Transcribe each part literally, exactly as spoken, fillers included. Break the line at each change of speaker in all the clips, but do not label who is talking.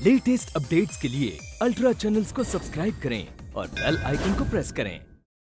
Latest updates के लिए ultra channels को सब्सक्राइब करें और बेल आइकन को प्रेस करें।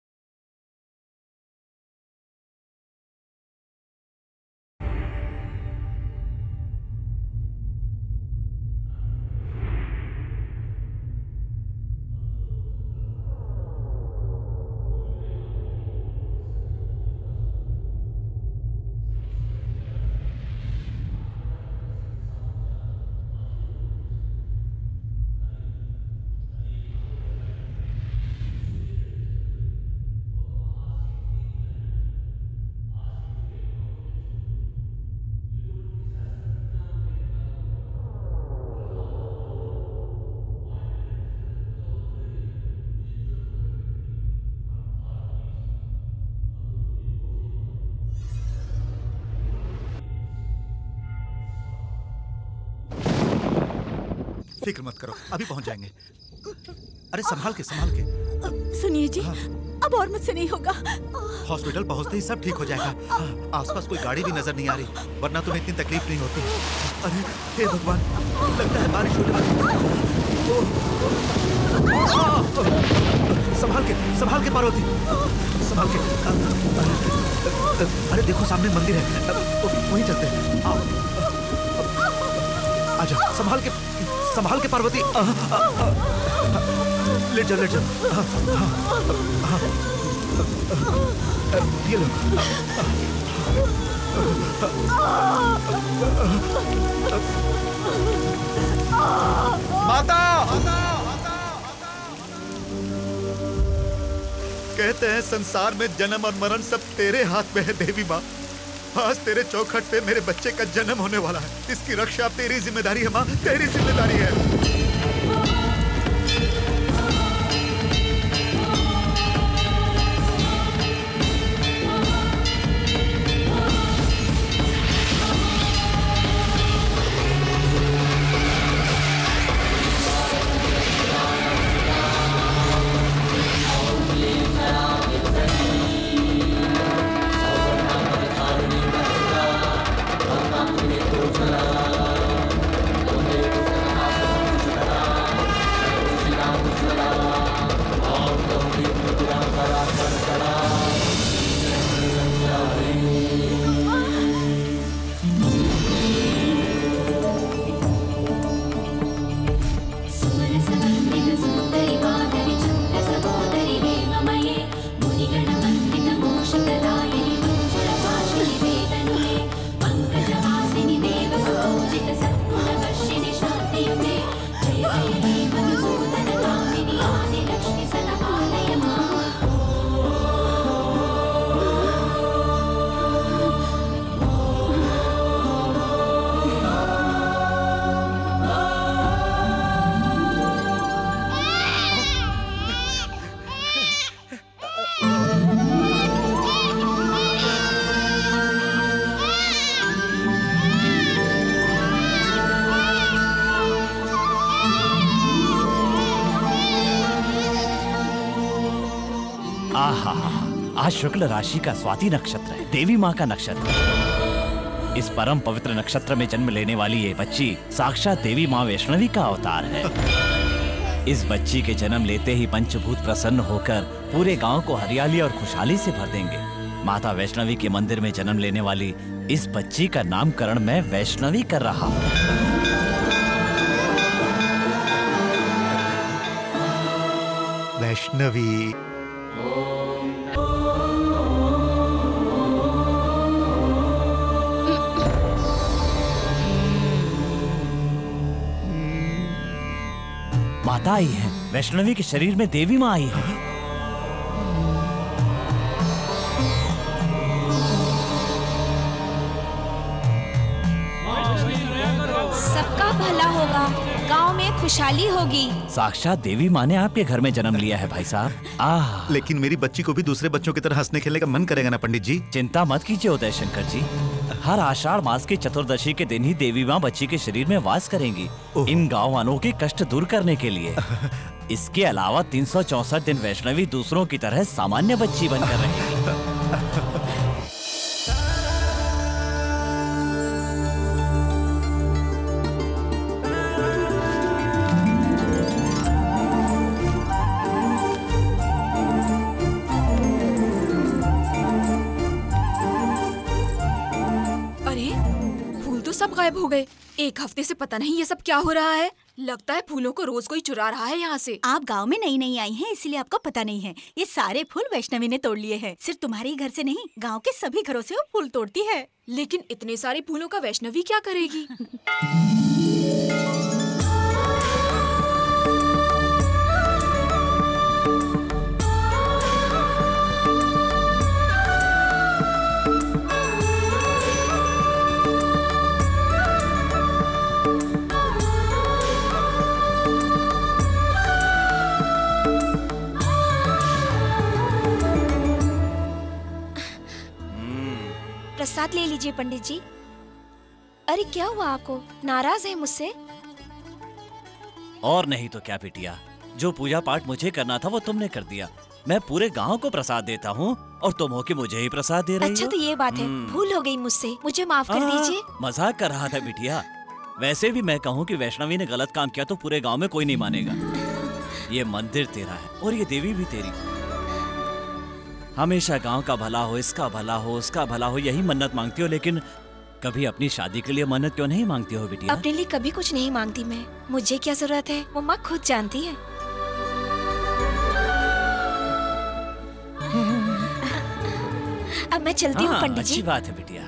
फिक्र मत करो, अभी पहुंच जाएंगे। अरे संभाल के संभाल के।
सुनिए जी, हाँ। अब और मुझसे नहीं होगा।
हॉस्पिटल पहुंचते ही सब ठीक हो जाएगा। आसपास कोई गाड़ी भी नजर नहीं आ रही, वरना तुम्हें इतनी तकलीफ नहीं होती। अरे हे भगवान, लगता है बारिश होने वाली। संभाल के संभाल के पार्वती, संभाल के। अरे देखो सामने मंदिर है, वहीं चलते हैं। आजा, संभाल के संभाल के पार्वती। लेट जा लेट जा। ये लो। माता, कहते हैं संसार में जन्म और मरण सब तेरे हाथ में है देवी माँ। आज तेरे चौखट पे मेरे बच्चे का जन्म होने वाला है। इसकी रक्षा तेरी जिम्मेदारी है माँ, तेरी जिम्मेदारी है।
आज शुक्ल राशि का स्वाति नक्षत्र है, देवी माँ का नक्षत्र। इस परम पवित्र नक्षत्र में जन्म लेने वाली ये बच्ची साक्षात देवी माँ वैष्णवी का अवतार है। इस बच्ची के जन्म लेते ही पंचभूत प्रसन्न होकर पूरे गांव को हरियाली और खुशहाली से भर देंगे। माता वैष्णवी के मंदिर में जन्म लेने वाली इस बच्ची का नामकरण मैं वैष्णवी कर रहा हूँ।
वैष्णवी,
माता आई है, वैष्णवी के शरीर में देवी माँ आई है।
सबका भला होगा, गांव में खुशहाली होगी।
साक्षात देवी माँ ने आपके घर में जन्म लिया है भाई साहब। आह,
लेकिन मेरी बच्ची को भी दूसरे बच्चों की तरह हंसने खेलने का मन करेगा ना पंडित जी?
चिंता मत कीजिए उदय शंकर जी, हर आषाढ़ मास की चतुर्दशी के दिन ही देवी माँ बच्ची के शरीर में वास करेंगी, इन गाँव वालों के कष्ट दूर करने के लिए। इसके अलावा तीन सौ चौसठ दिन वैष्णवी दूसरों की तरह सामान्य बच्ची बनकर रहेगी।
सब गायब हो गए। एक हफ्ते से पता नहीं ये सब क्या हो रहा है। लगता है फूलों को रोज कोई चुरा रहा है यहाँ से।
आप गांव में नई नई आई हैं, इसलिए आपको पता नहीं है। ये सारे फूल वैष्णवी ने तोड़ लिए हैं। सिर्फ तुम्हारे ही घर से नहीं, गांव के सभी घरों से वो फूल तोड़ती है।
लेकिन इतने सारे फूलों का वैष्णवी क्या करेगी?
प्रसाद ले लीजिए पंडित जी। अरे क्या हुआ आपको, नाराज है मुझसे?
और नहीं तो क्या बिटिया, जो पूजा पाठ मुझे करना था वो तुमने कर दिया। मैं पूरे गांव को प्रसाद देता हूँ और तुम हो कि मुझे ही प्रसाद दे रही हो।
अच्छा तो ये बात है, भूल हो गई मुझसे, मुझे माफ कर दीजिए।
मजाक कर रहा था बिटिया। वैसे भी मैं कहूँ कि वैष्णवी ने गलत काम किया तो पूरे गाँव में कोई नहीं मानेगा। ये मंदिर तेरा है और ये देवी भी तेरी। हमेशा गांव का भला हो, इसका भला हो, उसका भला हो, यही मन्नत मांगती हो, लेकिन कभी अपनी शादी के लिए मन्नत क्यों नहीं मांगती हो बिटिया?
अपने लिए कभी कुछ नहीं मांगती मैं। मुझे क्या जरूरत है वो माँ खुद जानती है। अब मैं चलती हूँ पंडित जी।
अच्छी बात है बिटिया।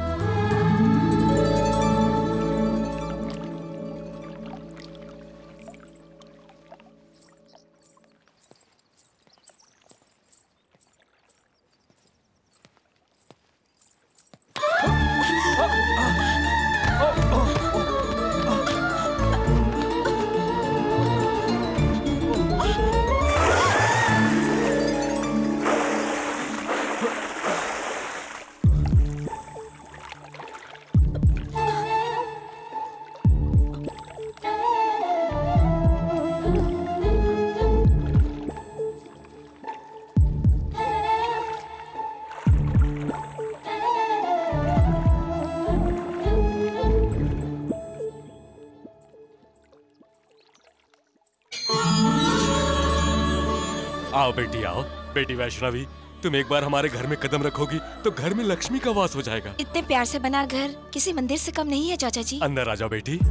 आओ बेटी आओ। बेटी वैष्णवी, तुम एक बार हमारे घर में कदम रखोगी तो घर में लक्ष्मी का वास हो जाएगा।
इतने प्यार से बना घर किसी मंदिर से कम नहीं है चाचा जी।
अंदर आ जाओ बेटी।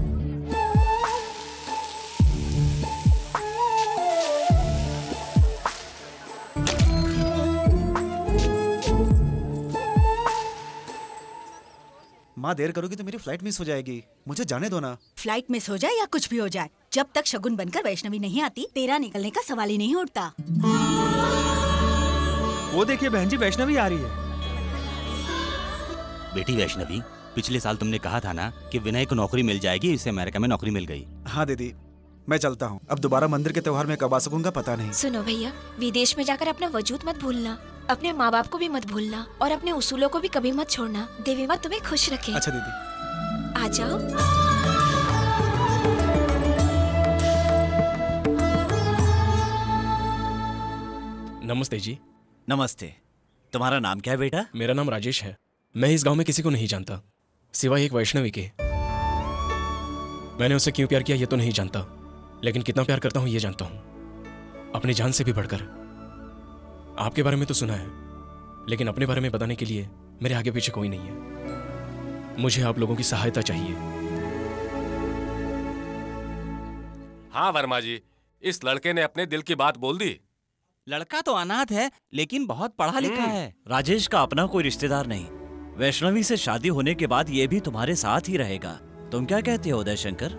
माँ देर करोगी तो मेरी फ्लाइट मिस हो जाएगी, मुझे जाने दो ना।
फ्लाइट मिस हो जाए या कुछ भी हो जाए, जब तक शगुन बनकर वैष्णवी नहीं आती तेरा निकलने का सवाल ही नहीं उठता।
वो देखिए बहन जी, वैष्णवी आ रही है।
बेटी वैष्णवी, पिछले साल तुमने कहा था ना कि विनय को नौकरी मिल जाएगी, इसे अमेरिका में नौकरी मिल गई।
हाँ दीदी, मैं चलता हूँ। अब दोबारा मंदिर के त्योहार में कब आ सकूंगा पता नहीं।
सुनो भैया, विदेश में जाकर अपना वजूद मत भूलना, अपने माँ बाप को भी मत भूलना और अपने उसूलों को भी कभी मत छोड़ना। देवी माँ तुम्हें खुश रखे।
अच्छा दीदी।
आ जाओ।
नमस्ते जी।
नमस्ते। तुम्हारा नाम क्या है बेटा?
मेरा नाम राजेश है। मैं इस गांव में किसी को नहीं जानता सिवाय एक वैष्णवी के। मैंने उसे क्यों प्यार किया ये तो नहीं जानता, लेकिन कितना प्यार करता हूँ ये जानता हूँ, अपनी जान से भी बढ़कर। आपके बारे में तो सुना है, लेकिन अपने बारे में बताने के लिए मेरे आगे पीछे कोई नहीं है। मुझे आप लोगों की सहायता चाहिए।
हाँ वर्मा जी, इस लड़के ने अपने दिल की बात बोल दी।
लड़का तो अनाथ है लेकिन बहुत पढ़ा लिखा है।
राजेश का अपना कोई रिश्तेदार नहीं। वैष्णवी से शादी होने के बाद ये भी तुम्हारे साथ ही रहेगा। तुम क्या कहते हो उदय शंकर?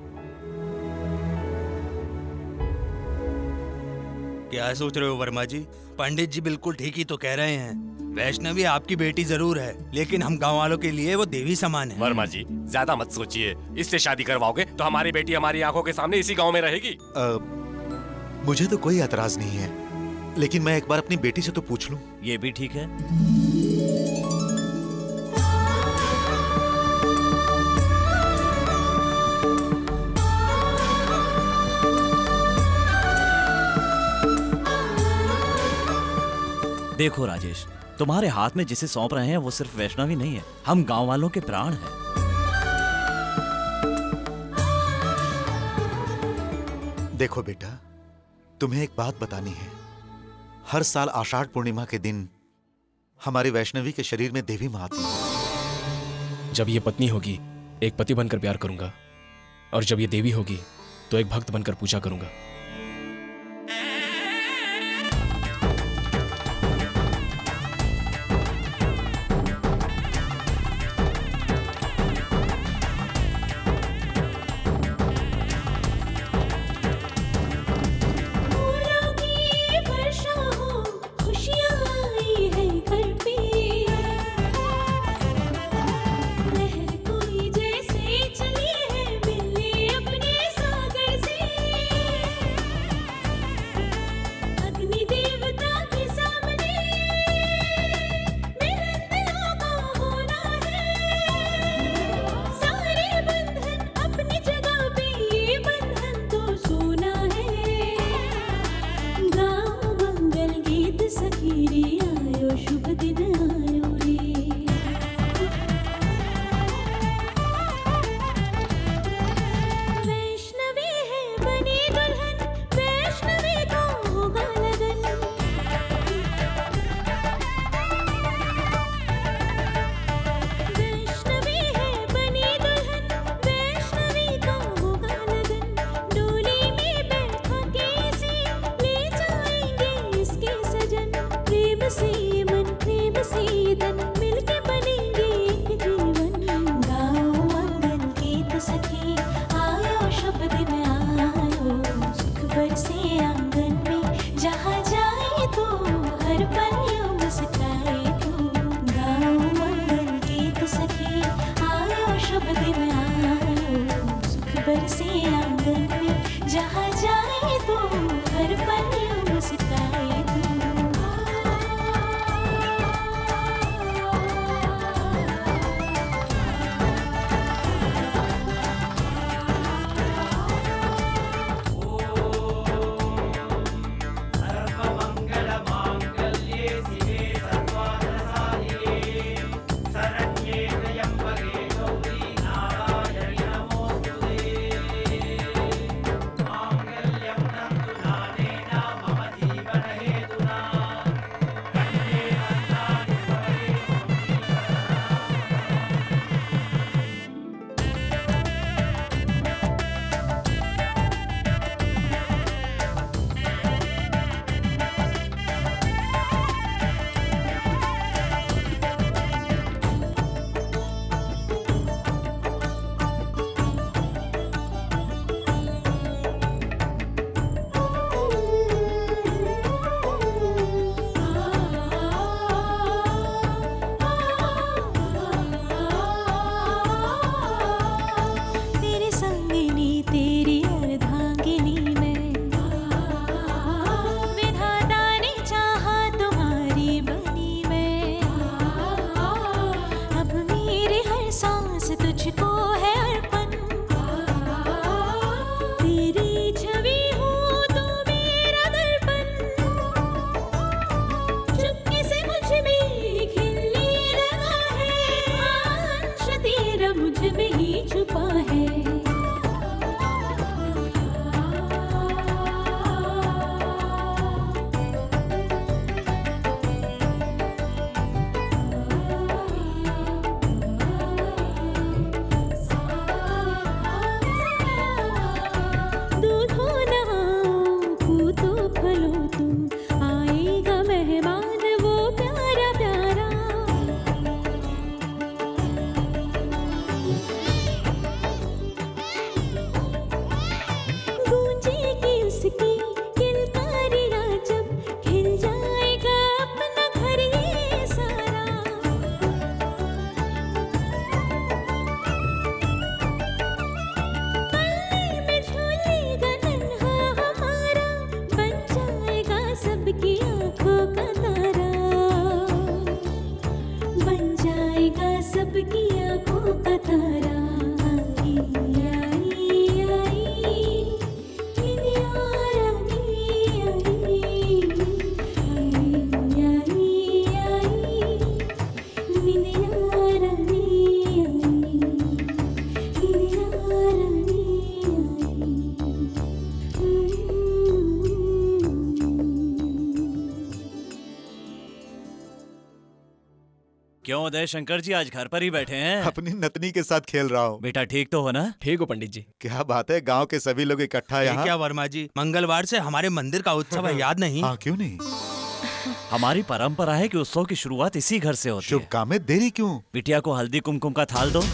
क्या सोच रहे हो वर्मा जी? पंडित जी बिल्कुल ठीक ही तो कह रहे हैं। वैष्णवी आपकी बेटी जरूर है, लेकिन हम गांव वालों के लिए वो देवी समान है।
वर्मा जी ज्यादा मत सोचिए, इससे शादी करवाओगे तो हमारी बेटी हमारी आंखों के सामने इसी गांव में रहेगी।
आ, मुझे तो कोई एतराज नहीं है, लेकिन मैं एक बार अपनी बेटी से तो पूछ लूं।
ये भी ठीक है। देखो राजेश, तुम्हारे हाथ में जिसे सौंप रहे हैं वो सिर्फ वैष्णवी नहीं है, हम गांव वालों के प्राण हैं।
देखो बेटा, तुम्हें एक बात बतानी है। हर साल आषाढ़ पूर्णिमा के दिन हमारी वैष्णवी के शरीर में देवी माँ आती है।
जब ये पत्नी होगी एक पति बनकर प्यार करूंगा, और जब ये देवी होगी तो एक भक्त बनकर पूजा करूंगा।
क्यों उदय शंकर जी आज घर पर ही बैठे हैं?
अपनी नतनी के साथ खेल रहा हूँ।
बेटा ठीक तो हो ना?
ठीक हो पंडित जी।
क्या बात है, गांव के सभी लोग इकट्ठा यहाँ।
क्या वर्मा जी, मंगलवार से हमारे मंदिर का उत्सव है, याद नहीं?
हाँ, क्यों नहीं।
हमारी परंपरा है कि उत्सव की शुरुआत इसी घर से होती है।
शुभ काम में देरी क्यों?
बिटिया को हल्दी कुमकुम का थाल दो।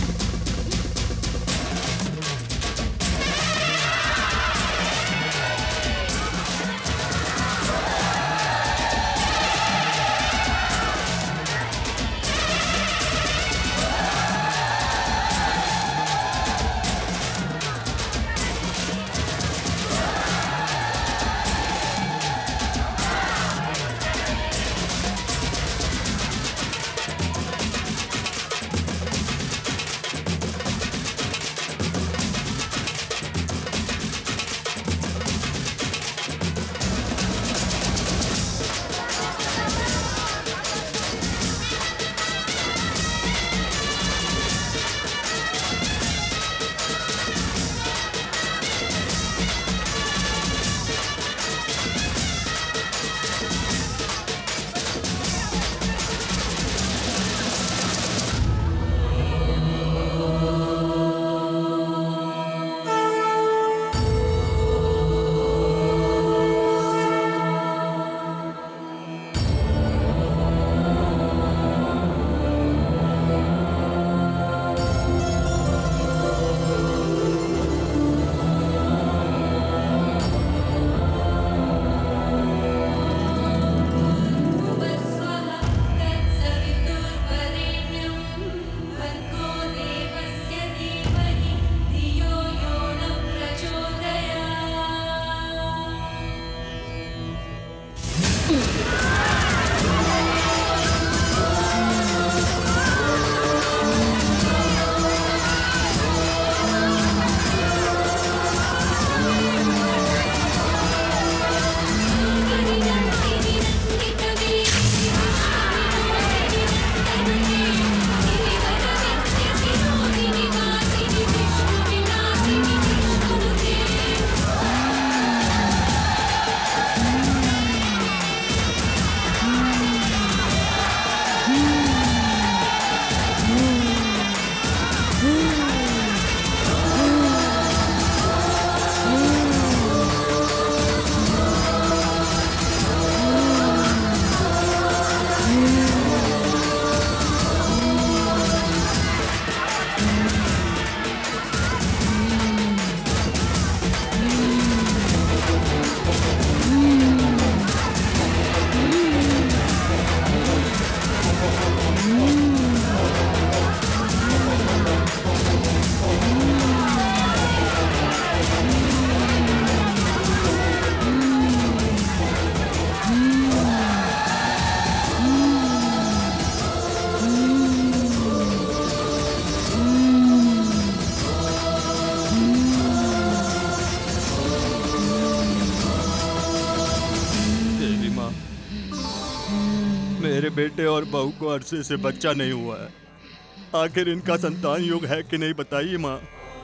मेरे बेटे और बहू को अरसे से बच्चा नहीं हुआ है, आखिर इनका संतान योग है कि नहीं बताइए माँ।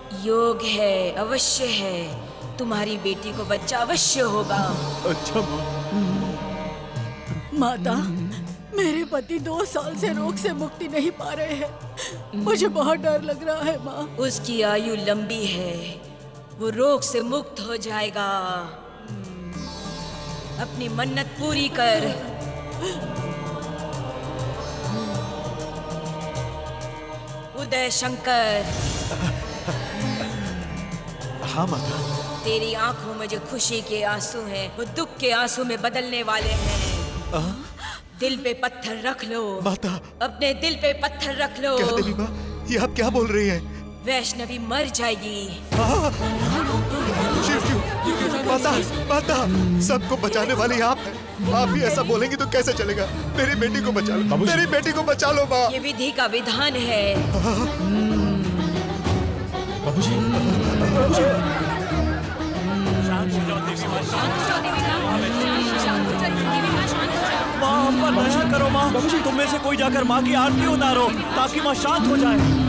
योग है, अवश्य है, तुम्हारी बेटी को बच्चा अवश्य होगा।
अच्छा माँ।
माता, मेरे पति दो साल से रोग से मुक्ति नहीं पा रहे हैं, मुझे बहुत डर लग रहा है माँ।
उसकी आयु लंबी है, वो रोग से मुक्त हो जाएगा। अपनी मन्नत पूरी कर। उदय शंकर।
हाँ माता।
तेरी आंखों में जो खुशी के आंसू हैं, वो दुख के आंसू में बदलने वाले हैं।
आ?
दिल पे पत्थर रख लो
माता।
अपने दिल पे पत्थर रख लो।
क्या देवी माँ, ये आप क्या बोल रही हैं?
वैष्णवी मर जाएगी।
शिव शिव, माता माता, सबको बचाने वाली आप हैं। आप ही ऐसा बोलेंगी तो कैसे चलेगा? मेरी बेटी को बचा लो, मेरी बेटी को बचा लो माँ।
ये विधि का विधान है।
बाबूजी,
माँ हम पर दया करो माँ। तुम में से कोई जाकर माँ की आरती उतारो ताकि माँ शांत हो जाए।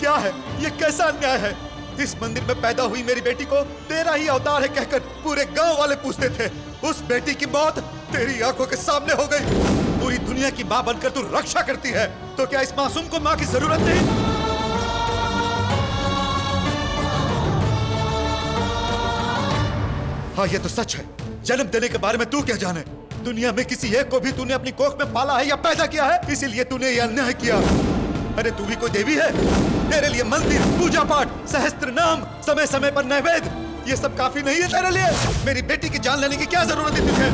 क्या है? ये कैसा अन्याय है? इस मंदिर में पैदा हुई मेरी बेटी को तेरा ही अवतार है कहकर पूरे गांव वाले पूछते थे। उस बेटी की मौत तेरी आंखों के सामने हो गई। पूरी दुनिया की माँ बनकर तू रक्षा करती है, तो क्या इस मासूम को माँ की जरूरत नहीं? हाँ, ये तो सच है। जन्म देने के बारे में तू क्या जाने? दुनिया में किसी एक को भी तूने अपनी कोख में पाला है या पैदा किया है, इसीलिए तूने ये अन्याय किया। अरे तू भी कोई देवी है? तेरे लिए मंदिर, पूजा पाठ, सहस्त्र नाम, समय समय पर नैवेद्य, ये सब काफी नहीं है तेरे लिए? मेरी बेटी की जान लेने की क्या जरूरत है तुझे?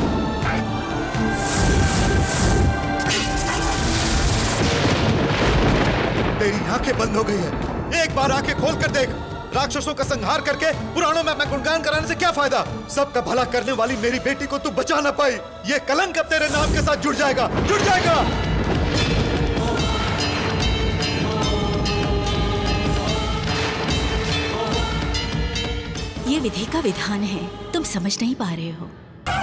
तेरी आंखें बंद हो गई है। एक बार आंखें खोल कर देख। राक्षसों का संहार करके पुराणों में अपना गुणगान कराने से क्या फायदा? सबका भला करने वाली मेरी बेटी को तू बचा ना पाई। ये कलंक अब तेरे नाम के साथ जुड़ जाएगा, जुड़ जाएगा।
ये विधि का विधान है, तुम समझ नहीं पा रहे हो।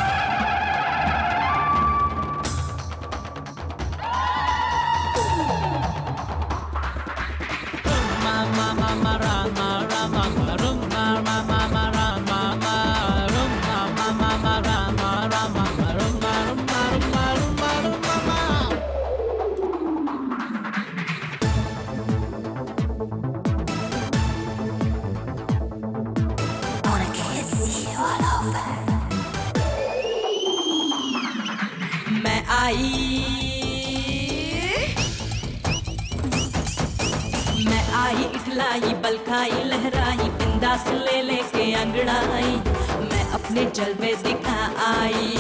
मैं आई इठलाई बलखाई लहराई बिंदास ले लेके अंगड़ाई, मैं अपने जलवे दिखा आई।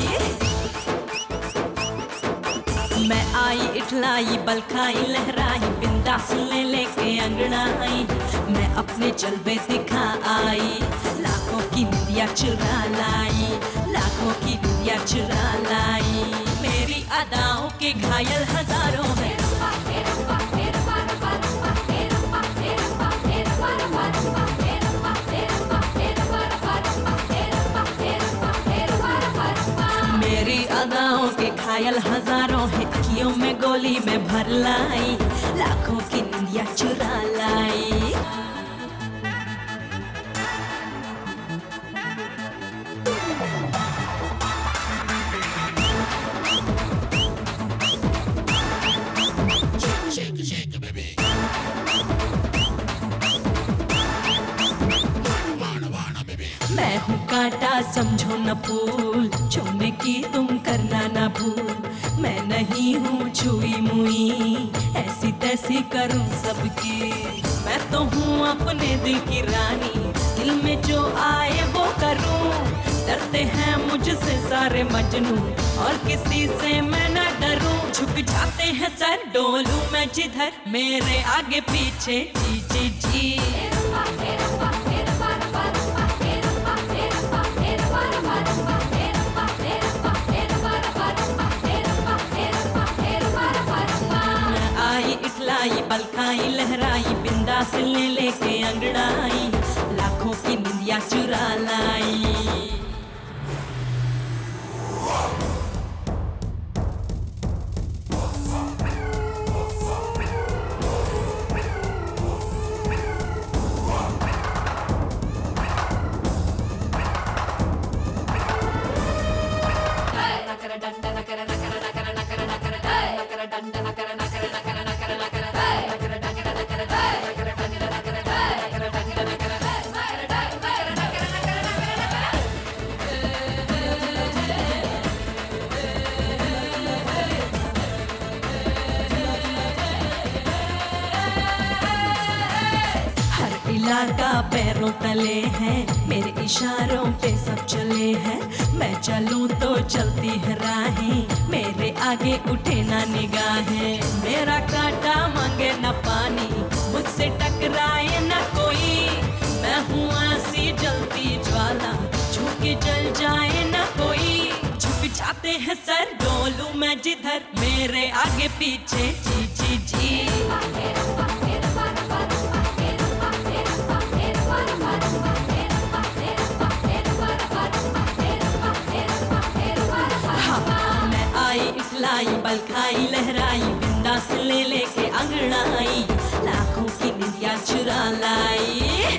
मैं आई इठलाई बलखाई लहराई बिंदास ले लेके अंगड़ाई, मैं अपने जलवे दिखा आई। लाखों की निंदिया चुरा लाई, लाखों की निंदिया चुरा लाई। मेरी अदाओं के घायल हजारों हैं, मेरी अदाओं के घायल हजारों हैं। अखियों में गोली में भर लाई, लाखों की निंदिया चुरा लाई। मैं हूँ कांटा समझो न फूल, छूने की तुम करना ना भूल। मैं नहीं हूँ छुई मुई, ऐसी तैसी करूँ सबकी। मैं तो हूँ अपने दिल की रानी, दिल में जो आए वो करूँ। डरते हैं मुझसे सारे मजनू, और किसी से मैं न डरूं। झुक जाते हैं सर डोलूं मैं जिधर, मेरे आगे पीछे जी जी जी। आई इठलाई बलखाई लहराई बिंदास ले लेके अंगड़ाई, लाखों की निंदिया चुरा लाई। इलाका पैरों तले है, मेरे इशारों पे सब चले हैं। मैं चलूं तो चलती है राहें, मेरे आगे उठे ना निगाहें। मेरा कांटा मांगे न पानी, मुझसे टकराए न कोई। मैं हूँ ऐसी जलती ज्वाला, छू के जल जाए न कोई। झुक जाते हैं सर डोलूं मैं जिधर, मेरे आगे पीछे जी जी जी। इठलाई बलखाई लहराई बिंदास ले लेके अंगड़ाई, लाखों की निंदिया चुरा लाई।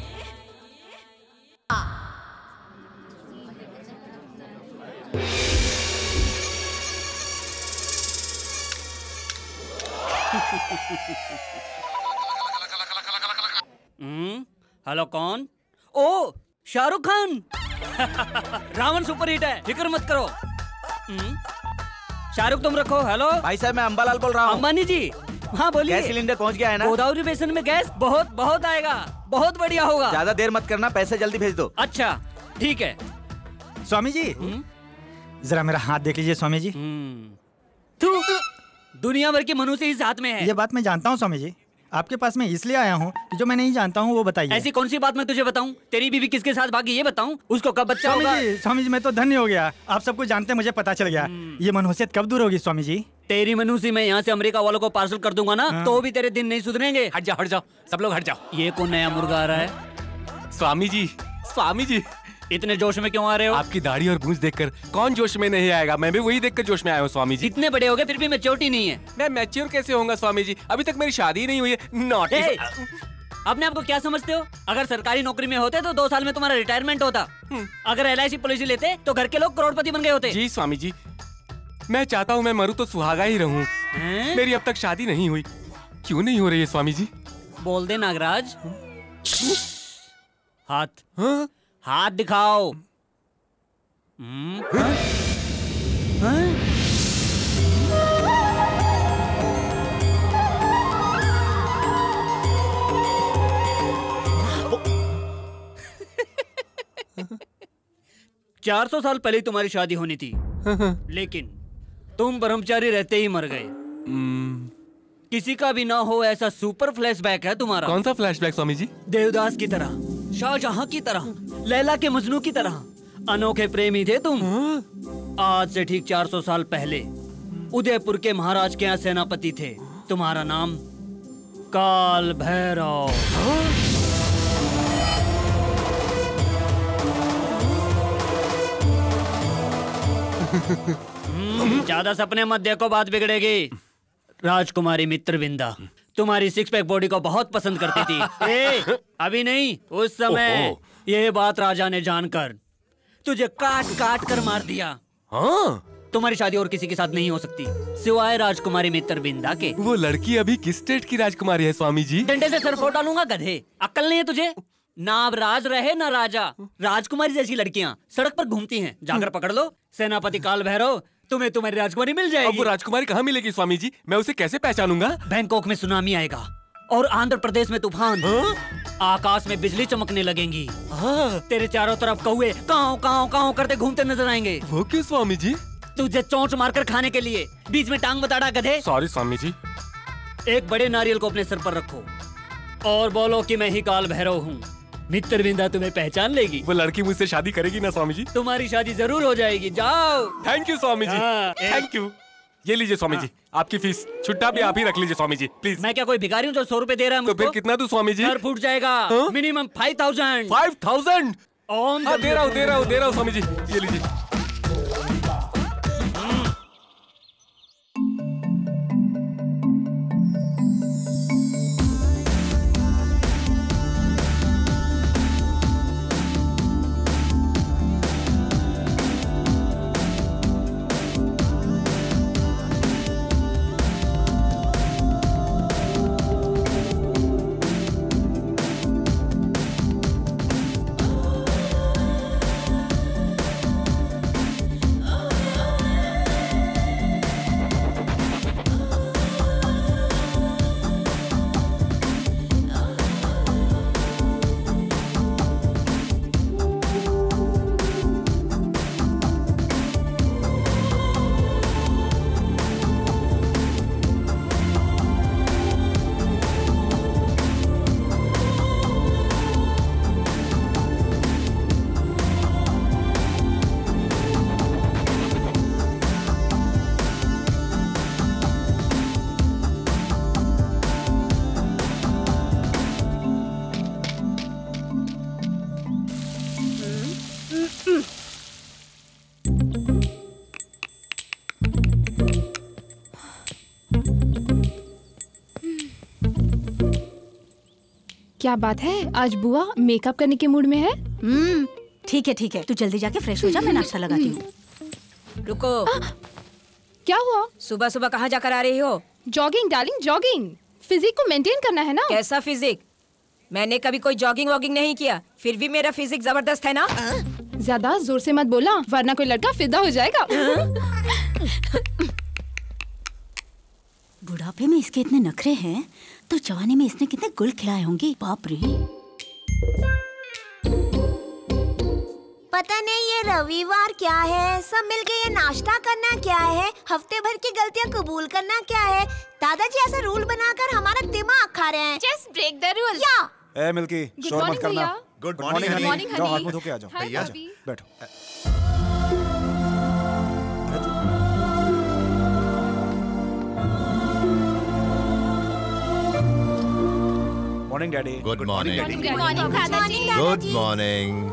हम्म, हेलो कौन? ओ शाहरुख खान। रावण सुपरहिट है, फिक्र मत करो। हम्म, शाहरुख तुम रखो। हेलो
भाई साहब, मैं अंबालाल बोल रहा हूँ।
अंबानी जी, हाँ बोलिए।
गैस सिलेंडर पहुँच गया है ना?
गोदावरी बेसिन में गैस बहुत बहुत आएगा, बहुत बढ़िया होगा।
ज्यादा देर मत करना, पैसे जल्दी भेज दो।
अच्छा ठीक है।
स्वामी जी, जरा मेरा हाथ देख लीजिए स्वामी जी।
तू दुनिया भर के मनुष्य इस हाथ में है।
ये बात मैं जानता हूँ स्वामी जी, आपके पास मैं इसलिए आया हूँ कि जो मैं नहीं जानता हूँ वो बताइए।
ऐसी कौन सी बात मैं तुझे बताऊं? तेरी बीवी किसके साथ भागी ये बताऊं? उसको कब बच्चा
स्वामी
होगा?
जी, स्वामी जी मैं तो धन्य हो गया, आप सब कुछ जानते मुझे पता चल गया। ये मनहूसियत कब दूर होगी स्वामी जी?
तेरी मनुष्य मैं यहाँ से अमेरिका वालों को पार्सल कर दूंगा ना, तो भी तेरे दिन नहीं सुधरेंगे।
हट जाओ हट जाओ, सब लोग हट जाओ।
ये कौन नया मुर्गा आ रहा है?
स्वामी जी, स्वामी जी,
इतने जोश में क्यों आ रहे हो?
आपकी दाढ़ी और गूंज देखकर कौन जोश में नहीं आएगा? मैं भी वही देखकर जोश में आया हूँ स्वामी जी।
इतने बड़े हो गए फिर भी मैच्योरिटी नहीं है।
मैं मैच्योर कैसे होऊंगा स्वामी जी? अभी तक मेरी शादी ही नहीं हुई है। नॉटी।
अपने आप को क्या समझते हो? अगर सरकारी नौकरी में होते तो दो साल में तुम्हारा रिटायरमेंट होता। अगर एल आई सी पॉलिसी लेते तो घर के लोग करोड़पति बन गए होते।
जी स्वामी जी, मैं चाहता हूँ मैं मरूं तो सुहागा ही रहूं। मेरी अब तक शादी नहीं हुई। क्यों नहीं हो रही है स्वामी जी?
बोल दे नागराज। हाथ हाँ? हाथ दिखाओ। हाँ? हाँ? चार सौ साल पहले तुम्हारी शादी होनी थी, लेकिन तुम ब्रह्मचारी रहते ही मर गए। किसी का भी ना हो ऐसा सुपर फ्लैशबैक है तुम्हारा।
कौन सा फ्लैशबैक स्वामी जी?
देवदास की तरह, शाहजहां की तरह, लैला के मजनू की तरह अनोखे प्रेमी थे तुम। आज से ठीक चार सौ साल पहले उदयपुर के महाराज के यहाँ सेनापति थे। तुम्हारा नाम काल भैरव। ज्यादा सपने मत देखो, बात बिगड़ेगी। राजकुमारी मित्रविंदा तुम्हारी सिक्स पैक बॉडी को बहुत पसंद करती थी। ए, अभी नहीं, उस समय ये बात राजा ने जानकर तुझे काट काट कर मार दिया।
हाँ?
तुम्हारी शादी और किसी के साथ नहीं हो सकती सिवाय राजकुमारी मित्रविंदा के।
वो लड़की अभी किस स्टेट की राजकुमारी है स्वामी जी?
डंडे से सर फोड़ डालूंगा गधे। अक्ल नहीं है तुझे? ना अब राज रहे ना राजा। राजकुमारी जैसी लड़कियां सड़क पर घूमती हैं, जाकर पकड़ लो। सेनापति काल भैरव, तुम्हें तुम्हारी राजकुमारी मिल जाएगी।
अब वो राजकुमारी कहाँ मिलेगी स्वामी जी? मैं उसे कैसे पहचानूंगा?
बैंकॉक में सुनामी आएगा और आंध्र प्रदेश में तूफान। हाँ? आकाश में बिजली चमकने लगेंगी। हाँ? तेरे चारों तरफ कौवे काव काव काव करते घूमते नजर आएंगे।
वो क्यों स्वामी जी?
तुझे चोंच मारकर खाने के लिए। बीच में टांग बताड़ा गधे।
सॉरी स्वामी जी।
एक बड़े नारियल को अपने सर पर रखो और बोलो कि मैं ही काल भैरव हूँ। मित्रविंदा तुम्हें पहचान लेगी।
वो लड़की मुझसे शादी करेगी ना स्वामी जी?
तुम्हारी शादी जरूर हो जाएगी। जाओ।
Thank you Swami ji. Thank you. ये लीजिए स्वामी जी, आपकी फीस। छुट्टा भी आप ही रख लीजिए स्वामी जी प्लीज।
मैं क्या कोई भिखारी हूँ जो सौ रुपए दे रहा है मुझको?
तो फिर कितना दूं स्वामी जी?
सर फूट जाएगा। Minimum five thousand.
Five thousand?
ओम
दे रहा हूँ दे रहा हूँ दे रहा हूँ स्वामी जी, ये लीजिए।
क्या बात है, आज बुआ मेकअप करने के मूड में है?
हम्म, ठीक है ठीक है, तू जल्दी जाके फ्रेश हो जा, मैं नाश्ता लगाती हूँ।
रुको।
क्या हुआ?
सुबह सुबह कहाँ जाकर आ रही हो?
Jogging darling, jogging. फिजिक को मेंटेन करना है ना।
कैसा फिजिक? मैंने कभी कोई जॉगिंग वॉगिंग नहीं किया, फिर भी मेरा फिजिक जबरदस्त है ना।
ज्यादा जोर से मत बोला, वरना कोई लड़का फिदा हो जाएगा।
बुढ़ापे में इसके इतने नखरे हैं, तो जवानी में इसने कितने गुल खिलाए होंगे। बाप रे।
पता नहीं ये रविवार क्या है, सब मिलके ये नाश्ता करना क्या है, हफ्ते भर की गलतियाँ कबूल करना क्या है। दादाजी ऐसा रूल बनाकर हमारा दिमाग खा रहे हैं।
Just break the rule.
या
ए मिल्की, शोर मत करना।
Good morning honey.
जाओ हाथ मुंह धो के आ जाओ।
भैया
बैठो। Morning daddy.
Good morning.
Good morning दादाजी।
Good morning.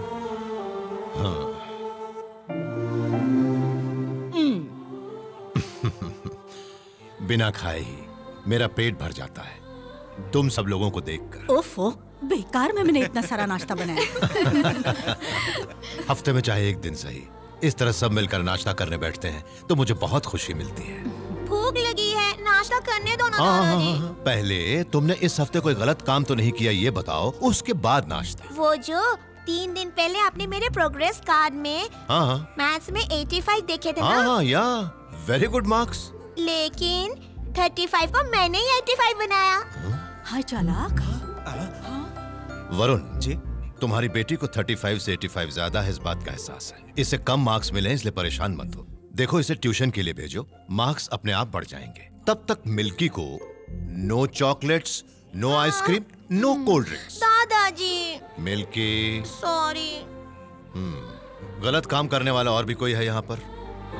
बिना खाए ही मेरा पेट भर जाता है तुम सब लोगों को देखकर।
ओफो, बेकार में मैंने इतना सारा नाश्ता बनाया।
हफ्ते में चाहे एक दिन सही, इस तरह सब मिलकर नाश्ता करने बैठते हैं तो मुझे बहुत खुशी मिलती है।
भूख लगी है, नाश्ता करने दो ना
हाँ,
दादाजी।
हाँ, पहले तुमने इस हफ्ते कोई गलत काम तो नहीं किया ये बताओ, उसके बाद नाश्ता।
वो जो तीन दिन पहले आपने मेरे प्रोग्रेस कार्ड में
हाँ हाँ
मैथ्स में पचासी देखे थे ना।
हाँ हाँ या वेरी गुड मार्क्स।
लेकिन पैंतीस को मैंने ही पचासी बनाया।
हाय चालाक।
वरुण जी, तुम्हारी बेटी को पैंतीस से पचासी ज्यादा है, इस बात का एहसास है। इसे कम मार्क्स मिले इसलिए परेशान मत हो। देखो इसे ट्यूशन के लिए भेजो, मार्क्स अपने आप बढ़ जाएंगे। तब तक मिल्की को no chocolates, no ice cream, no cold drinks.
दादाजी
मिल्की
सॉरी।
हम्म गलत काम करने वाला और भी कोई है यहाँ पर?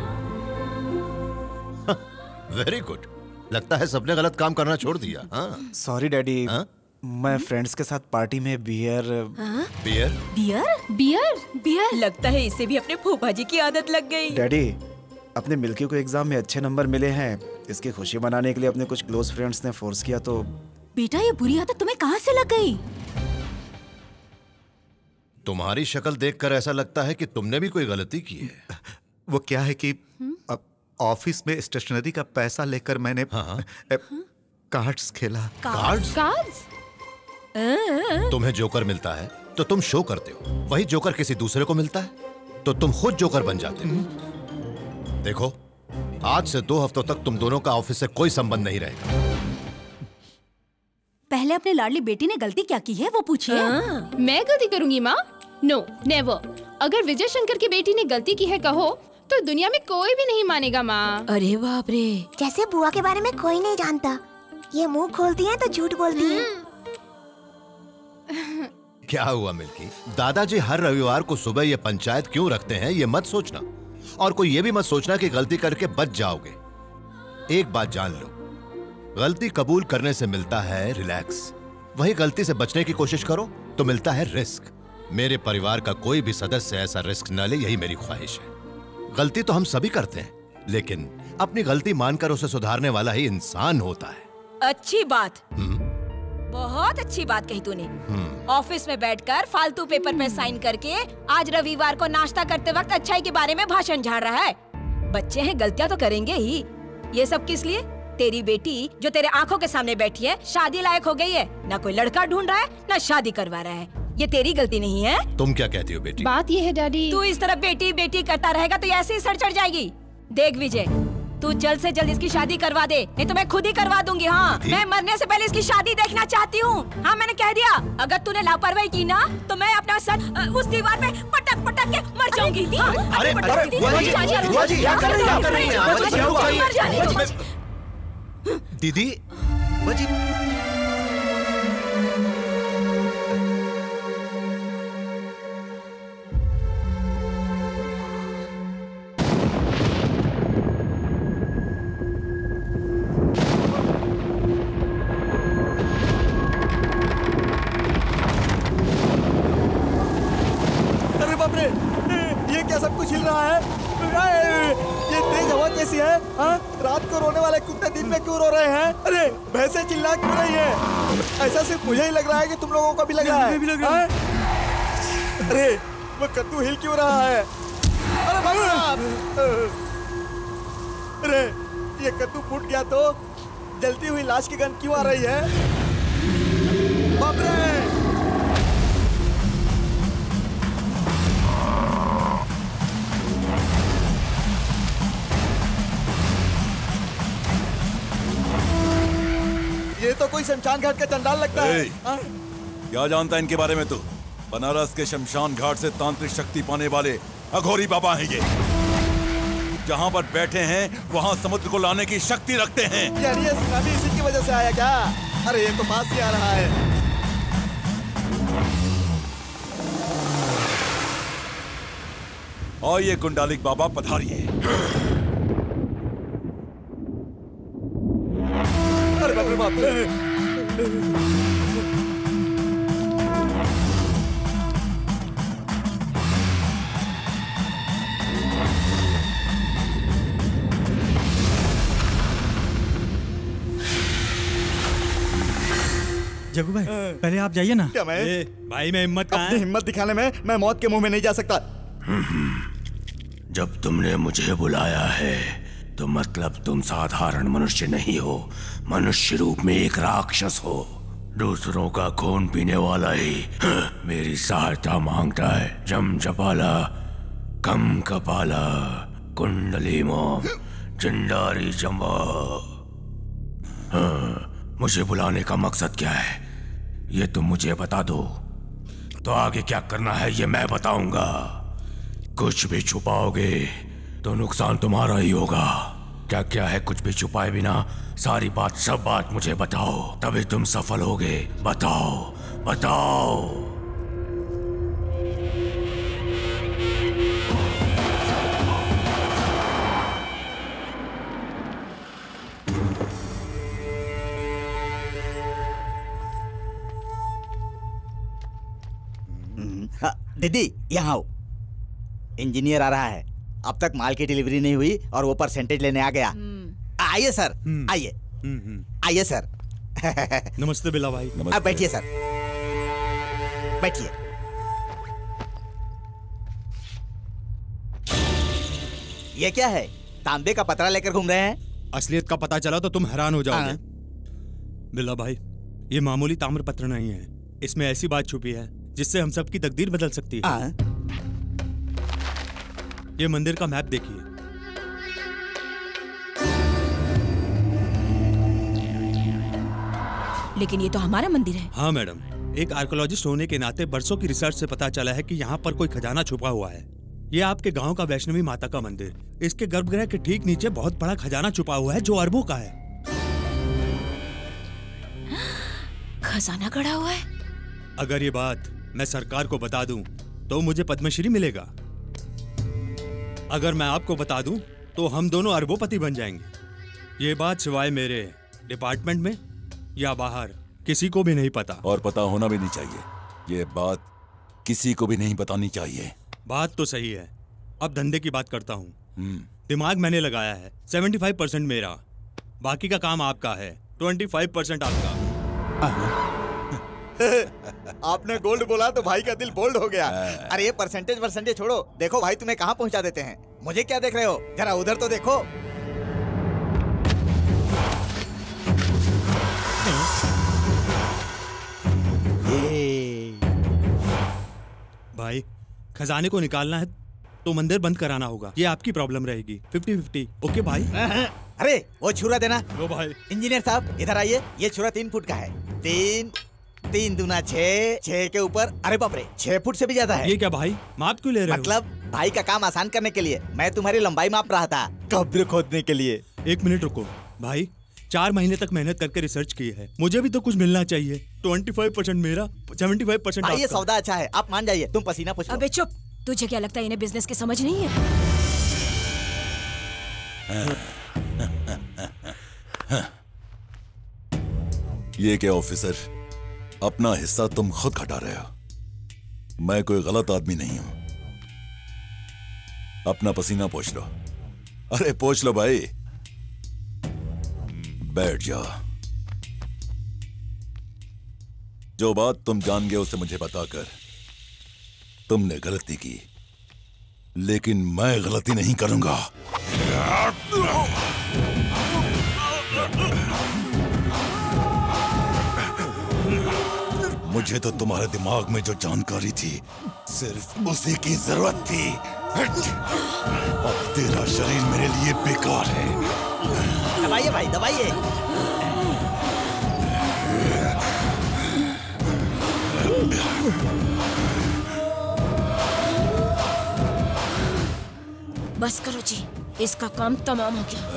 वेरी गुड, लगता है सबने गलत काम करना छोड़ दिया। हाँ
सॉरी डैडी, मैं फ्रेंड्स के साथ पार्टी में beer
beer
beer
beer
beer लगता है इसे भी अपने फूफा जी की आदत लग गई।
डैडी, अपने मिल्की को एग्जाम में अच्छे नंबर मिले हैं, इसकी खुशी मनाने के लिए अपने कुछ क्लोज फ्रेंड्स ने फोर्स किया तो।
बेटा ये बुरी आदत तुम्हें कहाँ से लग गई?
तुम्हारी शक्ल देखकर ऐसा लगता है कि तुमने भी कोई गलती की है। वो क्या है कि अब ऑफिस में स्टेशनरी का पैसा लेकर मैंने हाँ। कार्ड्स खेला।
कार्ड्स? कार्ड्स?
तुम्हें जोकर मिलता है तो तुम शो करते हो, वही जोकर किसी दूसरे को मिलता है तो तुम खुद जोकर बन जाते हो। देखो आज से दो हफ्तों तक तुम दोनों का ऑफिस से कोई संबंध नहीं रहेगा।
पहले अपने लाडली बेटी ने गलती क्या की है वो पूछिए।
मैं गलती करूंगी माँ? No never. अगर विजय शंकर की बेटी ने गलती की है कहो तो दुनिया में कोई भी नहीं मानेगा माँ।
अरे बाप रे,
जैसे बुआ के बारे में कोई नहीं जानता, ये मुंह खोलती है तो झूठ बोलती है।
क्या हुआ मिल्की? दादाजी हर रविवार को सुबह ये पंचायत क्यों रखते हैं ये मत सोचना, और कोई ये भी मत सोचना कि गलती करके बच जाओगे। एक बात जान लो, गलती कबूल करने से मिलता है रिलैक्स, वही गलती से बचने की कोशिश करो तो मिलता है रिस्क। मेरे परिवार का कोई भी सदस्य ऐसा रिस्क न ले, यही मेरी ख्वाहिश है। गलती तो हम सभी करते हैं, लेकिन अपनी गलती मानकर उसे सुधारने वाला ही इंसान होता है।
अच्छी बात, बहुत अच्छी बात कही तूने। ऑफिस में बैठकर फालतू पेपर पे साइन करके आज रविवार को नाश्ता करते वक्त अच्छाई के बारे में भाषण झाड़ रहा है। बच्चे हैं, गलतियां तो करेंगे ही। ये सब किस लिए? तेरी बेटी जो तेरे आंखों के सामने बैठी है शादी लायक हो गई है, ना कोई लड़का ढूंढ रहा है ना शादी करवा रहा है। ये तेरी गलती नहीं है।
तुम क्या कहती हो बेटी?
बात ये है डैडी,
तू इस तरह बेटी बेटी करता रहेगा तो ऐसे ही सर चढ़ जाएगी। देख विजय, तू जल्द से जल्द इसकी शादी करवा दे, नहीं तो मैं खुद ही करवा दूंगी। हाँ, मैं मरने से पहले इसकी शादी देखना चाहती हूँ। हाँ मैंने कह दिया, अगर तूने लापरवाही की ना तो मैं अपना सर उस दीवार में पटक पटक के मर जाऊंगी।
अरे दीदी
ये क्या सब कुछ हिल रहा है? ये तेज हवा कैसी है? हाँ? रात को रोने वाले कुत्ते दिन में क्यों रो रहे हैं? अरे भैंसे चिल्ला क्यों रही है? ऐसा सिर्फ मुझे ही लग रहा है कि तुम लोगों को भी लग रहा है?
भी लग रहा है।
अरे वो कद्दू हिल क्यों रहा है? अरे भगवान! अरे ये कद्दू फूट गया तो जलती हुई लाश की गंध क्यों आ रही है? बाप रे! ये तो कोई शमशान घाट का चंडाल लगता है।
क्या जानता है इनके बारे में तू? बनारस के शमशान घाट से तांत्रिक शक्ति पाने वाले अघोरी बाबा हैं ये। जहाँ पर बैठे हैं वहाँ समुद्र को लाने की शक्ति रखते हैं।
यार ये सुनामी इसी की वजह से आया क्या? अरे ये तो पास ही आ रहा है।
और ये कुंडालिक बाबा पधारिए।
अरे बाप रे बाप रे।
जग्गू भाई पहले आप जाइए ना।
क्या मैं?
ए, भाई मैं हिम्मत कहाँ
अपनी हिम्मत दिखाने में मैं मौत के मुंह में नहीं जा सकता।
जब तुमने मुझे बुलाया है तो मतलब तुम साधारण मनुष्य नहीं हो, मनुष्य रूप में एक राक्षस हो। दूसरों का खून पीने वाला ही मेरी सहायता मांगता है। जम जपाला कम कपाला कुंडली मो चिंडारी जम्बा। हाँ, मुझे बुलाने का मकसद क्या है ये तुम मुझे बता दो, तो आगे क्या करना है ये मैं बताऊंगा। कुछ भी छुपाओगे तो नुकसान तुम्हारा ही होगा। क्या क्या है कुछ भी छुपाए बिना सारी बात सब बात मुझे बताओ, तभी तुम सफल होगे। बताओ बताओ।
दीदी यहाँ आओ, इंजीनियर आ रहा है। अब तक माल की डिलीवरी नहीं हुई और वो परसेंटेज लेने आ गया। आइए सर, आइए आइए सर।
नमस्ते बिला भाई।
अब बैठिए सर, बैठिए। ये क्या है? तांबे का पतरा लेकर घूम रहे हैं?
असलियत का पता चला तो तुम हैरान हो जाओगे। बिला भाई ये मामूली ताम्र पत्र नहीं है, इसमें ऐसी बात छुपी है जिससे हम सबकी तकदीर बदल सकती है। ये मंदिर का मैप देखिए।
लेकिन ये तो हमारा मंदिर है।
हाँ मैडम, एक आर्कियोलॉजिस्ट होने के नाते बरसों की रिसर्च से पता चला है कि यहाँ पर कोई खजाना छुपा हुआ है। ये आपके गांव का वैष्णवी माता का मंदिर, इसके गर्भगृह के ठीक नीचे बहुत बड़ा खजाना छुपा हुआ है जो अरबों का है।
खजाना गड़ा हुआ है।
अगर ये बात मैं सरकार को बता दूं तो मुझे पद्मश्री मिलेगा। अगर मैं आपको बता दूं तो हम दोनों अरबोपति बन जाएंगे। ये बात सिवाय मेरे डिपार्टमेंट में या बाहर किसी को भी नहीं पता।
और पता होना भी नहीं चाहिए। ये बात किसी को भी नहीं बतानी चाहिए।
बात तो सही है। अब धंधे की बात करता हूँ। दिमाग मैंने लगाया है, पचहत्तर परसेंट मेरा, बाकी का काम आपका है, पच्चीस परसेंट आपका।
आपने गोल्ड बोला तो भाई का दिल बोल्ड हो गया। अरे ये परसेंटेज परसेंटेज छोड़ो, देखो भाई तुम्हें कहाँ पहुँचा देते हैं। मुझे क्या देख रहे हो, जरा उधर तो देखो।
भाई खजाने को निकालना है तो मंदिर बंद कराना होगा, ये आपकी प्रॉब्लम रहेगी। फिफ्टी फिफ्टी ओके भाई।
अरे वो छुरा देना।
लो भाई।
इंजीनियर साहब इधर आइए, ये छुरा तीन फुट का है। तीन तीन दूना छह, छह के ऊपर अरे बाप रे छह फुट से भी ज्यादा है।
ये क्या भाई, माप क्यों ले रहे हो?
मतलब भाई का काम आसान करने के लिए मैं तुम्हारी लंबाई माप रहा था, कब्र खोदने के लिए।
एक मिनट रुको भाई, चार महीने तक मेहनत करके रिसर्च की है, मुझे भी तो कुछ मिलना चाहिए। पच्चीस परसेंट मेरा, पचहत्तर परसेंट
भाई ये सौदा अच्छा है, आप मान जाइए। तुम पसीना पूछ लो।
अबे चुप, तुझे क्या लगता है इन्हें बिजनेस की समझ नहीं है?
ये क्या ऑफिसर, अपना हिस्सा तुम खुद घटा रहे हो। मैं कोई गलत आदमी नहीं हूं। अपना पसीना पोंछ लो। अरे पोंछ लो भाई, बैठ जाओ। जो बात तुम जान गए उसे मुझे बताकर तुमने गलती की, लेकिन मैं गलती नहीं करूंगा। मुझे तो तुम्हारे दिमाग में जो जानकारी थी सिर्फ उसी की जरूरत थी। अब तेरा शरीर मेरे लिए बेकार है।
दबाइए भाई, दबाइए।
बस करो जी, इसका काम तमाम हो गया।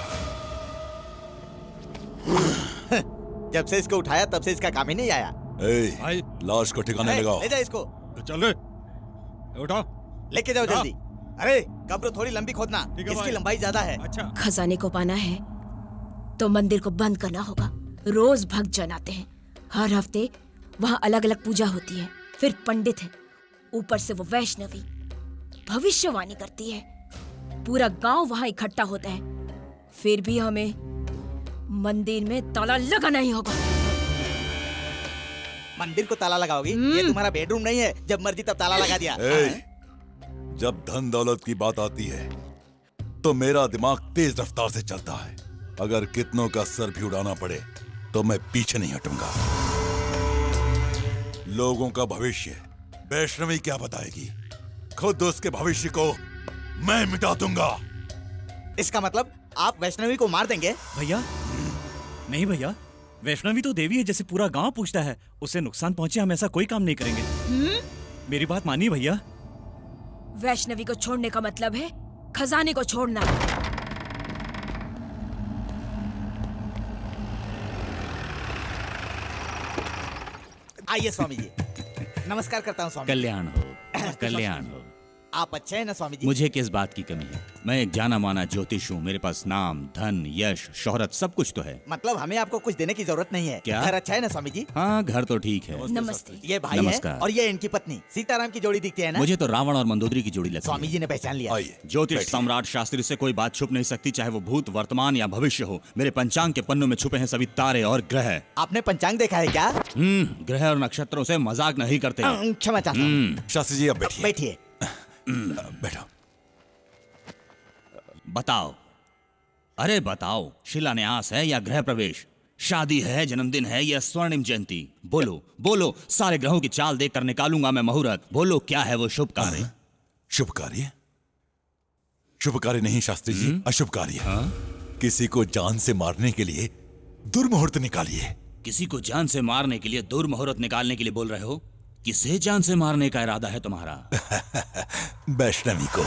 जब से इसको उठाया तब से इसका काम ही नहीं आया।
ए, लाश को ठिकाने लगाओ।
ले जा इसको।
चल रे, उठा।
लेके जाओ जल्दी। अरे कब्र थोड़ी लंबी खोदना, इसकी लंबाई ज्यादा है।
अच्छा।
खजाने को पाना है तो मंदिर को बंद करना होगा। रोज भक्त जन आते हैं, हर हफ्ते वहाँ अलग अलग पूजा होती है। फिर पंडित है, ऊपर से वो वैष्णवी भविष्यवाणी करती है। पूरा गांव वहाँ इकट्ठा होता है। फिर भी हमें मंदिर में ताला लगाना ही होगा।
मंदिर को ताला लगाओगी? ये तुम्हारा बेडरूम नहीं है, जब मर्जी तब ताला लगा दिया।
ए, जब धन दौलत की बात आती है तो मेरा दिमाग तेज रफ्तार से चलता है। अगर कितनों का सर भी उड़ाना पड़े तो मैं पीछे नहीं हटूंगा। लोगों का भविष्य वैष्णवी क्या बताएगी? खुद उसके भविष्य को मैं मिटा दूंगा।
इसका मतलब आप वैष्णवी को मार देंगे?
भैया नहीं भैया, वैष्णवी तो देवी है जैसे पूरा गांव पूछता है। उसे नुकसान पहुंचे हम ऐसा कोई काम नहीं करेंगे।
हुँ?
मेरी बात मानिए भैया।
वैष्णवी को छोड़ने का मतलब है खजाने को छोड़ना।
आइए स्वामी जी। नमस्कार करता हूँ स्वामी।
कल्याण हो, कल्याण हो।
आप अच्छे हैं ना स्वामी जी?
मुझे किस बात की कमी है? मैं एक जाना माना ज्योतिष हूँ। मेरे पास नाम, धन, यश, शोहरत सब कुछ तो है।
मतलब हमें आपको कुछ देने की जरूरत नहीं है।
क्या?
घर अच्छा है ना स्वामी जी?
हाँ, घर तो ठीक है।
नमस्ते। ये भाई है और ये इनकी पत्नी सीताराम की जोड़ी दिखती है ना?
मुझे तो रावण और मंदोदरी की जोड़ी लगती है।
स्वामी जी ने पहचान लिया।
ज्योतिष सम्राट शास्त्री से कोई बात छुप नहीं सकती, चाहे वो भूत, वर्तमान या भविष्य हो। मेरे पंचांग के पन्नों में छुपे हैं सभी तारे और ग्रह।
आपने पंचांग देखा है क्या?
हम्म, ग्रह और नक्षत्रों से मजाक नहीं करते।
क्षमा चाहता हूँ।
शास्त्री जी, अब बैठिए।
बैठिए।
बैठो।
बताओ, अरे बताओ, शिलान्यास है या गृह प्रवेश? शादी है, जन्मदिन है या स्वर्णिम जयंती? बोलो बोलो, सारे ग्रहों की चाल देख कर निकालूंगा मैं मुहूर्त। बोलो क्या है वो शुभ कार्य?
शुभ कार्य? शुभ कार्य नहीं शास्त्री जी, अशुभ कार्य। किसी को जान से मारने के लिए दुर्मुहूर्त निकालिए।
किसी को जान से मारने के लिए दुर्मुहूर्त निकालने के लिए बोल रहे हो? किसे जान से मारने का इरादा है तुम्हारा?
वैष्णवी को।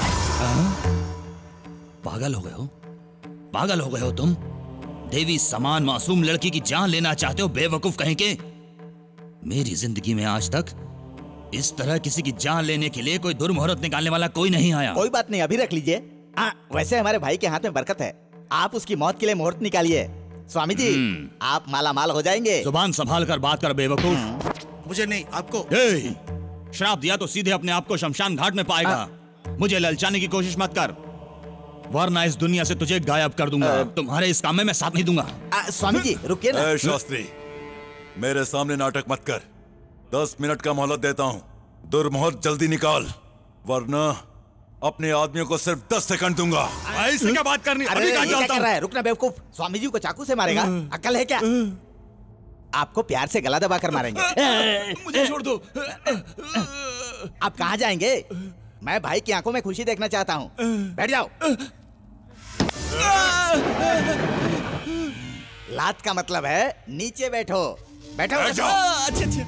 पागल हो गए हो? पागल हो गए हो तुम? देवी समान मासूम लड़की की जान लेना चाहते हो? बेवकूफ कहीं के। मेरी जिंदगी में आज तक इस तरह किसी की जान लेने के लिए कोई दुर्मुहूर्त निकालने वाला कोई नहीं आया।
कोई बात नहीं, अभी रख लीजिए। आ, वैसे हमारे भाई के हाथ में बरकत है। आप उसकी मौत के लिए मुहूर्त निकालिए। स्वामी जी, आप माला माल हो जाएंगे।
जुबान संभाल कर बात कर बेवकूफ।
मुझे नहीं, आपको।
ए, श्राप दिया तो सीधे अपने आप को शमशान घाट में पाएगा। मुझे ललचाने की कोशिश मत कर, वरना इस दुनिया से तुझे गायब कर दूंगा। तुम्हारे इस काम में मैं साथ नहीं दूंगा।
आ, स्वामी जी रुकिए ना।
ए, शास्त्री, मेरे सामने नाटक मत कर। दस मिनट का मोहलत देता हूँ। दुर्मुहूर्त जल्दी निकाल, वरना अपने आदमियों को सिर्फ दस सेकंड दूंगा।
ऐसे क्या बात करनी?
अरे ये क्या कर रहा है? रुकना बेवकूफ। स्वामी जी को चाकू से मारेगा? अक्ल है क्या? आपको प्यार से गला दबा कर मारेंगे।
मुझे छोड़ दो।
आप कहाँ जाएंगे? मैं भाई की आंखों में खुशी देखना चाहता हूँ। बैठ जाओ। लात का मतलब है नीचे बैठो। बैठो।
बैठो।
अच्छा अच्छा।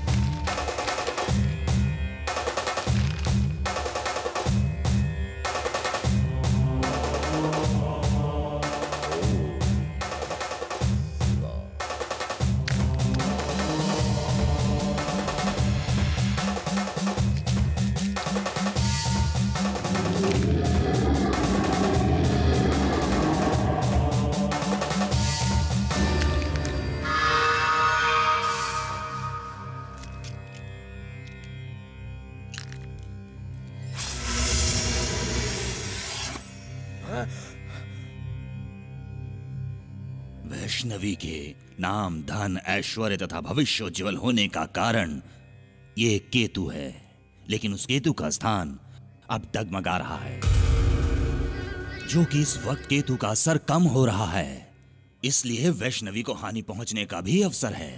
वैष्णवी के नाम, धन, ऐश्वर्य तथा भविष्य उज्ज्वल होने का कारण ये केतु है, लेकिन उस केतु का स्थान अब डगमगा रहा है, जो कि इस वक्त केतु का असर कम हो रहा है। इसलिए वैष्णवी को हानि पहुंचने का भी अवसर है।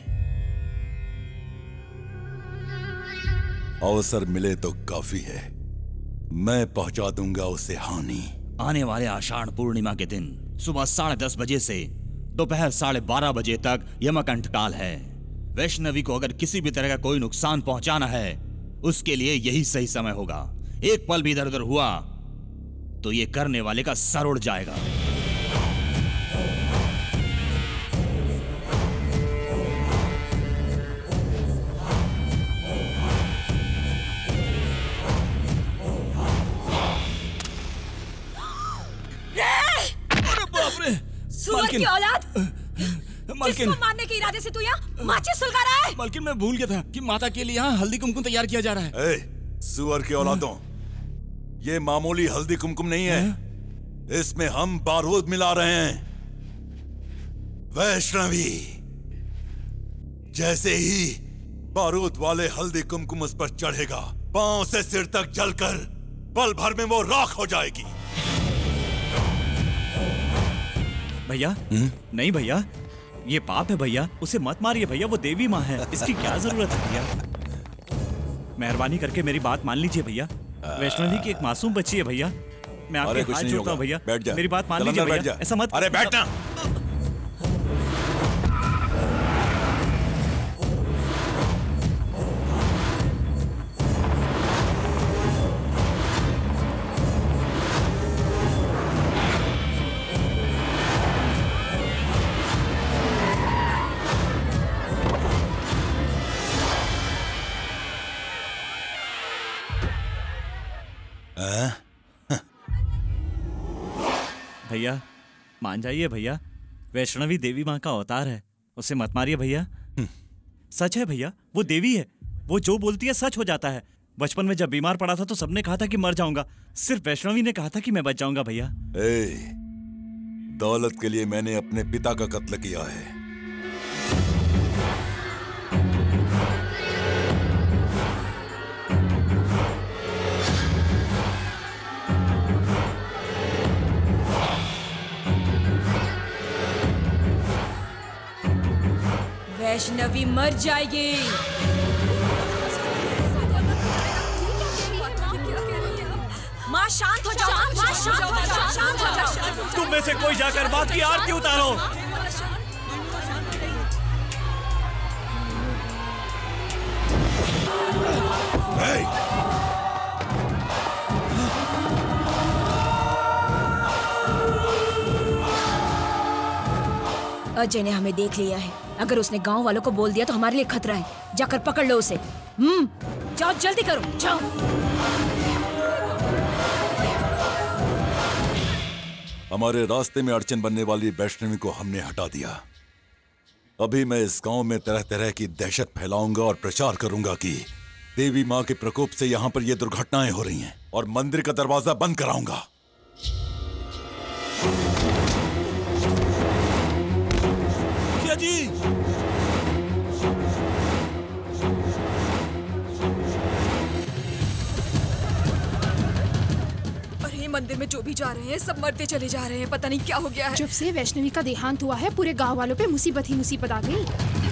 अवसर मिले तो काफी है, मैं पहुंचा दूंगा उसे हानि।
आने वाले आषाढ़ पूर्णिमा के दिन सुबह साढ़े दस बजे से दोपहर साढ़े बारह बजे तक यमकंठ काल है। वैष्णवी को अगर किसी भी तरह का कोई नुकसान पहुंचाना है, उसके लिए यही सही समय होगा। एक पल भी इधर उधर हुआ तो ये करने वाले का सर उड़ जाएगा।
सुअर की औलाद,
मालकिन,
किसको मारने के इरादे से तू यहाँ माचिस सुलगा रहा है?
मालकिन, मैं भूल गया था कि माता के लिए यहाँ हल्दी कुमकुम तैयार किया जा रहा है।
ए, सुअर की औलादों, ये मामूली हल्दी कुमकुम नहीं है, इसमें हम बारूद मिला रहे हैं। वैष्णवी, जैसे ही बारूद वाले हल्दी कुमकुम उस पर चढ़ेगा, पांव से सिर तक जलकर पल भर में वो राख हो जाएगी।
भैया, नहीं भैया, ये पाप है भैया, उसे मत मारिए भैया, वो देवी माँ है, इसकी क्या जरूरत है भैया। मेहरबानी करके मेरी बात मान लीजिए भैया, वैष्णवी की एक मासूम बच्ची है भैया, मैं आपके हाथ जोड़ता हूँ भैया, मेरी बात मान लीजिए भैया, ऐसा मत।
अरे बैठना।
भैया मान जाइए भैया, वैष्णवी देवी माँ का अवतार है, उसे मत मारिए भैया। सच है भैया, वो देवी है, वो जो बोलती है सच हो जाता है। बचपन में जब बीमार पड़ा था तो सबने कहा था कि मर जाऊंगा, सिर्फ वैष्णवी ने कहा था कि मैं बच जाऊंगा भैया।
ए, दौलत के लिए मैंने अपने पिता का कत्ल किया है।
वैष्णवी मर जाएगी। माँ शांत हो जाओ, माँ शांत हो जाओ, शांत हो जाओ।
तुम में से कोई जाकर माँ की आरती उतारो।
अजय ने हमें देख लिया है, अगर उसने गांव वालों को बोल दिया तो हमारे लिए खतरा है। जाकर पकड़ लो उसे। हम्म, जाओ जल्दी करो, जाओ।
हमारे रास्ते में अड़चन बनने वाली वैष्णवी को हमने हटा दिया। अभी मैं इस गांव में तरह तरह की दहशत फैलाऊंगा और प्रचार करूंगा कि देवी माँ के प्रकोप से यहाँ पर ये दुर्घटनाएं हो रही हैं, और मंदिर का दरवाजा बंद कराऊंगा।
जी,
अरे मंदिर में जो भी जा रहे हैं सब मरते चले जा रहे हैं, पता नहीं क्या हो गया है।
जब से वैष्णवी का देहांत हुआ है, पूरे गांव वालों पे मुसीबत ही मुसीबत आ गई।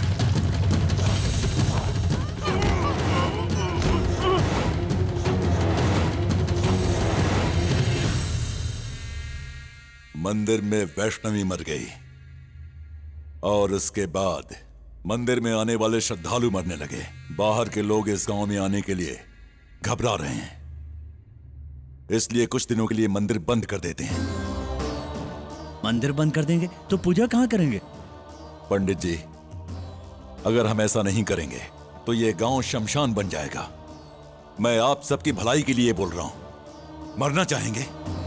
मंदिर में वैष्णवी मर गई, और उसके बाद मंदिर में आने वाले श्रद्धालु मरने लगे। बाहर के लोग इस गांव में आने के लिए घबरा रहे हैं, इसलिए कुछ दिनों के लिए मंदिर बंद कर देते हैं।
मंदिर बंद कर देंगे तो पूजा कहाँ करेंगे?
पंडित जी, अगर हम ऐसा नहीं करेंगे तो ये गांव शमशान बन जाएगा। मैं आप सबकी भलाई के लिए बोल रहा हूं। मरना चाहेंगे?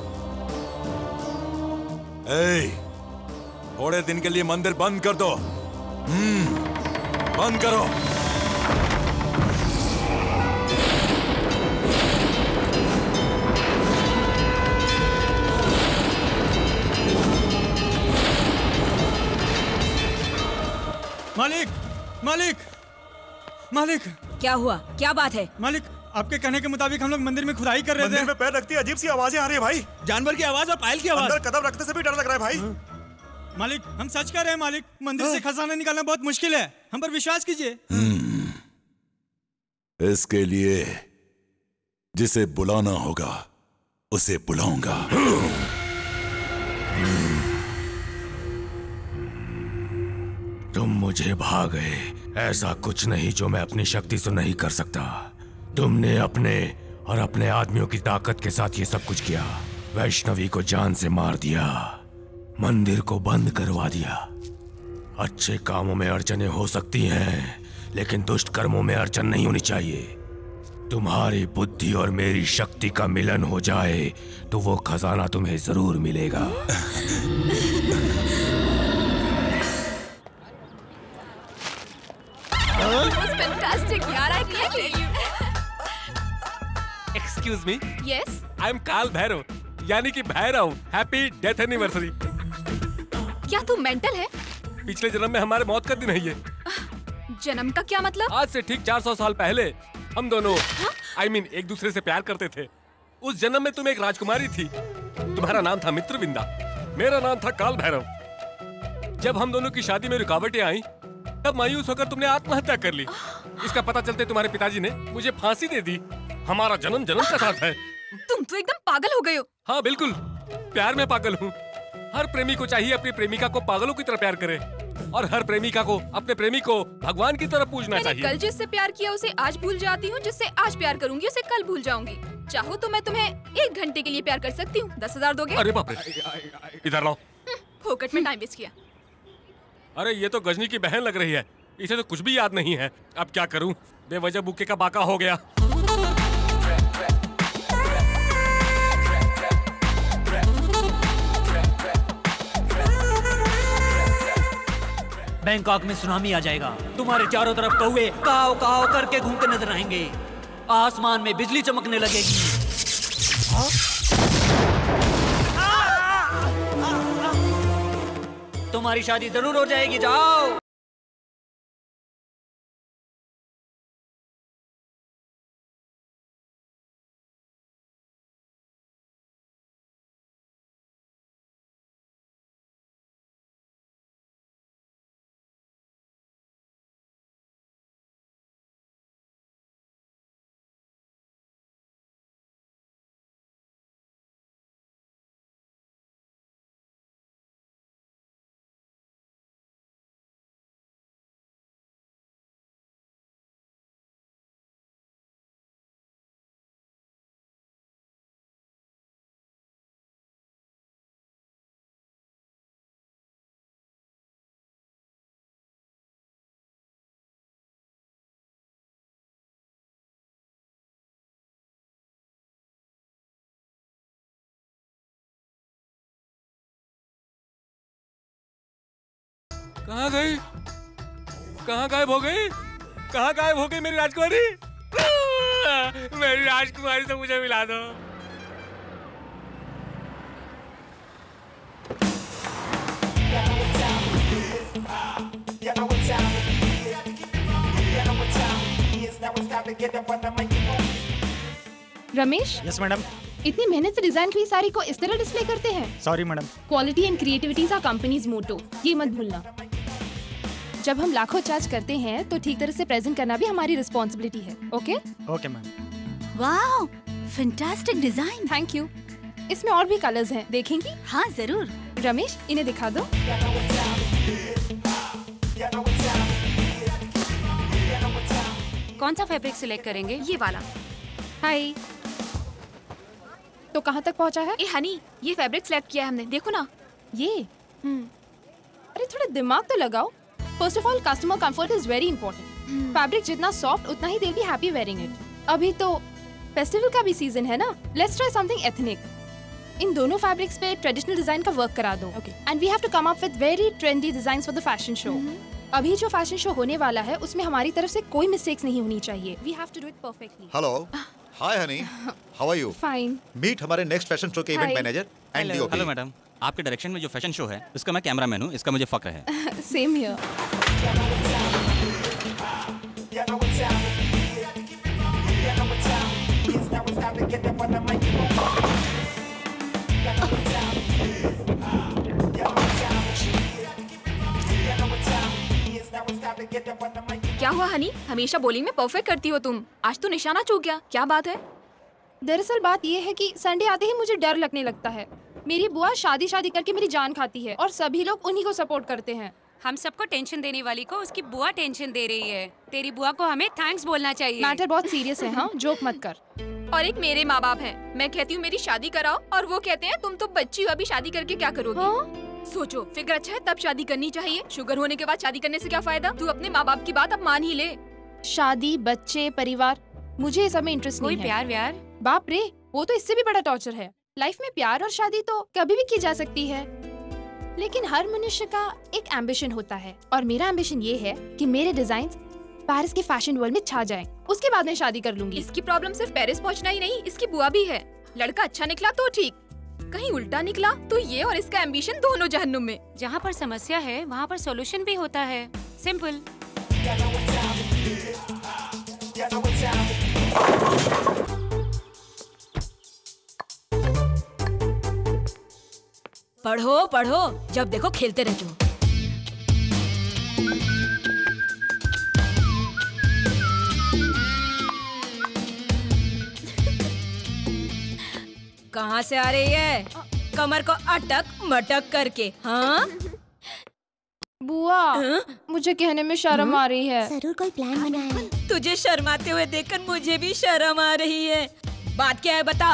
ए, थोड़े दिन के लिए मंदिर बंद कर दो। हम्म, बंद करो।
मालिक, मालिक।
क्या हुआ? क्या बात है?
मालिक, आपके कहने के मुताबिक हम लोग मंदिर में खुदाई कर रहे थे।
मंदिर में पैर रखती अजीब सी आवाजें आ रही है भाई।
जानवर की आवाज और पायल की आवाज।
अंदर कदम रखने से भी डर लग रहा है भाई।
मालिक, हम सच कह रहे हैं मालिक, मंदिर से खजाना निकालना बहुत मुश्किल है, हम पर विश्वास कीजिए।
इसके लिए जिसे बुलाना होगा उसे बुलाऊंगा।
तुम मुझे भा गए, ऐसा कुछ नहीं जो मैं अपनी शक्ति से नहीं कर सकता। तुमने अपने और अपने आदमियों की ताकत के साथ ये सब कुछ किया। वैष्णवी को जान से मार दिया, मंदिर को बंद करवा दिया। अच्छे कामों में अड़चनें हो सकती हैं, लेकिन दुष्ट कर्मों में अड़चन नहीं होनी चाहिए। तुम्हारी बुद्धि और मेरी शक्ति का मिलन हो जाए तो वो खजाना तुम्हें जरूर मिलेगा।
Excuse me.
Yes.
I am Kaal Bhairav, यानी कि भैरव। Happy death anniversary.
क्या तू मेंटल है?
पिछले जन्म में हमारे मौत का दिन है ये।
जन्म का क्या मतलब?
आज से ठीक चार सौ साल पहले हम दोनों आई मीन एक दूसरे से प्यार करते थे। उस जन्म में तुम एक राजकुमारी थी। तुम्हारा नाम था मित्रविंदा, मेरा नाम था काल भैरव। जब हम दोनों की शादी में रुकावटें आई तब मायूस होकर तुमने आत्महत्या कर ली। इसका पता चलते तुम्हारे पिताजी ने मुझे फांसी दे दी। हमारा जन्म जन्म का साथ है।
तुम तो एकदम पागल हो गए हो।
हाँ बिल्कुल, प्यार में पागल हूँ। हर प्रेमी को चाहिए अपनी प्रेमिका को पागलों की तरह प्यार करे, और हर प्रेमिका को अपने प्रेमी को भगवान की तरह पूजना चाहिए।
कल जिससे प्यार किया उसे आज भूल जाती हूँ, जिससे आज प्यार करूंगी उसे कल भूल जाऊंगी। चाहो तो मैं तुम्हें एक घंटे के लिए प्यार कर सकती हूँ। दस हजार दोगे?
अरे बाप रे, इधर लाओ।
फोकट में टाइम वेस्ट किया।
अरे ये तो गजनी की बहन लग रही है, इसे तो कुछ भी याद नहीं है। अब क्या करूं, बेवजह बुक्के का बाका हो गया।
बैंकॉक में सुनामी आ जाएगा। तुम्हारे चारों तरफ कौवे काव काव करके घूमते नजर आएंगे। आसमान में बिजली चमकने लगेगी। तुम्हारी शादी जरूर हो जाएगी। जाओ।
कहाँ गई? कहाँ गायब हो गई? कहाँ गायब हो गई मेरी राजकुमारी? मेरी राजकुमारी से मुझे मिला दो।
रमेश।
Yes madam.
इतनी मेहनत से डिजाइन की साड़ी को इस तरह डिस्प्ले करते हैं?
Sorry madam.
Quality and creativity is our company's motto, ये मत भूलना। जब हम लाखों चार्ज करते हैं तो ठीक तरह से प्रेजेंट करना भी हमारी रिस्पॉन्सिबिलिटी है। Okay
okay ma'am.
Wow, fantastic design.
Thank you. इसमें और भी कलर्स हैं, देखेंगी?
हाँ जरूर।
रमेश, इन्हें दिखा दो।
कौन सा फैब्रिक सिलेक्ट करेंगे?
ये वाला। हाय। तो कहाँ तक पहुँचा है? ए हनी, ये फैब्रिक सिलेक्ट किया है हमने, देखो ना। ये हम्म अरे थोड़ा दिमाग तो लगाओ। First of all customer comfort is very important. Fabric जितना सॉफ्ट उतना ही they be happy wearing it. अभी तो फेस्टिवल का भी सीजन है ना, लेट्स ट्राई समथिंग एथनिक। इन दोनों फैब्रिक्स पे ट्रेडिशनल डिजाइन का वर्क करा दो। And we have to come up with very trendy designs for the fashion show. अभी जो फैशन शो होने वाला है उसमें हमारी तरफ से कोई मिस्टेक्स नहीं होनी चाहिए। We have to do it perfectly.
Hello, hi honey, how are you?
Fine.
Meet हमारे नेक्स्ट फैशन शो के event manager and DOP.
Hello madam, आपके डायरेक्शन में जो फैशन शो है उसका मैं कैमरामैन हूँ, इसका मुझे फक्र है।
Same here.
क्या हुआ हनी? हमेशा बॉलिंग में परफेक्ट करती हो तुम, आज तो निशाना चूक गया, क्या बात है?
दरअसल बात ये है कि संडे आते ही मुझे डर लगने लगता है। मेरी बुआ शादी शादी करके मेरी जान खाती है और सभी लोग उन्हीं को सपोर्ट करते हैं।
हम सबको टेंशन देने वाली को उसकी बुआ टेंशन दे रही है। तेरी बुआ को हमें थैंक्स बोलना चाहिए।
मैटर बहुत सीरियस है, हाँ जोक मत कर।
और एक मेरे माँ बाप हैं, मैं कहती हूँ मेरी शादी कराओ और वो कहते हैं तुम तो बच्ची हो, अभी शादी करके क्या करोगी? हाँ? सोचो, फिगर अच्छा है तब शादी करनी चाहिए, शुगर होने के बाद शादी करने से क्या फायदा? तू अपने माँ बाप की बात अब मान ही ले।
शादी, बच्चे, परिवार, मुझे ये सब में इंटरेस्ट नहीं है।
प्यार व्यार?
बाप रे, वो तो इससे भी बड़ा टॉर्चर है। लाइफ में प्यार और शादी तो कभी भी की जा सकती है, लेकिन हर मनुष्य का एक एम्बिशन होता है और मेरा एम्बिशन ये है कि मेरे डिजाइन्स पेरिस के फैशन वर्ल्ड में छा जाएं। उसके बाद मैं शादी कर लूंगी।
इसकी प्रॉब्लम सिर्फ पेरिस पहुंचना ही नहीं, इसकी बुआ भी है। लड़का अच्छा निकला तो ठीक, कहीं उल्टा निकला तो ये और इसका एम्बिशन दोनों जहन्नुम में।
जहाँ पर समस्या है वहाँ पर सॉल्यूशन भी होता है, सिंपल।
पढ़ो पढ़ो, जब देखो खेलते रहते हो। कहाँ से आ रही है? कमर को अटक मटक करके। हाँ
बुआ, मुझे कहने में शर्म आ रही है।
जरूर कोई प्लान बनाया है।
तुझे शर्माते हुए देखकर मुझे भी शर्म आ रही है। बात क्या है बता।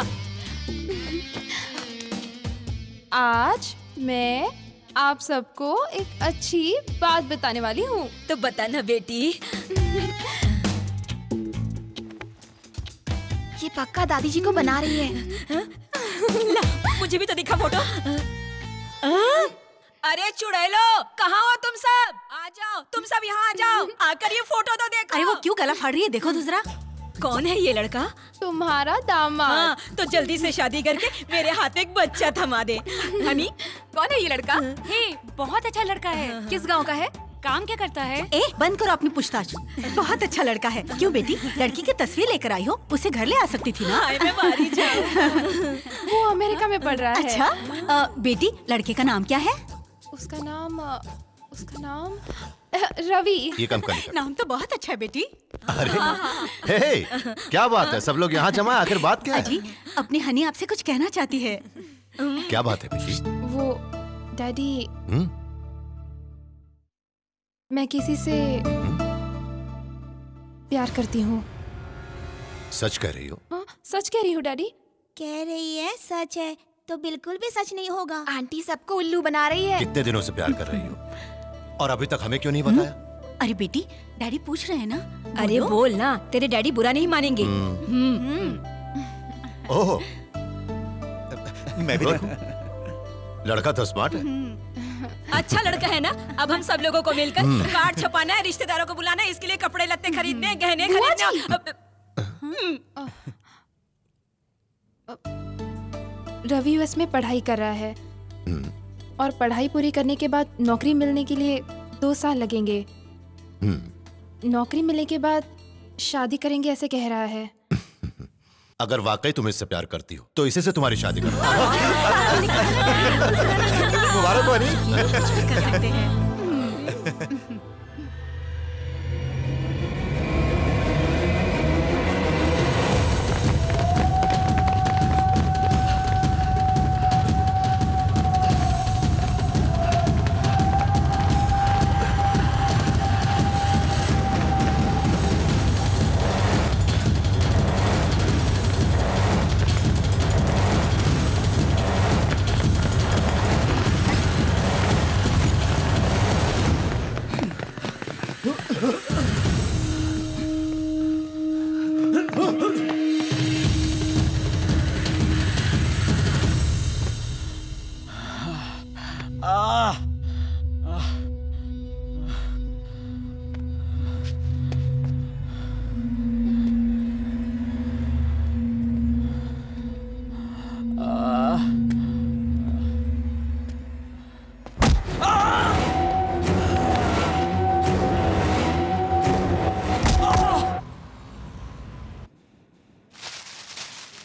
आज मैं आप सबको एक अच्छी बात बताने वाली हूँ।
तो बता ना बेटी।
ये पक्का दादी जी को बना रही है।
ला, मुझे भी तो दिखा फोटो। अरे चुड़ैलो, कहाँ हो तुम सब? आ जाओ, तुम सब यहाँ आ जाओ, आकर ये फोटो तो देखो।
अरे वो क्यों गला फाड़ रही है, देखो तो जरा।
कौन है ये लड़का?
तुम्हारा दामाद।
हाँ, तो जल्दी से शादी करके मेरे हाथ एक बच्चा थमा दे। हनी,
कौन है ये लड़का?
हे, बहुत अच्छा लड़का है।
किस गांव का है?
काम क्या करता है?
ए, बंद करो अपनी पूछताछ। बहुत अच्छा लड़का है। क्यों बेटी, लड़की की तस्वीर लेकर आई हो, उसे घर ले आ सकती थी ना?
हाय, मैं मारी जाऊं।
वो अमेरिका में पढ़ रहा है।
अच्छा, आ, बेटी लड़के का नाम क्या है?
उसका नाम उसका नाम रवि।
ये कम कर।
नाम तो बहुत अच्छा है बेटी।
अरे हे, क्या बात है, सब लोग यहाँ जमा, आखिर बात क्या है?
अजी, अपनी हनी आपसे कुछ कहना चाहती है।
क्या बात है बेटी?
वो डैडी,
हुँ?
मैं किसी से प्यार करती हूँ।
सच कह रही हो?
हाँ, सच कह रही हूँ डैडी।
कह रही है सच है तो बिल्कुल भी सच नहीं होगा।
आंटी सबको उल्लू बना रही है।
कितने दिनों से प्यार कर रही हो और अभी तक हमें क्यों नहीं बताया?
अरे बेटी, डैडी पूछ रहे हैं ना।
अरे बोल ना, तेरे डैडी बुरा नहीं मानेंगे।
ओह, मैं भी देखूं? लड़का तो स्मार्ट है।
अच्छा लड़का है ना। अब हम सब लोगों को मिलकर कार्ड छपाना है, रिश्तेदारों को बुलाना है, इसके लिए कपड़े लत्ते खरीदने, गहने खरीदने।
रवि यूएस में पढ़ाई कर रहा है और पढ़ाई पूरी करने के बाद नौकरी मिलने के लिए दो साल लगेंगे। नौकरी मिलने के बाद शादी करेंगे ऐसे कह रहा है।
अगर वाकई तुम इससे प्यार करती हो तो इसी से तुम्हारी शादी करो। मुबारक हो।
कुछ भी कर सकते हैं।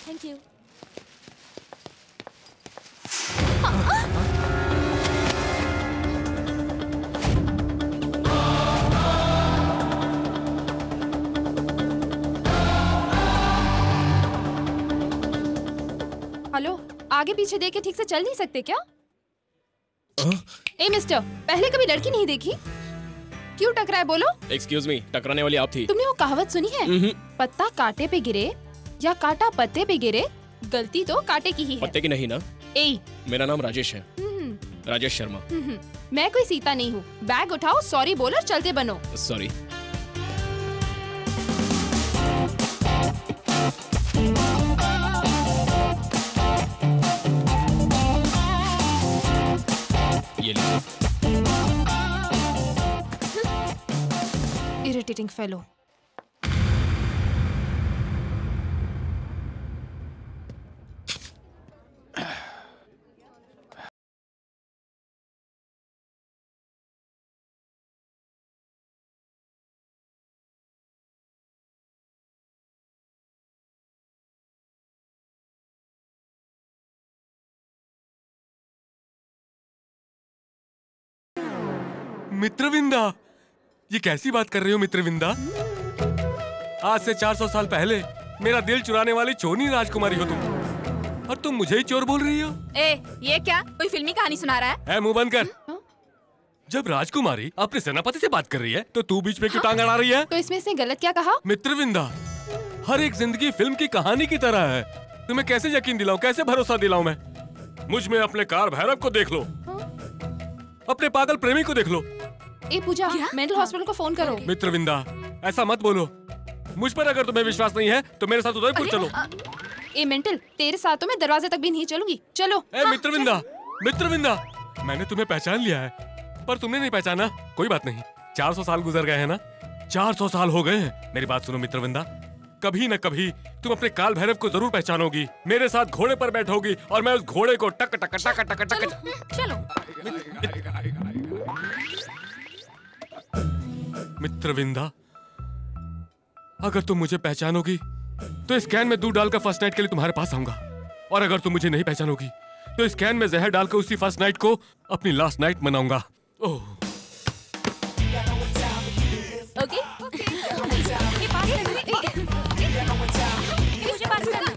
Thank you.
हेलो, आगे पीछे देख के ठीक से चल नहीं सकते क्या? ए मिस्टर, पहले कभी लड़की नहीं देखी? क्यों टकराए बोलो?
एक्सक्यूज मी, टकराने वाली आप थी।
तुमने वो कहावत सुनी है? पत्ता कांटे पे गिरे या कांटा पत्ते पे गिरे, गलती तो कांटे की ही है।
पत्ते की नहीं ना?
ए,
मेरा नाम राजेश है, राजेश शर्मा।
मैं कोई सीता नहीं हूँ। बैग उठाओ, सॉरी बोलो, चलते बनो।
सॉरी। ये लीजिए।
Irritating fellow.
मित्रविंदा, ये कैसी बात कर रही हो मित्रविंदा? आज से चार सौ साल पहले मेरा दिल चुराने वाली चोरनी राजकुमारी हो तुम, और तुम मुझे ही चोर बोल रही हो?
ए, ये क्या कोई फिल्मी कहानी सुना रहा है?
ए, मुंह बंद कर। जब राजकुमारी अपने सेनापति से बात कर रही है तो तू बीच में क्यों टांग अड़ा रही है?
तो इसमें इसने गलत क्या कहा?
मित्रविंदा, हर एक जिंदगी फिल्म की कहानी की तरह है। तुम्हें कैसे यकीन दिलाऊं, कैसे भरोसा दिलाऊं मैं? मुझ में अपने कार भैरव को देख लो, अपने पागल प्रेमी को देख लो।
ए पूजा, मेंटल हॉस्पिटल को फोन करो।
मित्रविंदा, ऐसा मत बोलो। मुझ पर अगर तुम्हें विश्वास नहीं है तो मेरे साथ उदयपुर चलो।
ए मेंटल, तेरे साथ तो मैं दरवाजे तक भी नहीं चलूंगी। चलो।
ए मित्रविंदा, मित्रविंदा, मैंने तुम्हें पहचान लिया है पर तुमने नहीं पहचाना। कोई बात नहीं, चार सौ साल गुजर गए हैं ना, चार सौ साल हो गए हैं। मेरी बात सुनो मित्रविंदा, कभी न कभी तुम अपने काल भैरव को जरूर पहचानोगी। मेरे साथ घोड़े पर बैठोगी और मैं उस घोड़े को टक टक टक टक टक।
चलो।
मित्रविंदा, अगर तुम मुझे पहचानोगी तो स्कैन में दूध डालकर फर्स्ट नाइट के लिए तुम्हारे पास आऊंगा, और अगर तुम मुझे नहीं पहचानोगी तो स्कैन में जहर डालकर उसी फर्स्ट नाइट को अपनी लास्ट नाइट मनाऊंगा। ओह
ओके ये पास है, मुझे पास करना।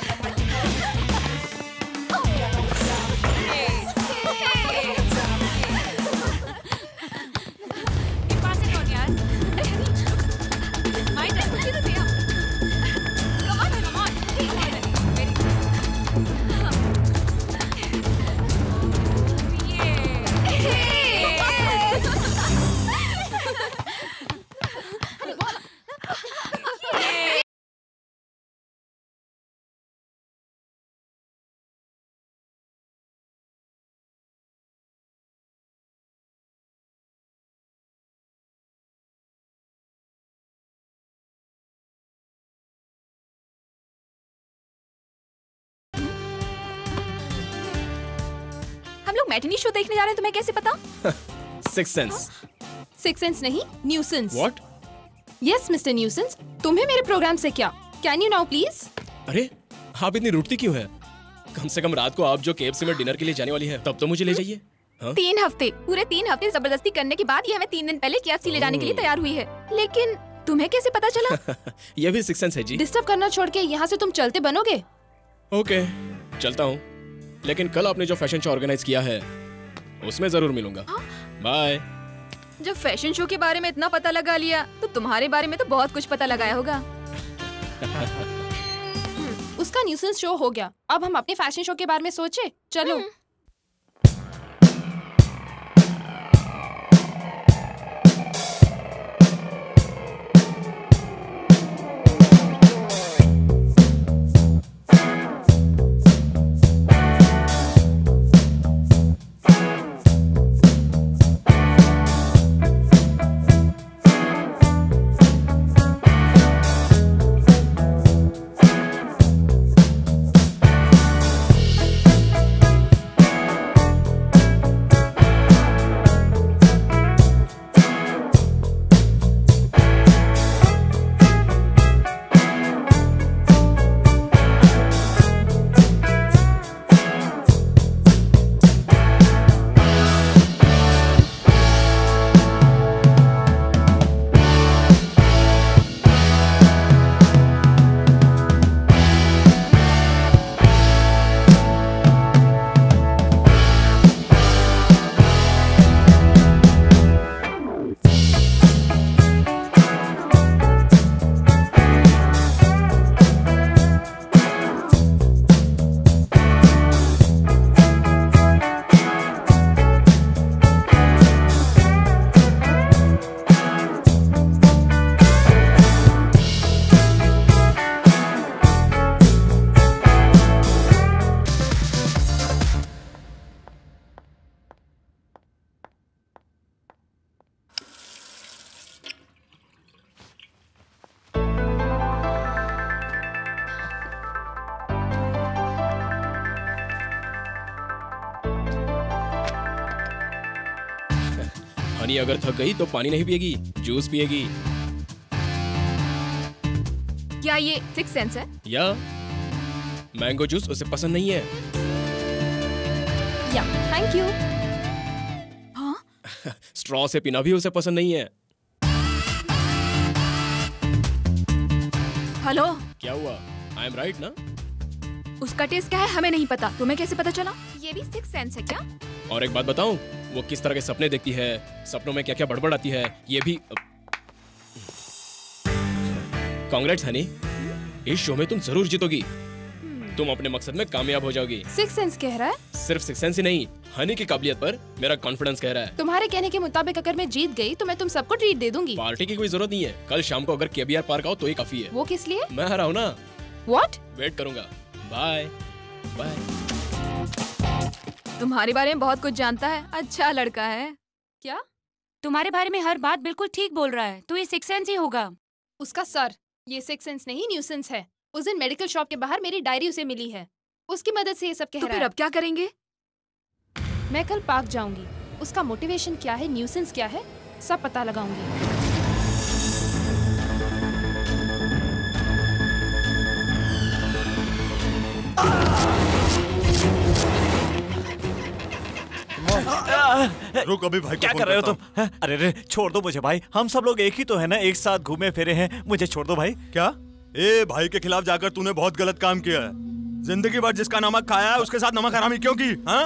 हम लोग मैटिनी शो देखने जा रहे हैं, तुम्हें कैसे पता?
Six sense.
सिक्स सेंस नहीं, nuisance.
What?
Yes mister nuisance, तुम्हें मेरे प्रोग्राम से क्या? Can you now please?
अरे आप इतनी रूठती क्यों है? कम से कम रात को आप जो केएफसी में डिनर के लिए जाने वाली है तब तो मुझे ले जाइए। हाँ?
तीन हफ्ते पूरे तीन हफ्ते जबरदस्ती करने के बाद ये हमें तीन दिन पहले केएफसी ले जाने के लिए तैयार हुई है, लेकिन तुम्हें कैसे पता चला?
ये भी सिक्स सेंस है जी।
डिस्टर्ब करना छोड़ के यहाँ से तुम चलते बनोगे?
ओके चलता हूँ, लेकिन कल आपने जो फैशन शो ऑर्गेनाइज किया है उसमें जरूर मिलूंगा। बाय।
जब फैशन शो के बारे में इतना पता लगा लिया तो तुम्हारे बारे में तो बहुत कुछ पता लगाया होगा।
उसका न्यूसेंस शो हो गया, अब हम अपने फैशन शो के बारे में सोचे। चलो।
हनी अगर थक गई तो पानी नहीं पिएगी, जूस पिएगी।
क्या ये सिक्स सेंस है?
या मैंगो जूस उसे पसंद नहीं है।
या थैंक यू।
हाँ?
स्ट्रॉ से पीना भी उसे पसंद नहीं है।
हेलो,
क्या हुआ? आई एम राइट ना?
उसका टेस्ट क्या है हमें नहीं पता, तुम्हें कैसे पता चला? ये भी सिक्स सेंस है क्या?
और एक बात बताऊं, वो किस तरह के सपने देखती है, सपनों में क्या क्या बड़बड़ आती है, ये भी। कांग्रेट्स हनी, इस शो में तुम जरूर जीतोगी। तुम अपने मकसद में कामयाब हो जाओगी।
सिक्स सेंस कह रहा है?
सिर्फ सिक्स सेंस ही नहीं, हनी की काबिलियत पर मेरा कॉन्फिडेंस कह रहा है।
तुम्हारे कहने के मुताबिक अगर मैं जीत गई तो मैं तुम सबको ट्रीट दे दूंगी।
पार्टी की कोई जरूरत नहीं है, कल शाम को अगर केबीआर पार्क आओ तो ही काफी है।
वो किस लिए?
मैं हरा हूँ ना।
What?
वेट करूंगा। Bye bye.
तुम्हारे बारे में बहुत कुछ जानता है, अच्छा लड़का है।
क्या? तुम्हारे बारे में हर बात बिल्कुल ठीक बोल रहा है, तो ये सिक्स सेंस ही होगा।
उसका सर, ये सिक्स सेंस नहीं न्यूसेंस है। उस दिन मेडिकल शॉप के बाहर मेरी डायरी उसे मिली है, उसकी मदद से ये सब कह
तो
रहा
फिर
है।
अब क्या करेंगे?
मैं कल पार्क जाऊंगी, उसका मोटिवेशन क्या है, न्यूसेंस क्या है, सब पता लगाऊंगी।
रुक अभी भाई को
क्या
फोन
कर रहे हो
करता
तुम? अरे रे छोड़ दो मुझे भाई, हम सब लोग एक ही तो है ना, एक साथ घूमे फिरे हैं, मुझे छोड़ दो भाई।
क्या? ए भाई के खिलाफ जाकर तूने बहुत गलत काम किया है। जिंदगी भर जिसका नमक खाया है उसके साथ नमक हरामी क्यों की? हाँ?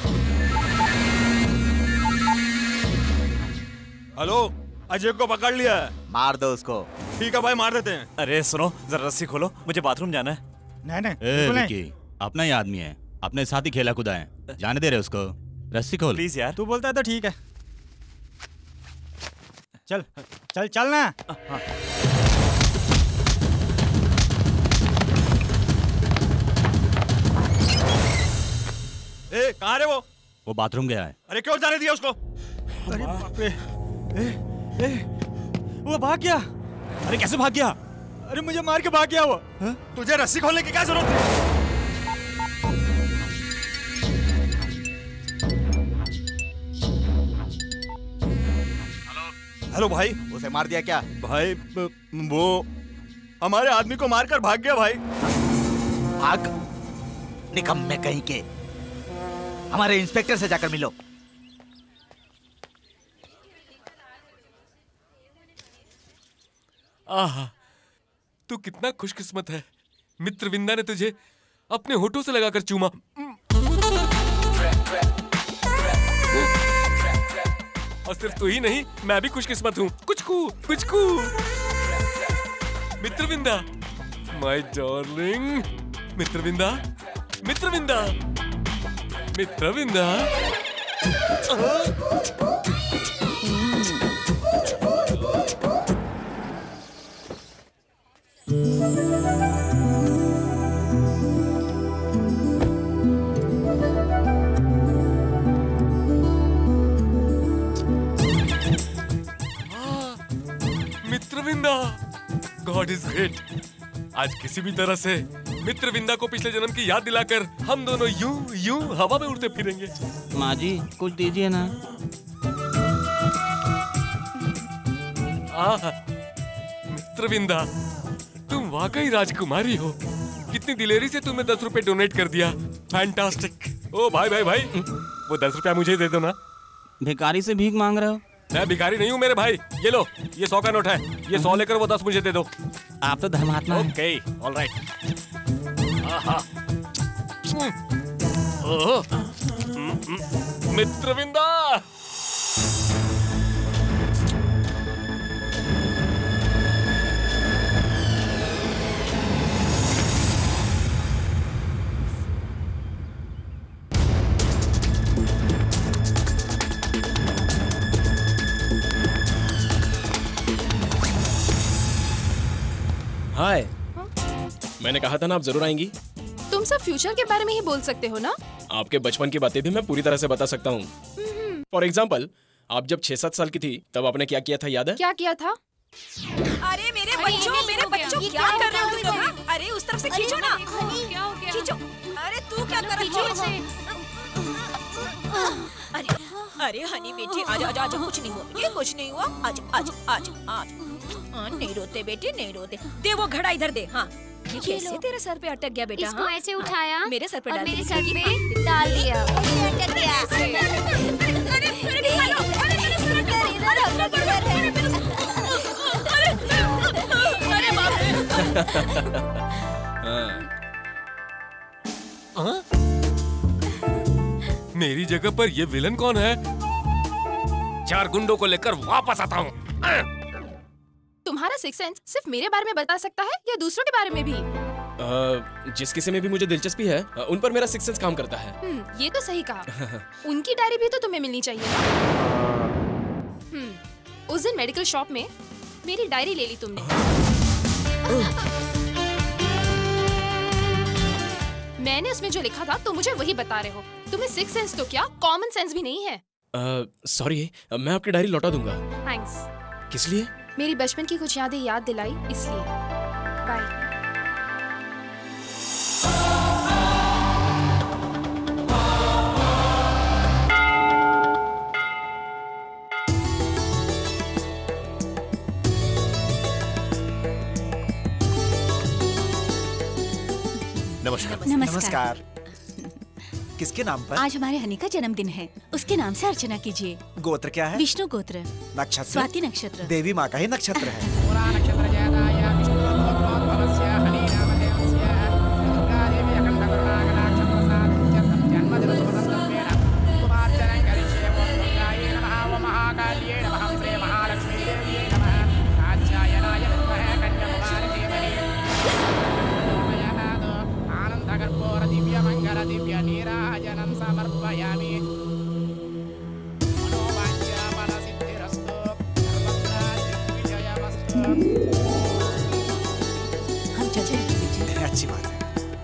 हेलो, अजय को पकड़ लिया है।
मार दो उसको।
ठीक है भाई, मार देते हैं।
अरे सुनो, जरा रस्सी खोलो, मुझे बाथरूम जाना है।
नहीं नहीं विकी, अपना ही आदमी है, अपने साथ ही खेला कूदा है, जाने दे रहे उसको। रस्सी खोल
प्लीज यार।
तू बोलता है तो ठीक है। चल चल चल ना।
ए कहाँ रे वो?
वो बाथरूम गया है।
अरे क्यों जाने दिया उसको?
अरे बाप रे। ए, ए, वो भाग गया।
अरे कैसे भाग गया?
अरे मुझे मार के भाग गया वो।
हा? तुझे रस्सी खोलने की क्या जरूरत है? हेलो भाई।
उसे मार दिया क्या?
भाई वो हमारे आदमी को मारकर भाग गया भाई।
भाग? निकम्मे कहीं के। हमारे इंस्पेक्टर से जाकर मिलो।
आहा, तू कितना खुशकिस्मत है, मित्रविंदा ने तुझे अपने होठों से लगाकर चूमा। और सिर्फ तू ही नहीं, मैं भी खुशकिस्मत हूँ। कुछ कू, कुछ कू। Mitravinda, my darling, Mitravinda, Mitravinda, Mitravinda. Mitravinda, God is great. आज किसी भी तरह से मित्रविंदा को पिछले जन्म की याद दिलाकर हम दोनों यूं यूं हवा में उड़ते फिरेंगे।
माँ जी कुछ दीजिए ना।
आह, मित्रविंदा, तुम वाकई राजकुमारी हो। कितनी दिलेरी से तुमने दस रुपए डोनेट कर दिया, फैंटास्टिक। ओ भाई भाई भाई, वो दस रुपया मुझे दे दो ना।
भिखारी से भीख मांग रहे हो?
मैं भिखारी नहीं हूँ मेरे भाई। ये लो, ये सौ का नोट है, ये सौ लेकर वो दस मुझे दे दो।
आप तो धर्मात्मा हैं।
Okay, all right. आहा, ओह, मित्रविंदा।
हाय। मैंने कहा था ना आप जरूर आएंगी।
तुम सब फ्यूचर के बारे में ही बोल सकते हो ना?
आपके बचपन की बातें भी मैं पूरी तरह से बता सकता हूँ। फॉर एग्जाम्पल, आप जब छह सात साल की थी तब आपने क्या किया था, याद है?
क्या किया था?
अरे मेरे बच्चों, मेरे बच्चों, क्या कर रहे हो तुम लोग? अरे उस तरफ से खींचो ना।
क्या हो गया?
खींचो। अरे तू क्या कर रही है?
से।
अरे अरे हनी बेटी आजा आजा आजा, कुछ नहीं हुआ बेटी, कुछ नहीं हुआ, आजा आजा आजा आजा। हाँ, नहीं रोते बेटे, नहीं रोते। दे वो घड़ा इधर दे। हाँ, ये कैसे तेरे सर पे अटक गया बेटा?
इसको
हाँ?
ऐसे उठाया,
मेरे सर पे डाल
मेरे
दिया।
सर पे डाल दिया।
अटक गया।
अरे अरे निकालो, अरे मेरे सर पे
इधर हम लोग इधर है।
अरे बाप रे।
हाँ? मेरी जगह पर ये विलन कौन है? चार गुंडों को लेकर वापस आता हूँ।
तुम्हारा सिक्स सेंस सिर्फ मेरे बारे में बता सकता है या दूसरों के बारे में भी?
uh, जिस किसी में भी मुझे दिलचस्पी है उन पर मेरा सिक्स सेंस काम करता है।
हम्म, ये तो सही कहा। उनकी डायरी भी तो तुम्हें मिलनी चाहिए। हम्म, उस दिन मेडिकल शॉप में मेरी डायरी ले ली तुमने। मैंने उसमें जो लिखा था तुम मुझे वही बता रहे हो। तुम्हें सिक्स सेंस तो क्या, कॉमन सेंस भी नहीं है।
सॉरी, uh, मैं आपकी डायरी लौटा दूंगा।
थैंक्स।
किस लिए?
मेरी बचपन की कुछ यादें याद दिलाई इसलिए। बाय।
नमस्कार।
नमस्कार।
किसके नाम पर?
आज हमारे हनी का जन्मदिन है, उसके नाम से अर्चना कीजिए।
गोत्र क्या है?
विष्णु गोत्र।
नक्षत्र?
स्वाति नक्षत्र।
देवी माँ का ही नक्षत्र है।
हम चलते हैं।
अच्छी बात है।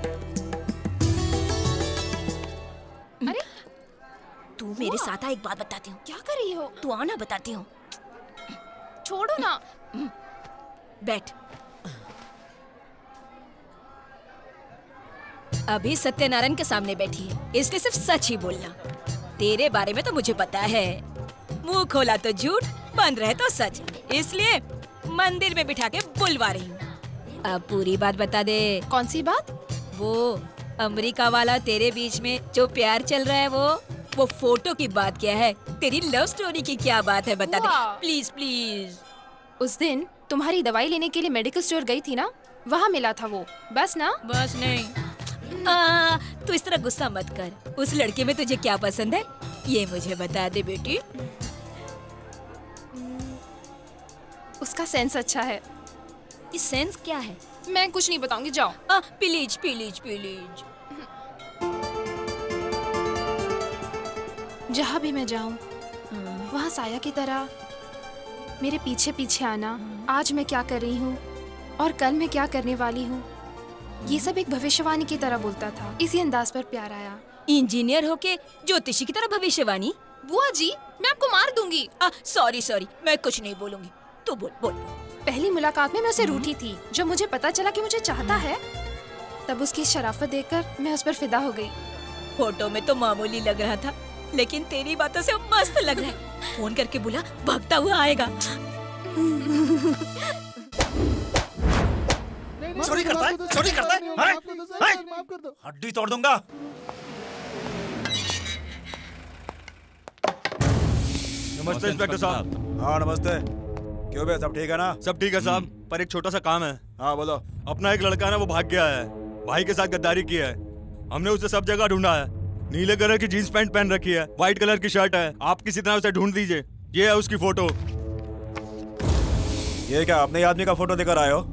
अरे तू मेरे साथ आ, एक बात बताती हूँ।
क्या कर रही हो?
तू आना, बताती हूँ।
छोड़ो ना।
बैठ। अभी सत्यनारायण के सामने बैठी है, इसलिए सिर्फ सच ही बोलना। तेरे बारे में तो मुझे पता है, मुंह खोला तो झूठ, बंद रहे तो सच, इसलिए मंदिर में बिठा के बुलवा रही हूँ। अब पूरी बात बता दे।
कौन सी बात?
वो अमेरिका वाला तेरे बीच में जो प्यार चल रहा है, वो वो फोटो की बात क्या है? तेरी लव स्टोरी की क्या बात है, बता दे प्लीज प्लीज।
उस दिन तुम्हारी दवाई लेने के लिए मेडिकल स्टोर गई थी ना, वहाँ मिला था वो। बस ना?
बस नहीं। आ, तू इस तरह गुस्सा मत कर। उस लड़के में तुझे क्या पसंद है ये मुझे बता दे बेटी।
उसका सेंस अच्छा है।
इस सेंस क्या है?
मैं कुछ नहीं बताऊंगी, जाओ।
आ, प्लीज प्लीज प्लीज।
जहाँ भी मैं जाऊँ वहाँ साया की तरह मेरे पीछे पीछे आना। आज मैं क्या कर रही हूँ और कल मैं क्या करने वाली हूँ, ये सब एक भविष्यवाणी की तरह बोलता था। इसी अंदाज पर प्यार आया।
इंजीनियर होके ज्योतिषी की तरह भविष्यवाणी?
बुआ जी, मैं आपको मार दूंगी।
सॉरी सॉरी, मैं कुछ नहीं बोलूंगी, तू बोल बोल।
पहली मुलाकात में मैं उसे रूठी थी। जब मुझे पता चला कि मुझे चाहता है, तब उसकी शराफत देखकर मैं उस पर फिदा हो गई।
फोटो में तो मामूली लग रहा था, लेकिन तेरी बातों से मस्त लग रहा है। फोन करके बोला भागता हुआ आएगा।
चोरी करता है, चोरी करता है, है? है? हड्डी तोड़ दूंगा।
नमस्ते इंस्पेक्टर साहब।
हाँ नमस्ते। क्यों बे, सब ठीक है ना?
सब ठीक है साहब, पर एक छोटा सा काम है।
हाँ बोलो।
अपना एक लड़का ना, वो भाग गया है, भाई के साथ गद्दारी की है। हमने उसे सब जगह ढूंढा है। नीले कलर की जीन्स पैंट पहन रखी है, व्हाइट कलर की शर्ट है। आप किसी तरह उसे ढूंढ दीजिए। ये है उसकी फोटो।
ये क्या अपने आदमी का फोटो लेकर आए हो?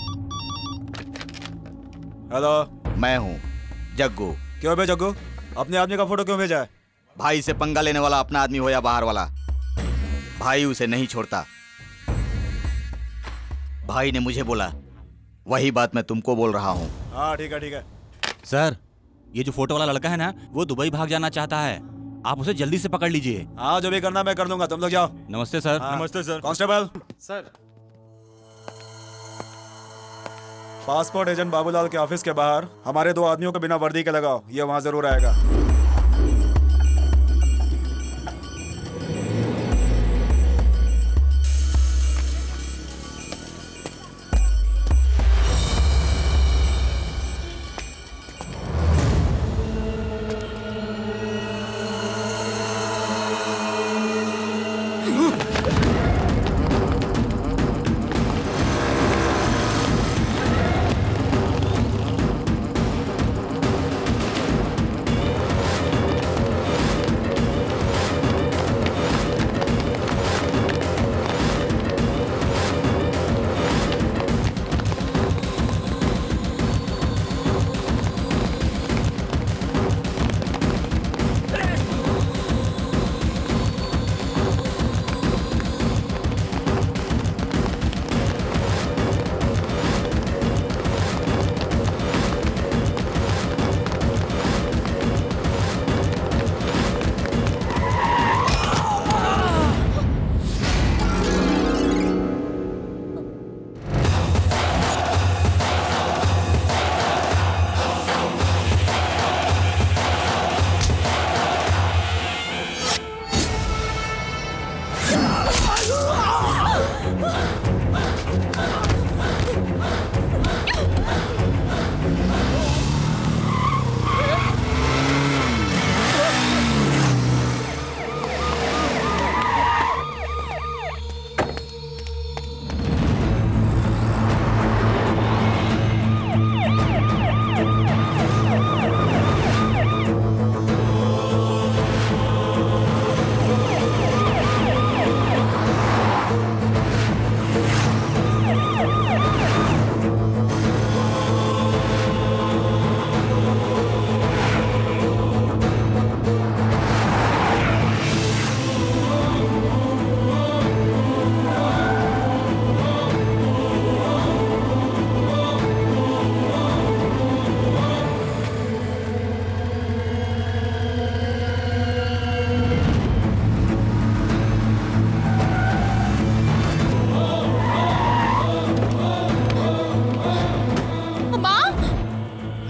हेलो,
मैं हूँ जग्गू।
क्यों बे जग्गू, अपने आदमी का फोटो क्यों भेजा है?
भाई से पंगा लेने वाला अपना आदमी हो या बाहर वाला, भाई उसे नहीं छोड़ता। भाई ने मुझे बोला, वही बात मैं तुमको बोल रहा हूँ।
हाँ ठीक है ठीक है।
सर, ये जो फोटो वाला लड़का है ना, वो दुबई भाग जाना चाहता है। आप उसे जल्दी से पकड़ लीजिए।
हाँ, जो भी करना मैं कर दूंगा, तुम लोग जाओ।
नमस्ते सर।
हाँ।
नमस्ते sir.
Constable
sir,
passport agent Babulal के ऑफिस के बाहर हमारे दो आदमियों को बिना वर्दी के लगाओ। ये वहाँ जरूर आएगा।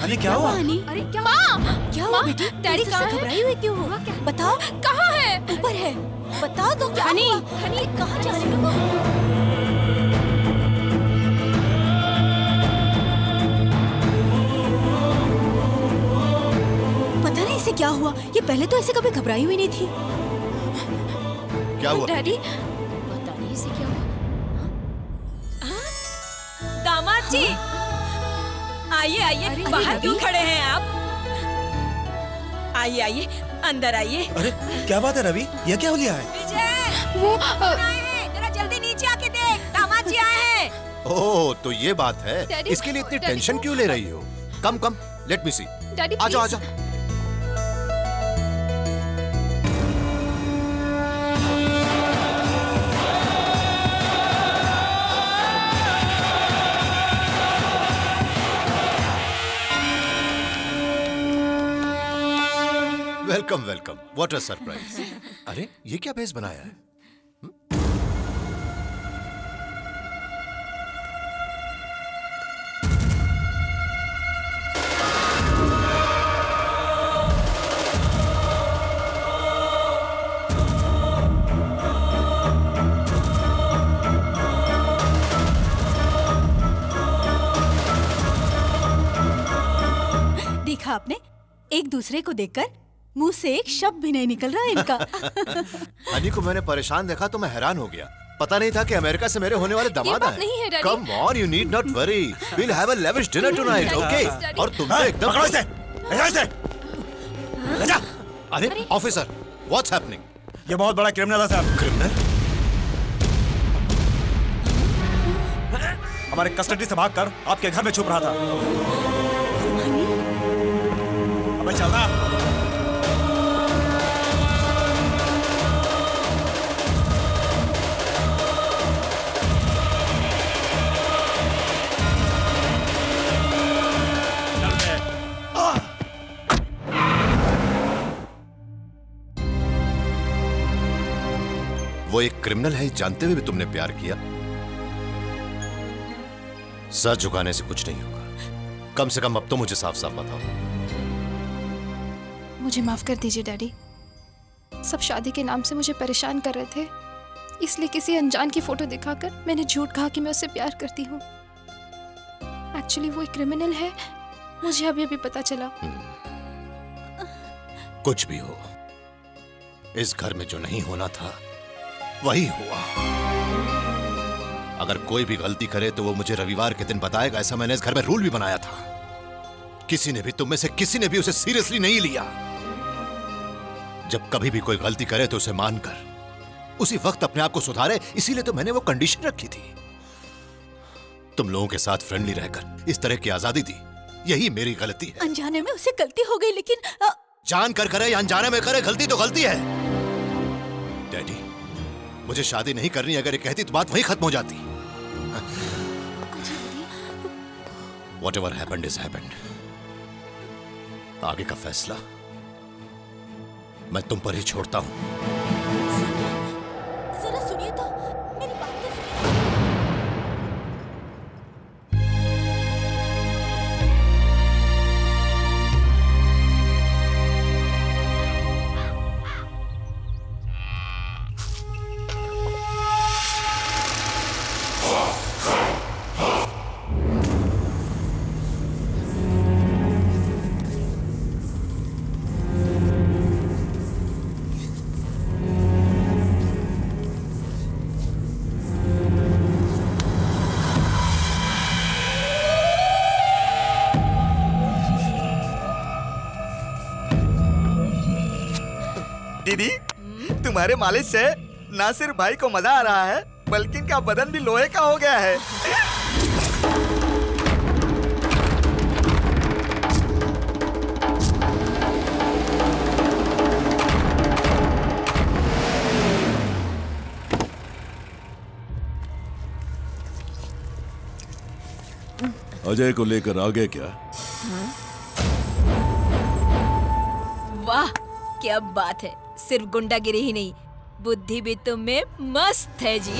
हनी क्या हुआ?
हनी?
अरे क्या
माँ क्या हुआ बेटी?
डैडी कहाँ है?
घबराई हुई क्यों हो? बताओ
कहाँ है?
ऊपर है, बताओ तो क्या
हनी,
हुआ? हनी कहाँ जा रही हो? पता नहीं इसे क्या हुआ, ये पहले तो ऐसे कभी घबराई हुई नहीं थी।
क्या हुआ?
डैडी
पता नहीं इसे क्या हुआ। दामाद जी आइए आइए, बाहर क्यों खड़े हैं आप? आइए आइए, अंदर आइए।
अरे क्या बात है रवि, यह क्या हो लिया है?
विजय, वो आए हैं, जरा जल्दी नीचे आके देख, दामाद जी आए हैं।
ओह, तो ये बात है।
डैडी,
इसके लिए इतनी
डैडी,
टेंशन क्यों ले रही हो? Come come, let me see.
Daddy
आजा
प्लीज।
आजा। Welcome welcome, what a surprise. अरे ये क्या भेस बनाया है?
देखा आपने, एक दूसरे को देखकर मुंह से एक शब्द भी नहीं निकल रहा इनका।
हनी को मैंने परेशान देखा तो मैं हैरान हो गया। पता नहीं था कि अमेरिका से मेरे होने वाले दामाद आए।
नहीं है daddy.
Come on, you need not worry, we'll have a lavish dinner tonight, okay? और तुम तो एकदम
पकड़ो इसे, इसे, ले जा।
अरे ऑफिसर, व्हाट्स हैपनिंग?
ये बहुत बड़ा क्रिमिनल है साहब।
क्रिमिनल?
हमारे कस्टडी से भागकर आपके घर में छुप रहा था। अबे चल रहा।
वो एक क्रिमिनल है जानते हुए भी तुमने प्यार किया? सर झुकाने से कुछ नहीं होगा। कम से कम अब तो मुझे साफ साफ बताओ।
मुझे माफ कर दीजिए डैडी, सब शादी के नाम से मुझे परेशान कर रहे थे, इसलिए किसी अनजान की फोटो दिखाकर मैंने झूठ कहा कि मैं उससे प्यार करती हूँ। एक्चुअली वो एक क्रिमिनल है, मुझे अभी अभी पता चला।
कुछ भी हो, इस घर में जो नहीं होना था वही हुआ। अगर कोई भी गलती करे तो वो मुझे रविवार के दिन बताएगा, ऐसा मैंने इस घर में रूल भी बनाया था। किसी ने भी, तुम में से किसी ने भी उसे सीरियसली नहीं लिया। जब कभी भी कोई गलती करे तो उसे मानकर उसी वक्त अपने आप को सुधारे, इसीलिए तो मैंने वो कंडीशन रखी थी। तुम लोगों के साथ फ्रेंडली रहकर इस तरह की आजादी दी, यही मेरी गलती है।
अनजाने में उसे गलती हो गई, लेकिन आ...
जान कर करे या अनजाने में करे, गलती तो गलती है। डैडी, मुझे शादी नहीं करनी, अगर ये कहती तो बात वहीं खत्म हो जाती। Whatever happened is happened. आगे का फैसला मैं तुम पर ही छोड़ता हूं।
जरा सुनिए तो, मेरी बात तो सुनिए।
दीदी, तुम्हारे मालिश से ना सिर्फ भाई को मजा आ रहा है, बल्कि इनका बदन भी लोहे का हो गया है।
अजय को लेकर आ गए क्या?
वाह, क्या बात है। सिर्फ गुंडागिरी ही नहीं, बुद्धि भी तुम में मस्त है जी।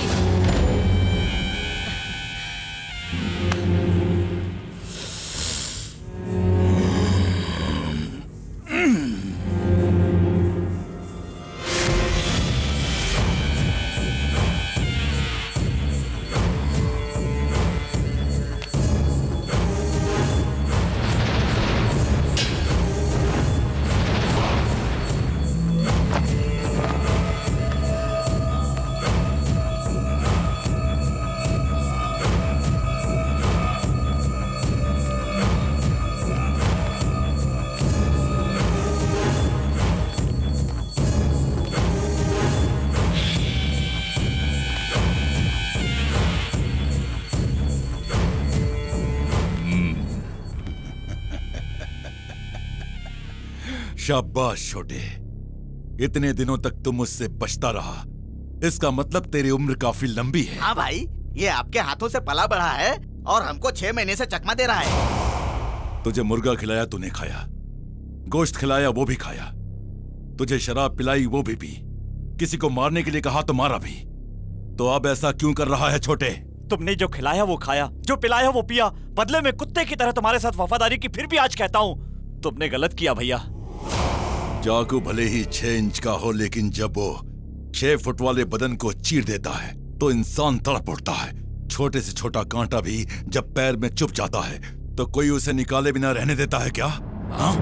शाबाश छोटे, इतने दिनों तक तुम मुझसे बचता रहा, इसका मतलब तेरी उम्र काफी लंबी है।
हाँ भाई, ये आपके हाथों से पला बढ़ा है और हमको छह महीने से चकमा दे रहा है।
तुझे मुर्गा खिलाया तूने खाया, गोश्त खिलाया वो भी खाया, तुझे शराब पिलाई वो भी पी, किसी को मारने के लिए कहा तो मारा भी। तो अब ऐसा क्यों कर रहा है छोटे?
तुमने जो खिलाया वो खाया, जो पिलाया वो पिया, बदले में कुत्ते की तरह तुम्हारे साथ वफादारी की, फिर भी आज कहता हूँ तुमने गलत किया भैया।
चाकू भले ही छह इंच का हो, लेकिन जब वो छह फुट वाले बदन को चीर देता है तो इंसान तड़प उठता है। छोटे से छोटा कांटा भी जब पैर में चुभ जाता है तो कोई उसे निकाले बिना रहने देता है क्या? हाँ?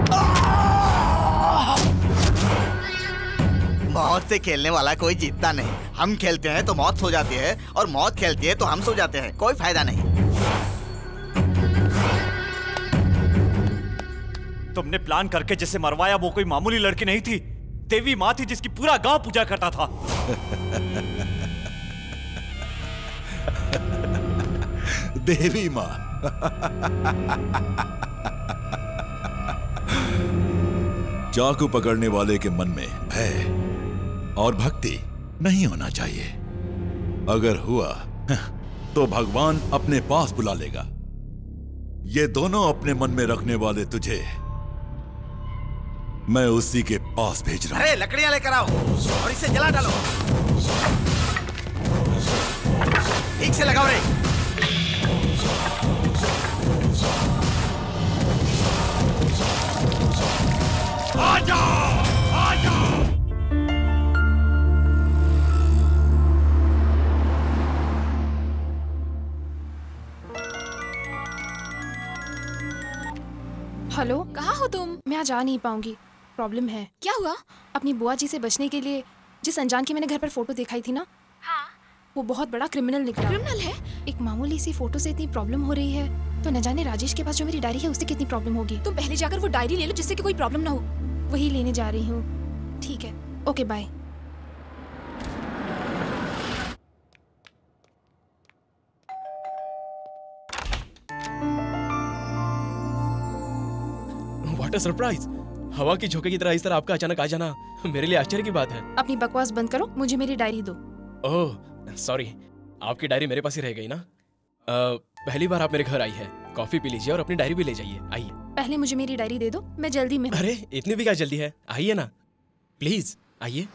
मौत से खेलने वाला कोई जीतता नहीं। हम खेलते हैं तो मौत सो जाती है और मौत खेलती है तो हम सो जाते हैं, कोई फायदा नहीं।
तुमने प्लान करके जिसे मरवाया वो कोई मामूली लड़की नहीं थी, देवी माँ थी जिसकी पूरा गांव पूजा करता था।
देवी माँ? चाकू पकड़ने वाले के मन में भय और भक्ति नहीं होना चाहिए। अगर हुआ तो भगवान अपने पास बुला लेगा। ये दोनों अपने मन में रखने वाले तुझे मैं उसी के पास भेज रहा हूं।
अरे लकड़ियां लेकर आओ और इसे जला डालो। ठीक से लगाओ रे।
आ जाओ, आ जाओ।
हेलो,
कहाँ हो तुम?
मैं आज आ नहीं पाऊंगी, प्रॉब्लम है।
क्या हुआ?
अपनी बुआ जी से बचने के लिए जिस अनजान की मैंने घर पर फोटो दिखाई थी ना, हाँ। वो बहुत बड़ा क्रिमिनल निकला।
क्रिमिनल है?
एक मामूली सी फोटो से इतनी प्रॉब्लम हो रही है तो न जाने राजेश के पास जो मेरी डायरी है उससे कितनी प्रॉब्लम होगी।
तुम पहले जाकर वो डायरी ले लो जिससे कि कोई प्रॉब्लम ना हो।
वही लेने जा रही हूँ। ठीक है, okay bye.
What a surprise! हवा की झोंके की तरह इस तरह आपका अचानक आ जाना मेरे लिए आश्चर्य की बात है।
अपनी बकवास बंद करो, मुझे मेरी डायरी दो।
ओह सॉरी, आपकी डायरी मेरे पास ही रह गई ना। आ, पहली बार आप मेरे घर आई है, कॉफी पी लीजिए और अपनी डायरी भी ले जाइए। आइए।
पहले मुझे मेरी डायरी दे दो, मैं जल्दी में।
अरे इतनी भी क्या जल्दी है, आइए ना प्लीज, आइए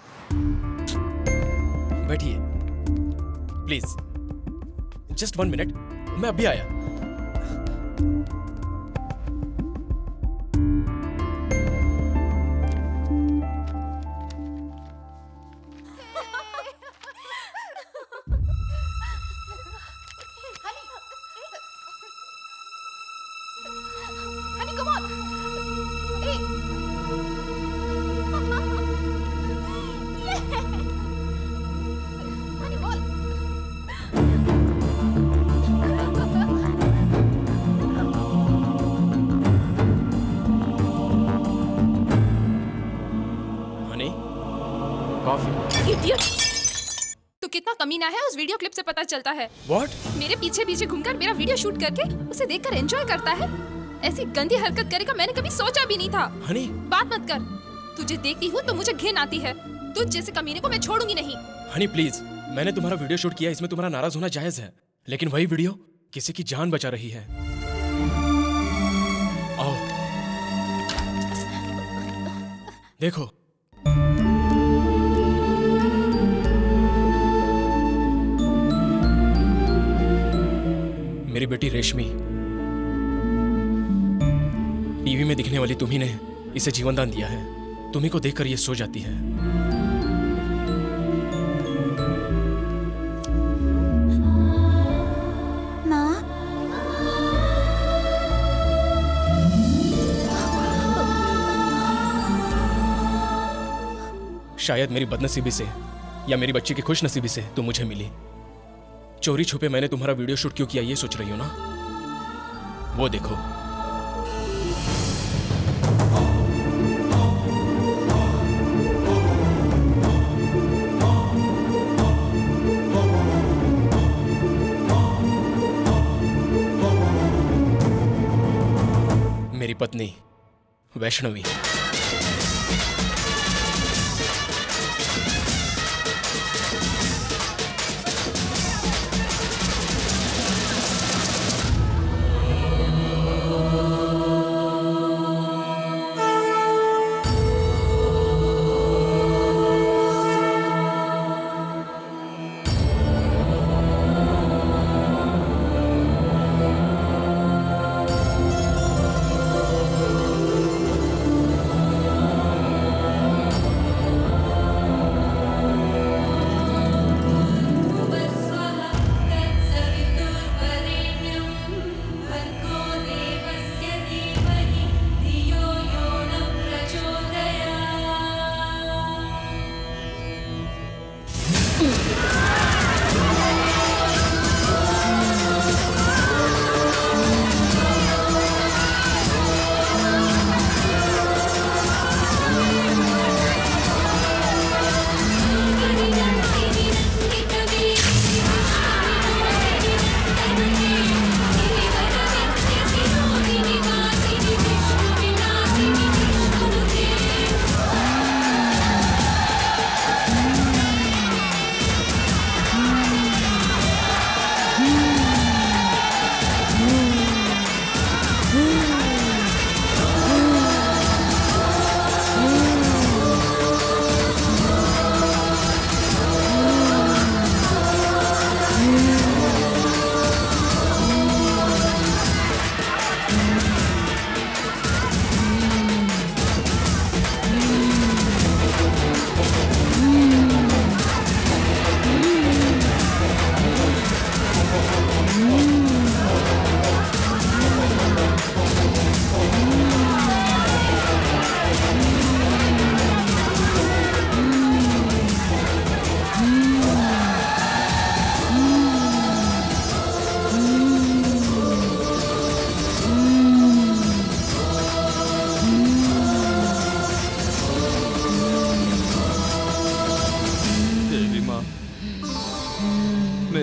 बैठिए प्लीज, जस्ट वन मिनट, मैं अभी आया।
तो कितना कमीना है उस वीडियो क्लिप से पता चलता है।
What?
मेरे पीछे पीछे घूमकर मेरा वीडियो शूट करके उसे देखकर एंजॉय करता है। ऐसी गंदी हरकत करेगा मैंने कभी सोचा भी नहीं था।
हनी,
बात मत कर, तुझे देखती हूँ तो मुझे घिन आती है। तुझ जैसे कमीने को मैं छोड़ूंगी नहीं।
हनी प्लीज, मैंने तुम्हारा वीडियो शूट किया, इसमें तुम्हारा नाराज होना जायज है, लेकिन वही वीडियो किसी की जान बचा रही है। आओ देखो। मेरी बेटी रेशमी, टीवी में दिखने वाली तुम्ही ने इसे जीवन दान दिया है। तुम्ही को देखकर ये सो जाती है।
माँ,
शायद मेरी बदनसीबी से या मेरी बच्ची की खुशनसीबी से तुम मुझे मिली। चोरी छुपे मैंने तुम्हारा वीडियो शूट क्यों किया ये सोच रही हो ना? वो देखो। मेरी पत्नी वैष्णवी।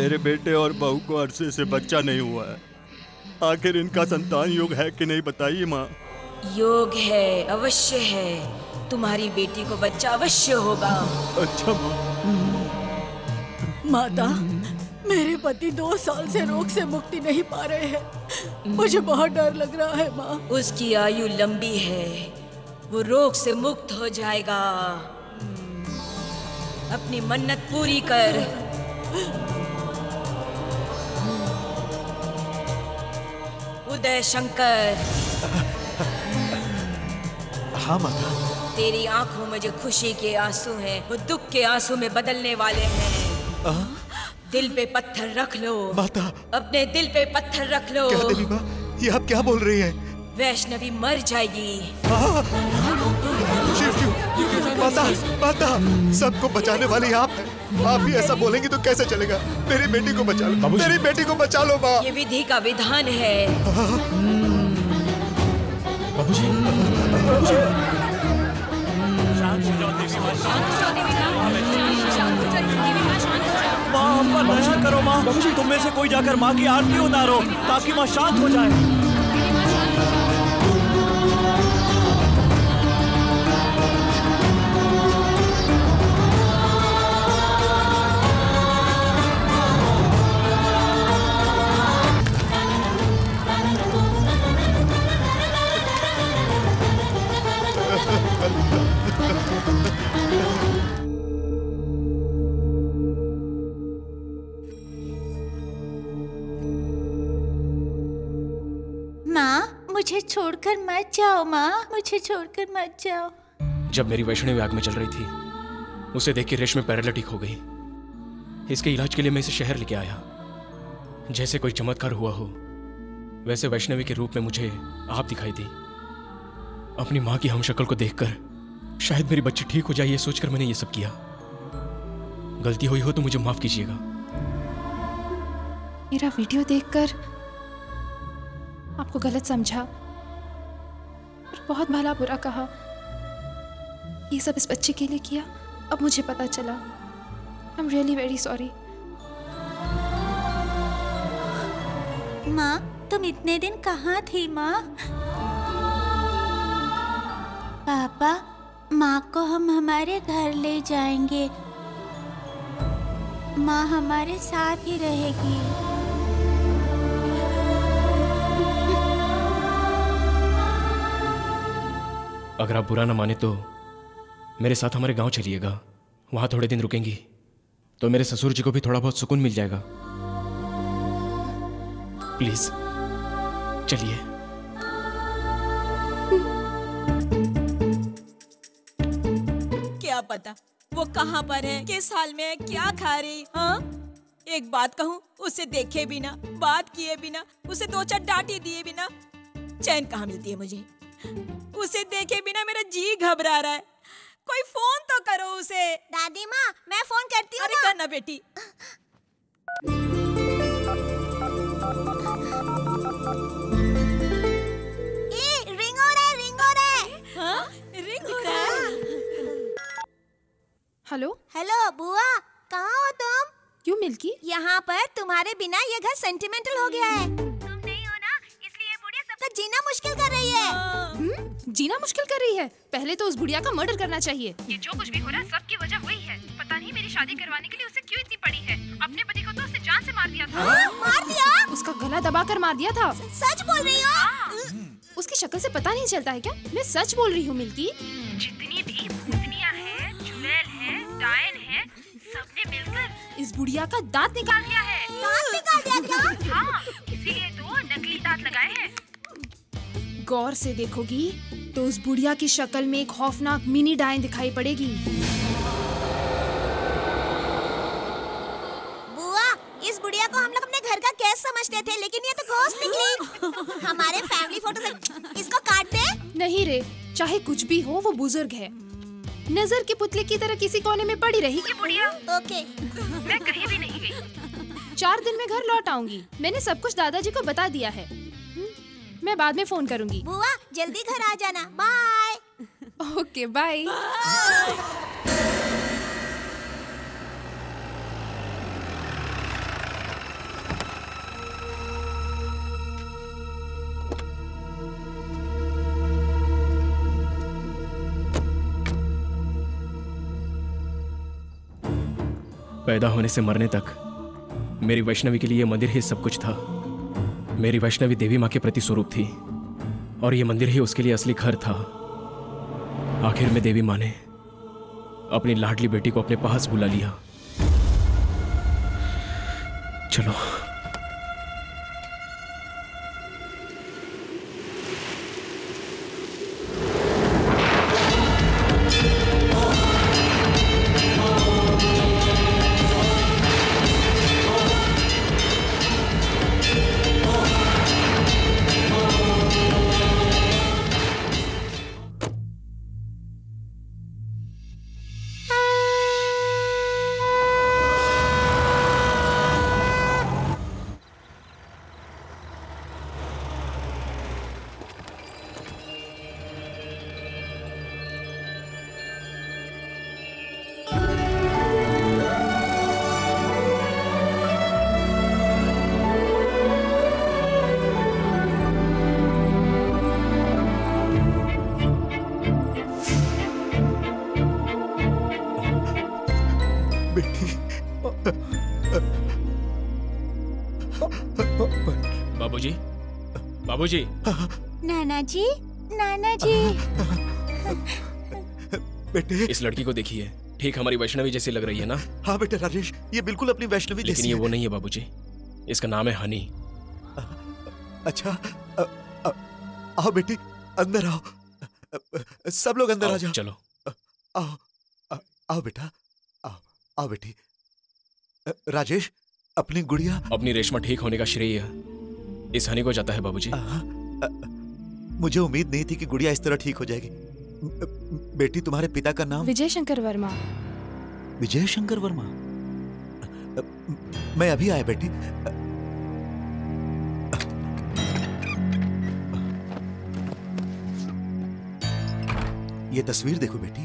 मेरे बेटे और बहू को अरसे से बच्चा नहीं हुआ है। आखिर इनका संतान योग है कि नहीं बताइए माँ।
योग है, अवश्य है। तुम्हारी बेटी को बच्चा अवश्य होगा।
अच्छा माँ।
माता, मेरे पति दो साल से रोग से मुक्ति नहीं पा रहे हैं। मुझे बहुत डर लग रहा है माँ।
उसकी आयु लंबी है, वो रोग से मुक्त हो जाएगा। अपनी मन्नत पूरी कर। उदय शंकर।
हाँ माता।
तेरी आंखों में जो खुशी के आंसू हैं, वो दुख के आंसू में बदलने वाले हैं।
आ?
दिल पे पत्थर रख लो
माता।
अपने दिल पे पत्थर रख लो।
क्या देवी माँ, ये आप क्या बोल रही हैं?
वैष्णवी मर जाएगी।
शिव शिव, माता माता, सबको बचाने वाली आप हैं। आप ही ऐसा बोलेंगी तो कैसे चलेगा? मेरी बेटी को बचा लो, मेरी बेटी को बचा लो माँ।
ये विधि का विधान है।
बाबूजी, माँ पर दया करो माँ। तुम में से कोई जाकर माँ की आरती उतारो ताकि माँ शांत हो जाए।
माँ, मुझे छोड़कर मत जाओ माँ, मुझे छोड़कर मत जाओ।
जब मेरी वैष्णवी आग में चल रही थी, उसे देख के रेशमी पैरालिटिक हो गई। इसके इलाज के लिए मैं इसे शहर लेके आया। जैसे कोई चमत्कार हुआ हो, वैसे वैष्णवी के रूप में मुझे आप दिखाई दी। अपनी माँ की हमशक्ल को देखकर शायद मेरी बच्ची ठीक हो जाए, ये सोचकर मैंने ये सब किया। गलती हुई हो तो मुझे माफ कीजिएगा।
मेरा वीडियो देखकर आपको गलत समझा और बहुत भला बुरा कहा। ये सब इस बच्चे के लिए किया, अब मुझे पता चला। I am really very sorry.
माँ, तुम इतने दिन कहाँ थी माँ? पापा, माँ को हम हमारे घर ले जाएंगे। माँ हमारे साथ ही रहेगी।
अगर आप बुरा ना माने तो मेरे साथ हमारे गांव चलिएगा। वहां थोड़े दिन रुकेंगी तो मेरे ससुर जी को भी थोड़ा बहुत सुकून मिल जाएगा। प्लीज चलिए।
क्या पता वो कहाँ पर है, किस हाल में है, क्या खा रही। हाँ, एक बात कहूँ, उसे देखे बिना, बात किए बिना, उसे दो चार डांटे दिए बिना चैन कहाँ मिलती है मुझे। उसे देखे बिना मेरा जी घबरा रहा है। कोई फोन तो करो उसे।
दादी माँ, मैं फोन करती हूँ।
अरे करना बेटी।
ए, रिंग हो रहा है, रिंग हो रहा है।
हाँ, रिंग हो रहा है।
हेलो
हेलो बुआ, कहाँ हो तुम?
क्यों मिल्की?
यहाँ पर तुम्हारे बिना ये घर सेंटिमेंटल हो गया है। तुम नहीं हो ना, इसलिए ये बुढ़िया सबका जीना मुश्किल कर रही है।
हम्म, जीना मुश्किल कर रही है। पहले तो उस बुढ़िया का मर्डर करना चाहिए।
ये जो कुछ भी हो रहा है सबकी वजह वही है। पता नहीं मेरी शादी करवाने के लिए उसे क्यों इतनी पड़ी है। अपने पति को तो उसने जान से मार दिया था।
हाँ, मार दिया?
उसका गला दबाकर मार दिया था।
सच बोल रही हो?
उसकी शक्ल से पता नहीं चलता है क्या? मैं सच बोल रही हूँ मिल्की।
जितनी भी भूतनियाँ हैं, चुड़ैल हैं, डायन हैं, सबने मिलकर
इस बुढ़िया का दांत निकाल दिया है।
दांत निकाल दिया क्या?
हाँ, इसीलिए तो नकली दांत लगाए हैं।
गौर से देखोगी तो उस बुढ़िया की शक्ल में एक खौफनाक मिनी डायन दिखाई पड़ेगी।
बुआ, इस बुढ़िया को हम लोग अपने घर का केस समझते थे, लेकिन ये तो घोस्ट निकली। हमारे फैमिली फोटो से इसको काट दे।
नहीं रे, चाहे कुछ भी हो वो बुजुर्ग है। नजर के पुतले की तरह किसी कोने में पड़ी रही।
बुढ़िया,
ओके,
मैं कहीं भी नहीं गई।
चार दिन में घर लौट आऊंगी। मैंने सब कुछ दादाजी को बता दिया है। मैं बाद में फोन करूंगी।
बुआ, जल्दी घर आ जाना। बाय।
Okay bye.
पैदा होने से मरने तक मेरी वैष्णवी के लिए मंदिर ही सब कुछ था। मेरी वैष्णवी देवी माँ के प्रति स्वरूप थी और ये मंदिर ही उसके लिए असली घर था। आखिर में देवी माँ ने अपनी लाडली बेटी को अपने पास बुला लिया। चलो। बाबूजी, बाबूजी।
नाना जी, नाना जी।
बेटे,
इस लड़की को देखिए, ठीक हमारी वैष्णवी जैसी लग रही है ना?
हाँ बेटे राजेश, ये बिल्कुल अपनी वैष्णवी जैसी है।
लेकिन ये वो नहीं है बाबूजी, इसका नाम है हनी।
अच्छा, आ, आ, आओ बेटी, अंदर आओ। सब लोग अंदर आ जाओ।
चलो।
आओ, आ, आओ बेटा, आओ, आओ बेटी। राजेश, अपनी गुड़िया।
अपनी रेशमा ठीक होने का श्रेय इस हनी को जाता है बाबूजी।
मुझे उम्मीद नहीं थी कि गुड़िया इस तरह ठीक हो जाएगी। बेटी, तुम्हारे पिता का नाम?
विजय शंकर वर्मा।
विजय शंकर वर्मा? मैं अभी आया बेटी। ये तस्वीर देखो बेटी।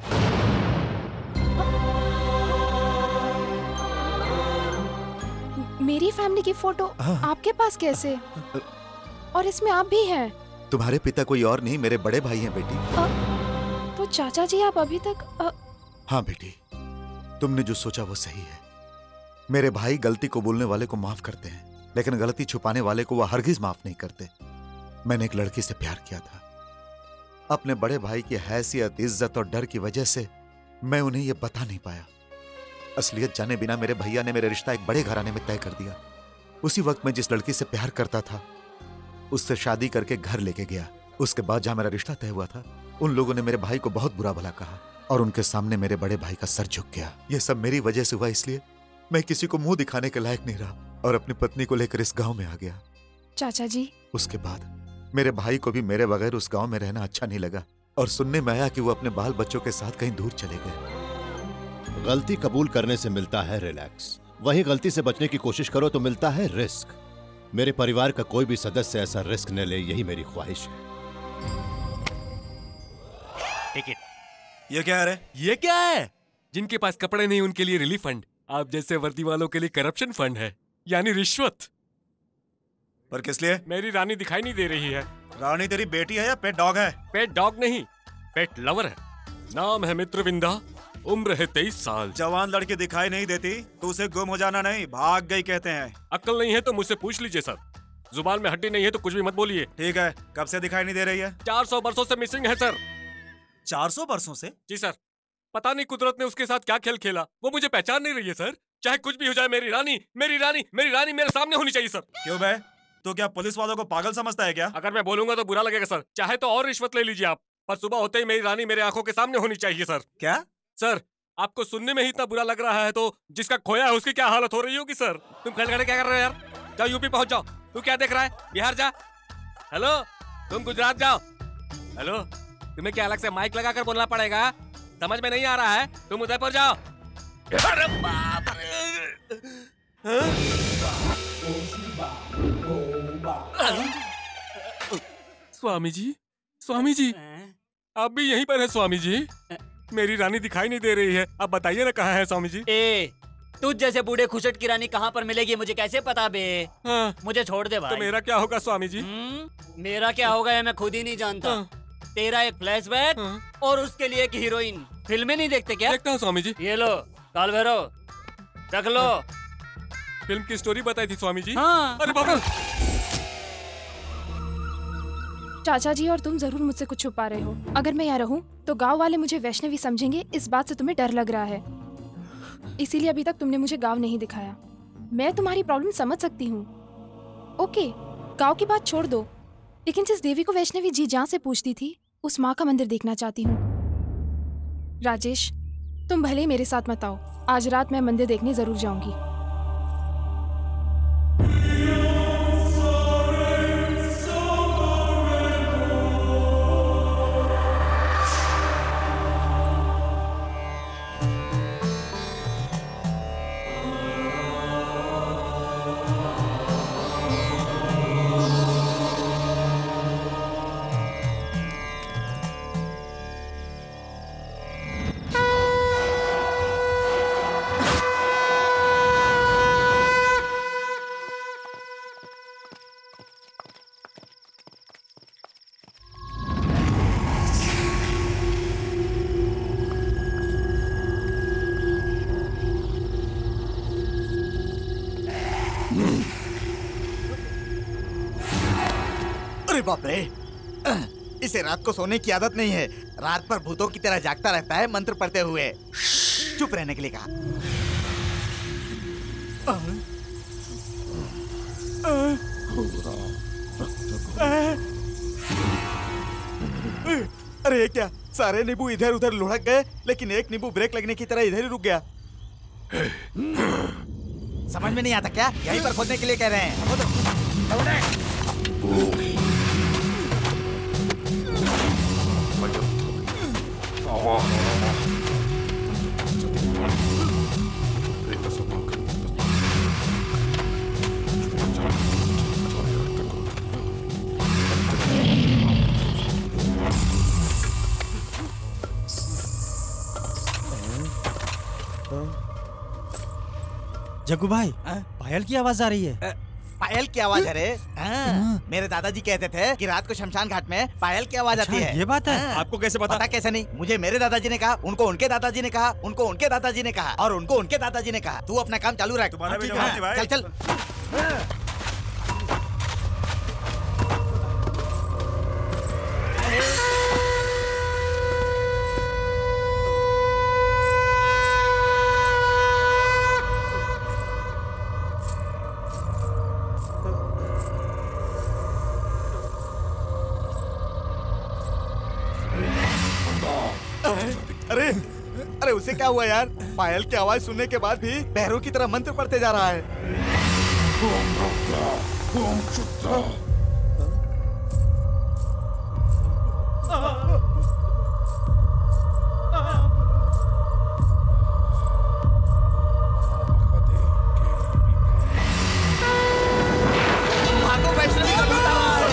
मेरी फैमिली की फोटो आपके पास कैसे? और इसमें आप भी हैं?
तुम्हारे पिता कोई और नहीं, मेरे बड़े भाई हैं बेटी।
आ, तो चाचा जी आप अभी तक आ...
हाँ बेटी, तुमने जो सोचा वो सही है। मेरे भाई गलती को बोलने वाले को माफ करते हैं, लेकिन गलती छुपाने वाले को वो हरगिज माफ नहीं करते। मैंने एक लड़की से प्यार किया था। अपने बड़े भाई की हैसियत, इज्जत और डर की वजह से मैं उन्हें यह बता नहीं पाया। असलियत जाने बिना मेरे भैया ने मेरा रिश्ता एक बड़े घराने में तय कर दिया। उसी वक्त मैं जिस लड़की से प्यार करता था उससे शादी करके घर लेके गया। उसके बाद जहां मेरा रिश्ता तय हुआ था, उन लोगों ने मेरे भाई को बहुत बुरा भला कहा और उनके सामने मेरे बड़े भाई का सर झुक गया। यह सब मेरी वजह से हुआ, इसलिए मैं किसी को मुंह दिखाने के लायक नहीं रहा और अपनी पत्नी को लेकर इस गांव में आ गया।
चाचा जी,
उसके बाद मेरे भाई को भी मेरे बगैर उस गांव में रहना अच्छा नहीं लगा और सुनने में आया कि वो अपने बाल बच्चों के साथ कहीं दूर चले गए।
गलती कबूल करने से मिलता है रिलैक्स, वही गलती से बचने की कोशिश करो तो मिलता है रिस्क। मेरे परिवार का कोई भी सदस्य ऐसा रिस्क न ले, यही मेरी ख्वाहिश है।
टिकट। ये क्या है? ये क्या है? जिनके पास कपड़े नहीं उनके लिए रिलीफ फंड, आप जैसे वर्दी वालों के लिए करप्शन फंड है, यानी रिश्वत।
पर किस लिए?
मेरी रानी दिखाई नहीं दे रही है।
रानी तेरी बेटी है या पेट डॉग है?
पेट डॉग नहीं, पेट लवर है। नाम है मित्रविंदा, उम्र है तेईस साल।
जवान लड़की दिखाई नहीं देती तो उसे गुम हो जाना नहीं, भाग गई कहते हैं।
अक्ल नहीं है तो मुझसे पूछ लीजिए सर। जुबान में हड्डी नहीं है तो कुछ भी मत बोलिए।
ठीक है, कब से दिखाई नहीं दे रही है?
चार सौ बरसों से मिसिंग है सर।
चार सौ बरसों से?
जी सर। पता नहीं कुदरत ने उसके साथ क्या खेल खेला, वो मुझे पहचान नहीं रही है सर। चाहे कुछ भी हो जाए, मेरी रानी मेरी रानी मेरी रानी मेरे सामने होनी चाहिए सर।
क्यों बे, तो क्या पुलिस वालों को पागल समझता है क्या?
अगर मैं बोलूंगा तो बुरा लगेगा सर। चाहे तो और रिश्वत ले लीजिए आप, पर सुबह होते ही मेरी रानी मेरे आंखों के सामने होनी चाहिए सर।
क्या
सर? आपको सुनने में ही इतना बुरा लग रहा है तो जिसका खोया है उसकी क्या हालत हो रही होगी सर। तुम खड़े खड़े क्या कर रहे हो यार? जाओ यूपी पहुंच जाओ। तू क्या देख रहा है? बिहार जा। हेलो, तुम गुजरात जाओ। हेलो, तुम्हें क्या अलग से माइक लगाकर बोलना पड़ेगा? समझ में नहीं आ रहा है? तुम उदयपुर जाओ। अरे बाप रे! स्वामी जी, स्वामी जी, आप भी यहीं पर है स्वामी जी? मेरी रानी दिखाई नहीं दे रही है, आप बताइए ना कहाँ है स्वामी जी?
ए, तुझ जैसे बूढ़े खुशट की रानी कहाँ पर मिलेगी मुझे कैसे पता बे?
हाँ।
मुझे छोड़ दे भाई।
तो मेरा क्या होगा स्वामी जी?
मेरा क्या होगा ये मैं खुद ही नहीं जानता। हाँ। तेरा एक फ्लैशबैक हाँ। और उसके लिए एक हीरोइन। फिल्में नहीं देखते क्या?
देखता हूँ स्वामी जी।
ये लो काल भैरव,
रख लो। फिल्म की स्टोरी बताई थी स्वामी जी।
हाँ।
अरे बाबा।
चाचा जी और तुम जरूर मुझसे कुछ छुपा रहे हो। अगर मैं यहाँ रहूं तो गांव वाले मुझे वैष्णवी समझेंगे, इस बात से तुम्हें डर लग रहा है। इसीलिए अभी तक तुमने मुझे गांव नहीं दिखाया। मैं तुम्हारी प्रॉब्लम समझ सकती हूँ। ओके, गांव की बात छोड़ दो, लेकिन जिस देवी को वैष्णवी जी जान से पूछती थी, उस माँ का मंदिर देखना चाहती हूँ। राजेश, तुम भले ही मेरे साथ मत आओ, आज रात मैं मंदिर देखने जरूर जाऊंगी।
बाप रे, इसे रात को सोने की आदत नहीं है। रात भर भूतों की तरह जागता रहता है मंत्र पढ़ते हुए। चुप रहने के लिए कहा। अरे ये क्या, सारे नींबू इधर उधर लुढ़क गए, लेकिन एक नींबू ब्रेक लगने की तरह इधर ही रुक गया। समझ में नहीं आता क्या? यहीं पर खोदने के लिए कह रहे हैं।
जग्गू भाई, पायल की आवाज आ रही है।
पायल की आवाज है रे। मेरे दादाजी कहते थे कि रात को शमशान घाट में पायल की आवाज
अच्छा,
आती है।
ये बात है?
आपको कैसे पता? पता कैसे नहीं, मुझे मेरे दादाजी ने कहा, उनको उनके दादाजी ने कहा, उनको उनके दादाजी ने कहा, और उनको उनके दादाजी ने कहा। तू अपना काम चालू रख। चल चल। अरे अरे उसे क्या हुआ यार? पायल की आवाज सुनने के बाद भी बहरों की तरह मंत्र पढ़ते जा रहा है। भागो, वैष्णवी का दूत आ रहा है।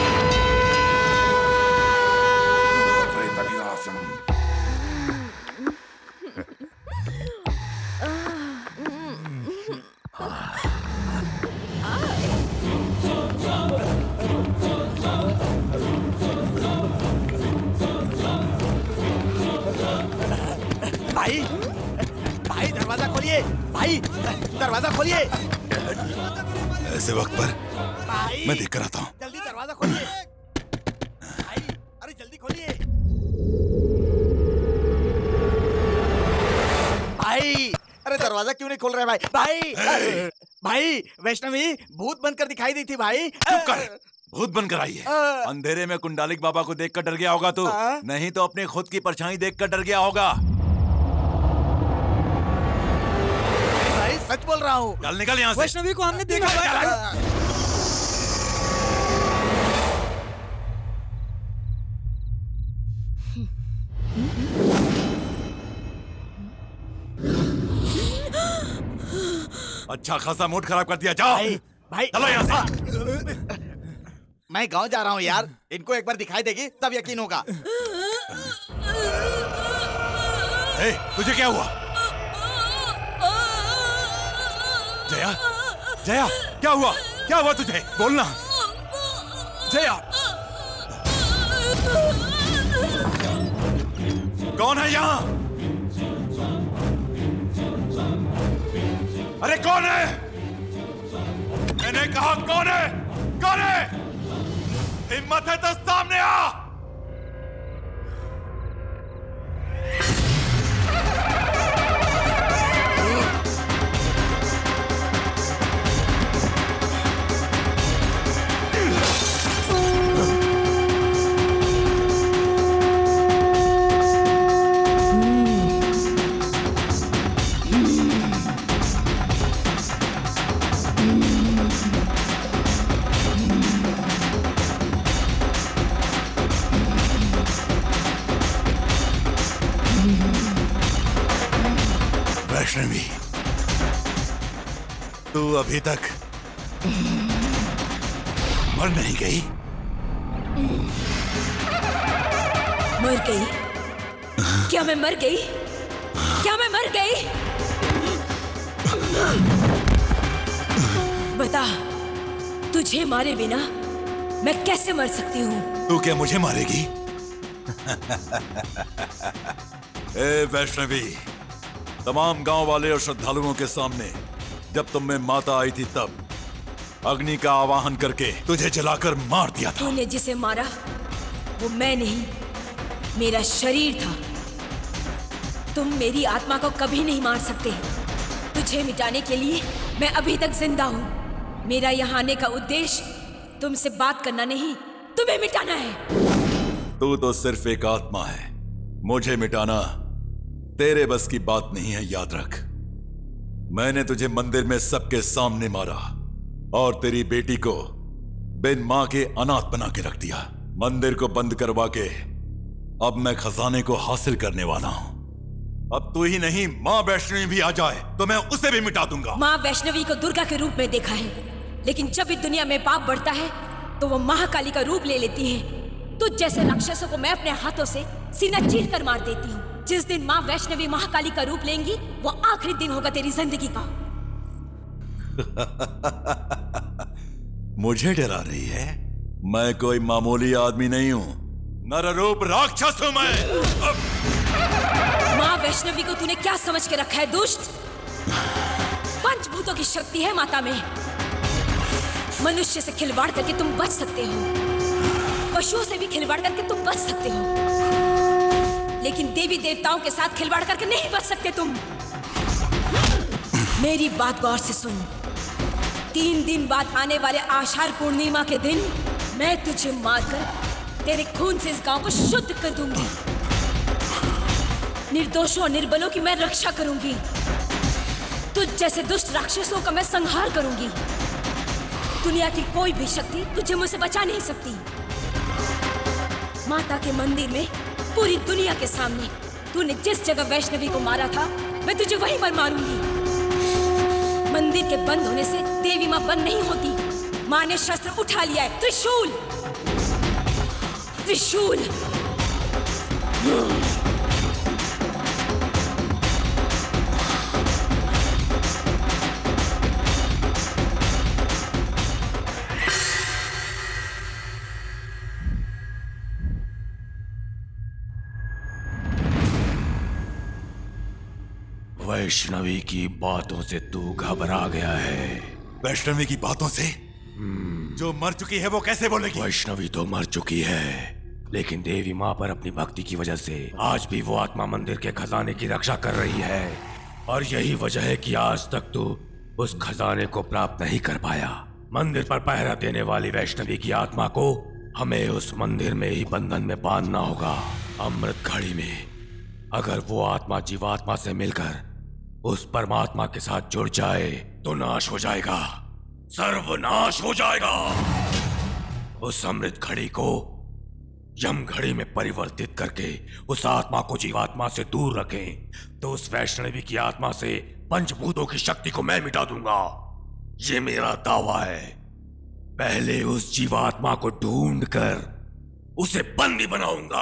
भाई भाई दरवाजा खोलिए, भाई दरवाजा खोलिए।
ऐसे वक्त पर मैं देख कर आता हूँ।
जल्दी दरवाजा खोलिए भाई, अरे जल्दी खोलिए भाई। अरे दरवाजा क्यों नहीं खोल रहे भाई? भाई भाई, वैष्णवी भूत बनकर दिखाई दी थी भाई।
चुप कर, भूत बनकर आई है। अंधेरे में कुंडालिक बाबा को देखकर डर गया होगा तू, नहीं तो अपने खुद की परछाई देखकर डर गया होगा।
भाई सच बोल रहा हूँ।
चल निकल यहाँ से।
वैष्णवी को हमने देखा भाई।
अच्छा खासा मूड खराब कर दिया। जाओ
भाई, भाई
चलो यहाँ से।
मैं गांव जा रहा हूँ यार, इनको एक बार दिखाई देगी तब यकीन होगा।
ए, तुझे क्या हुआ? जया, जया, क्या हुआ? क्या हुआ तुझे? बोलना। जया, कौन है यहाँ? अरे कौन है? मैंने कहा कौन है? कौन है? हिम्मत है तो सामने आ। वैष्णवी, तू अभी तक मर नहीं गई?
मर गई? क्या मैं मर गई? क्या मैं मर गई? बता, तुझे मारे बिना मैं कैसे मर सकती हूँ?
तू क्या मुझे मारेगी? ए वैष्णवी, तमाम गांव वाले और श्रद्धालुओं के सामने जब तुम में माता आई थी तब अग्नि का आवाहन करके तुझे जलाकर मार दिया था।
तूने जिसे मारा वो मैं नहीं, मेरा शरीर था। तुम मेरी आत्मा को कभी नहीं मार सकते। तुझे मिटाने के लिए मैं अभी तक जिंदा हूँ। मेरा यहाँ आने का उद्देश्य तुमसे बात करना नहीं, तुम्हें मिटाना है।
तू तो सिर्फ एक आत्मा है, मुझे मिटाना तेरे बस की बात नहीं है, याद रख। मैंने तुझे मंदिर में सबके सामने मारा और तेरी बेटी को बिन मां के अनाथ बना के रख दिया। मंदिर को बंद करवा के अब मैं खजाने को हासिल करने वाला हूं। अब तू ही नहीं, मां वैष्णवी भी आ जाए तो मैं उसे भी मिटा दूंगा।
मां वैष्णवी को दुर्गा के रूप में देखा है, लेकिन जब इस दुनिया में पाप बढ़ता है तो वो महाकाली का रूप ले लेती है। तुझ जैसे राक्षसों को मैं अपने हाथों से सीना चीर कर मार देती हूँ। जिस दिन माँ वैष्णवी महाकाली का रूप लेंगी वो आखिरी दिन होगा तेरी जिंदगी का।
मुझे डरा रही है? मैं कोई मामूली आदमी नहीं हूँ, नररूप राक्षस हूँ मैं।
माँ वैष्णवी को तूने क्या समझ के रखा है दुष्ट? पंचभूतों की शक्ति है माता में। मनुष्य से खिलवाड़ करके तुम बच सकते हो, पशुओं से भी खिलवाड़ करके तुम बच सकते हो, लेकिन देवी देवताओं के साथ खिलवाड़ करके नहीं बच सकते तुम। मेरी बात गौर से सुन। तीन दिन बाद आने वाले आषाढ़ पूर्णिमा के दिन मैं तुझे मारकर तेरे खून से इस गांव को शुद्ध कर दूंगी। निर्दोषों और निर्बलों की मैं रक्षा करूंगी। तुझ जैसे दुष्ट राक्षसों का मैं संहार करूंगी। दुनिया की कोई भी शक्ति तुझे मुझसे बचा नहीं सकती। माता के मंदिर में पूरी दुनिया के सामने तूने जिस जगह वैष्णवी को मारा था मैं तुझे वहीं पर मारूंगी। मंदिर के बंद होने से देवी माँ बंद नहीं होती। माँ ने शस्त्र उठा लिया है, त्रिशूल। त्रिशूल।
वैष्णवी की बातों से तू घबरा गया है।
वैष्णवी की बातों से? जो मर चुकी है वो कैसे बोलेगी?
वैष्णवी तो मर चुकी है, लेकिन देवी माँ पर अपनी भक्ति की वजह से आज भी वो आत्मा मंदिर के खजाने की रक्षा कर रही है। और यही वजह है कि आज तक तू उस खजाने को प्राप्त नहीं कर पाया। मंदिर पर पहरा देने वाली वैष्णवी की आत्मा को हमें उस मंदिर में ही बंधन में बांधना होगा। अमृत घड़ी में अगर वो आत्मा जीवात्मा से मिलकर उस परमात्मा के साथ जुड़ जाए तो नाश हो जाएगा, सर्वनाश हो जाएगा। उस अमृत घड़ी को यम घड़ी में परिवर्तित करके उस आत्मा को जीवात्मा से दूर रखें तो उस वैष्णवी की आत्मा से पंचभूतों की शक्ति को मैं मिटा दूंगा। ये मेरा दावा है। पहले उस जीवात्मा को ढूंढ कर उसे बंदी बनाऊंगा।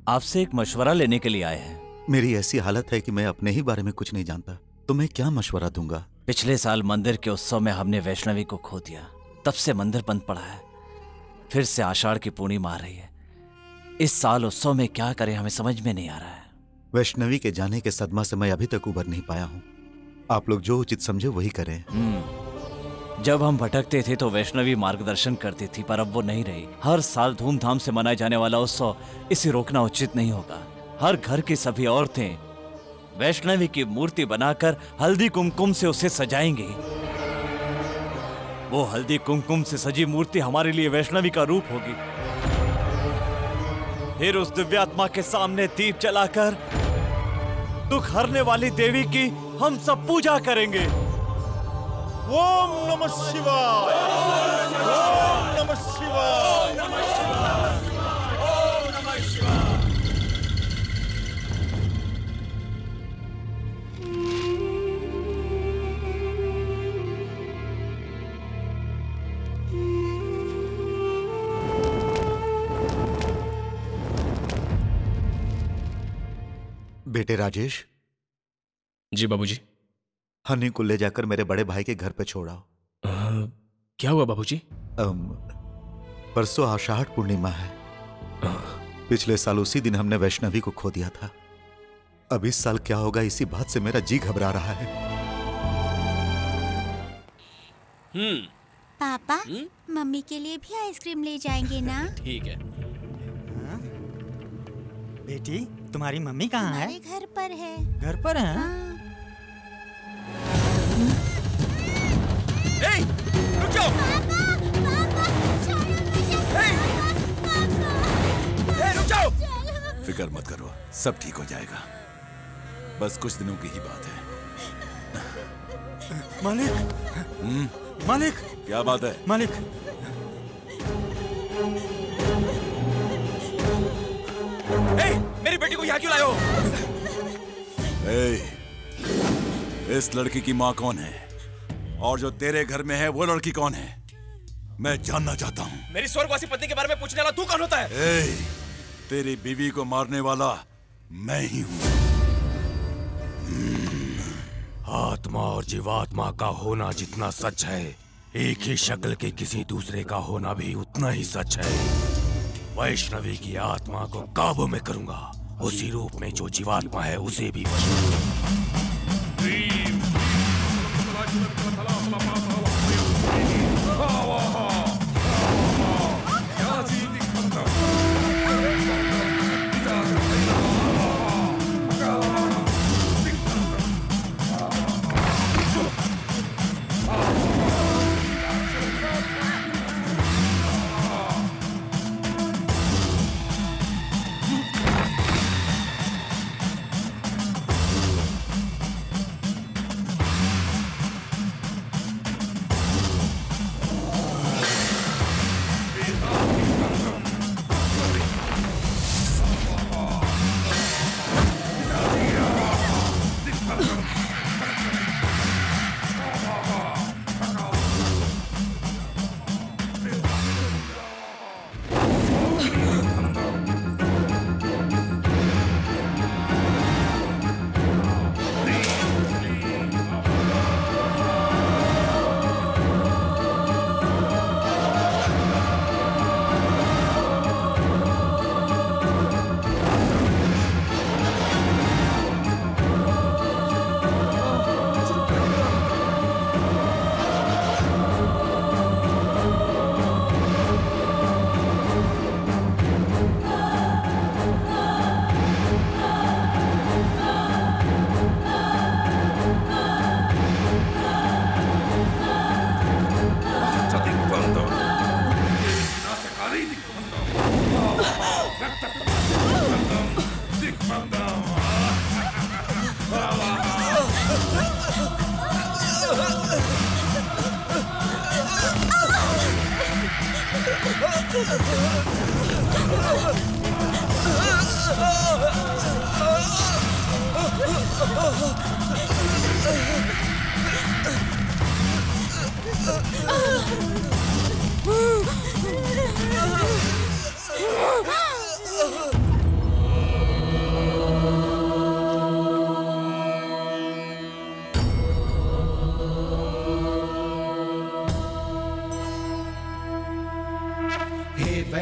आपसे एक मशवरा लेने के लिए आए हैं।
मेरी ऐसी हालत है कि मैं अपने ही बारे में कुछ नहीं जानता, तो मैं क्या मशवरा दूंगा?
पिछले साल मंदिर के उत्सव में हमने वैष्णवी को खो दिया, तब से मंदिर बंद पड़ा है। फिर से आषाढ़ की पूर्णिमा आ रही है। इस साल उत्सव में क्या करें हमें समझ में नहीं आ रहा है।
वैष्णवी के जाने के सदमा से मैं अभी तक उबर नहीं पाया हूँ। आप लोग जो उचित समझे वही करें।
जब हम भटकते थे तो वैष्णवी मार्गदर्शन करती थी, पर अब वो नहीं रही। हर साल धूमधाम से मनाए जाने वाला उत्सव, इसे रोकना उचित नहीं होगा। हर घर की सभी औरतें वैष्णवी की मूर्ति बनाकर हल्दी कुमकुम से उसे सजाएंगी। वो हल्दी कुमकुम से सजी मूर्ति हमारे लिए वैष्णवी का रूप होगी। फिर उस दिव्यात्मा के सामने दीप जलाकर दुख हरने वाली देवी की हम सब पूजा करेंगे।
ओम नमः शिवाय, ओम नमः शिवाय, ओम नमः शिवाय, ओम नमः शिवाय।
बेटे राजेश।
जी बाबूजी।
हनी को ले जाकर मेरे बड़े भाई के घर पे छोड़ाओ।
क्या हुआ बाबूजी?
परसों आषाढ़ पूर्णिमा है। पिछले साल उसी दिन हमने वैष्णवी को खो दिया था। अब इस साल क्या होगा इसी बात से मेरा जी घबरा रहा है।
हम्म
पापा, मम्मी के लिए भी आइसक्रीम ले जाएंगे ना?
ठीक है।
बेटी, तुम्हारी मम्मी कहाँ है?
हमारे घर पर है।
घर पर है?
हाँ।
ए, रुक जाओ। ए, रुक जाओ।
फिक्र मत करो, सब ठीक हो जाएगा। बस कुछ दिनों की ही बात है।
मालिक, मालिक,
क्या बात है?
मालिक,
ए, मेरी बेटी को यहाँ क्यों लाए हो?
ए, इस लड़की की माँ कौन है? और जो तेरे घर में है वो लड़की कौन है? मैं जानना चाहता हूँ।
मेरी स्वर्गवासी पत्नी के बारे में पूछने वाला तू कौन होता है?
ए, तेरी बीवी को मारने वाला मैं ही हूँ।
आत्मा और जीवात्मा का होना जितना सच है, एक ही शक्ल के किसी दूसरे का होना भी उतना ही सच है। वैष्णवी की आत्मा को काबू में करूंगा, उसी रूप में जो जीवात्मा है उसे भी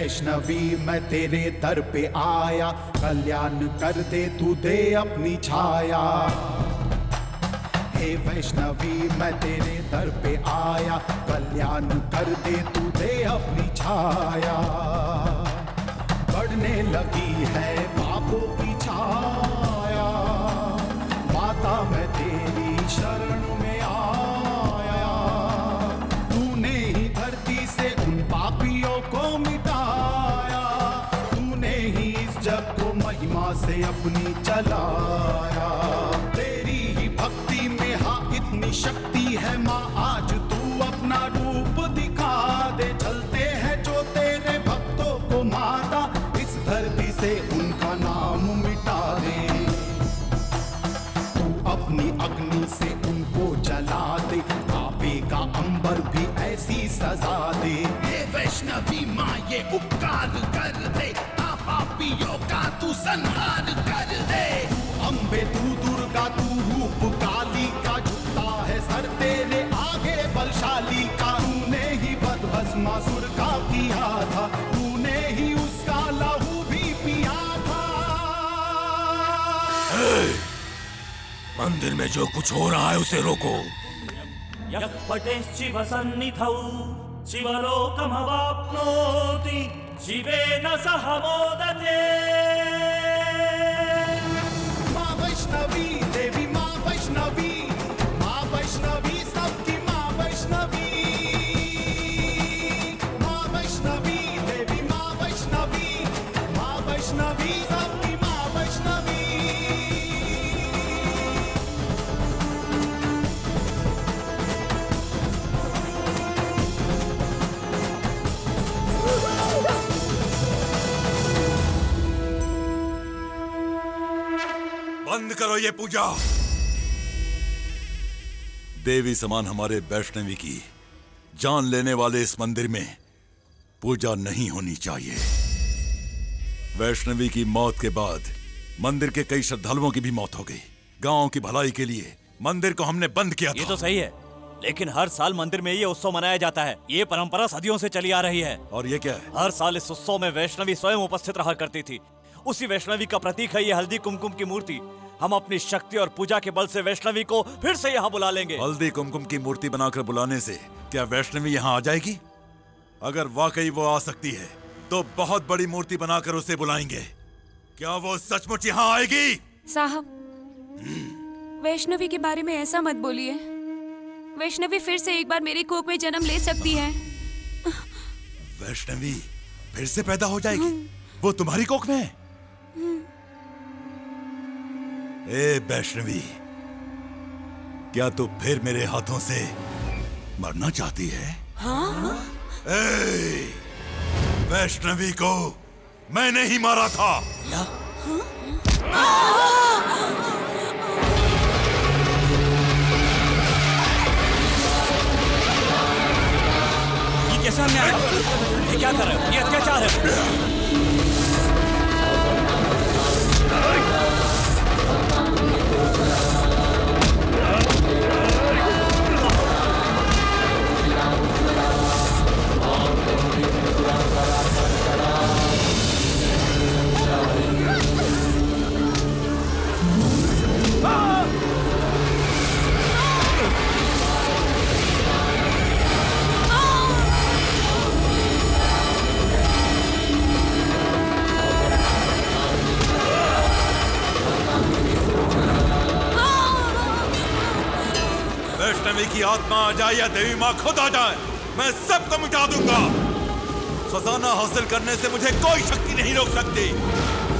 वैष्णवी मैं तेरे दर पे आया, कल्याण कर दे तू दे अपनी छाया। हे वैष्णवी मैं तेरे दर पे आया, कल्याण कर दे तू दे अपनी छाया। बढ़ने लगी है पापों की छाया, माता मैं तेरी शरण में आया। तूने ही धरती से उन पापियों को मिटाया, तूने ही इस जग को महिमा से अपनी चलाया। तेरी ही भक्ति में हाँ इतनी शक्ति है माँ, आज तू अपना रूप दिखा दे। चलते हैं जो तेरे भक्तों को माता, इस धरती से उनका नाम मिटा दे। तू अपनी अग्नि से उनको जला दे, कांपेगा अंबर भी ऐसी सजा दे। हे वैष्णवी माँ ये उपकार कर दे, पापियों का तू संहार कर दे। तू अम्बे तू दुर्गा तू रूप काली का, झुकता है सर तेरे आगे बलशाली का। तूने ही वध भस्मासुर का किया था, तूने ही उसका लहू भी पिया था।
मंदिर में जो कुछ हो रहा है उसे रोको।
यः पठेश्चिव सन्निधौ शिवलोकमवाप्नोति, शिवेन सह मोदते।
माँ वैष्णवी देवी माँ वैष्णवी, माँ वैष्णवी सबकी माँ वैष्णवी। माँ वैष्णवी देवी माँ वैष्णवी, माँ वैष्णवी सबकी माँ वैष्णवी।
बंद करो ये पूजा। देवी समान हमारे वैष्णवी की जान लेने वाले इस मंदिर में पूजा नहीं होनी चाहिए। वैष्णवी की मौत के बाद मंदिर के कई श्रद्धालुओं की भी मौत हो गई। गांव की भलाई के लिए मंदिर को हमने बंद किया था।
ये तो सही है, लेकिन हर साल मंदिर में ये उत्सव मनाया जाता है। ये परंपरा सदियों से चली आ रही है।
और ये क्या है?
हर साल इस उत्सव में वैष्णवी स्वयं उपस्थित रहा करती थी। उसी वैष्णवी का प्रतीक है ये हल्दी कुमकुम की मूर्ति। हम अपनी शक्ति और पूजा के बल से वैष्णवी को फिर से यहाँ बुला लेंगे।
हल्दी कुमकुम की मूर्ति बनाकर बुलाने से क्या वैष्णवी यहाँ आ जाएगी? अगर वाकई वो आ सकती है तो बहुत बड़ी मूर्ति बनाकर उसे बुलाएंगे। क्या वो सचमुच यहाँ आएगी?
साहब, वैष्णवी के बारे में ऐसा मत बोलिए। वैष्णवी फिर से एक बार मेरी कोख में जन्म ले सकती है।
वैष्णवी फिर से पैदा हो जाएगी? वो तुम्हारी कोख में है? ए वैष्णवी, क्या तू फिर मेरे हाथों से मरना चाहती है?
हाँ?
ए, वैष्णवी को मैंने ही मारा था।
ये कैसा अन्याय है? ये क्या कर रहे हो? ये अत्याचार है।
वैष्णवी की आत्मा आ जाए या देवी माँ खुद आ जाए, मैं सबको मिटा दूंगा। खजाना हासिल करने से मुझे कोई शक्ति नहीं रोक सकती।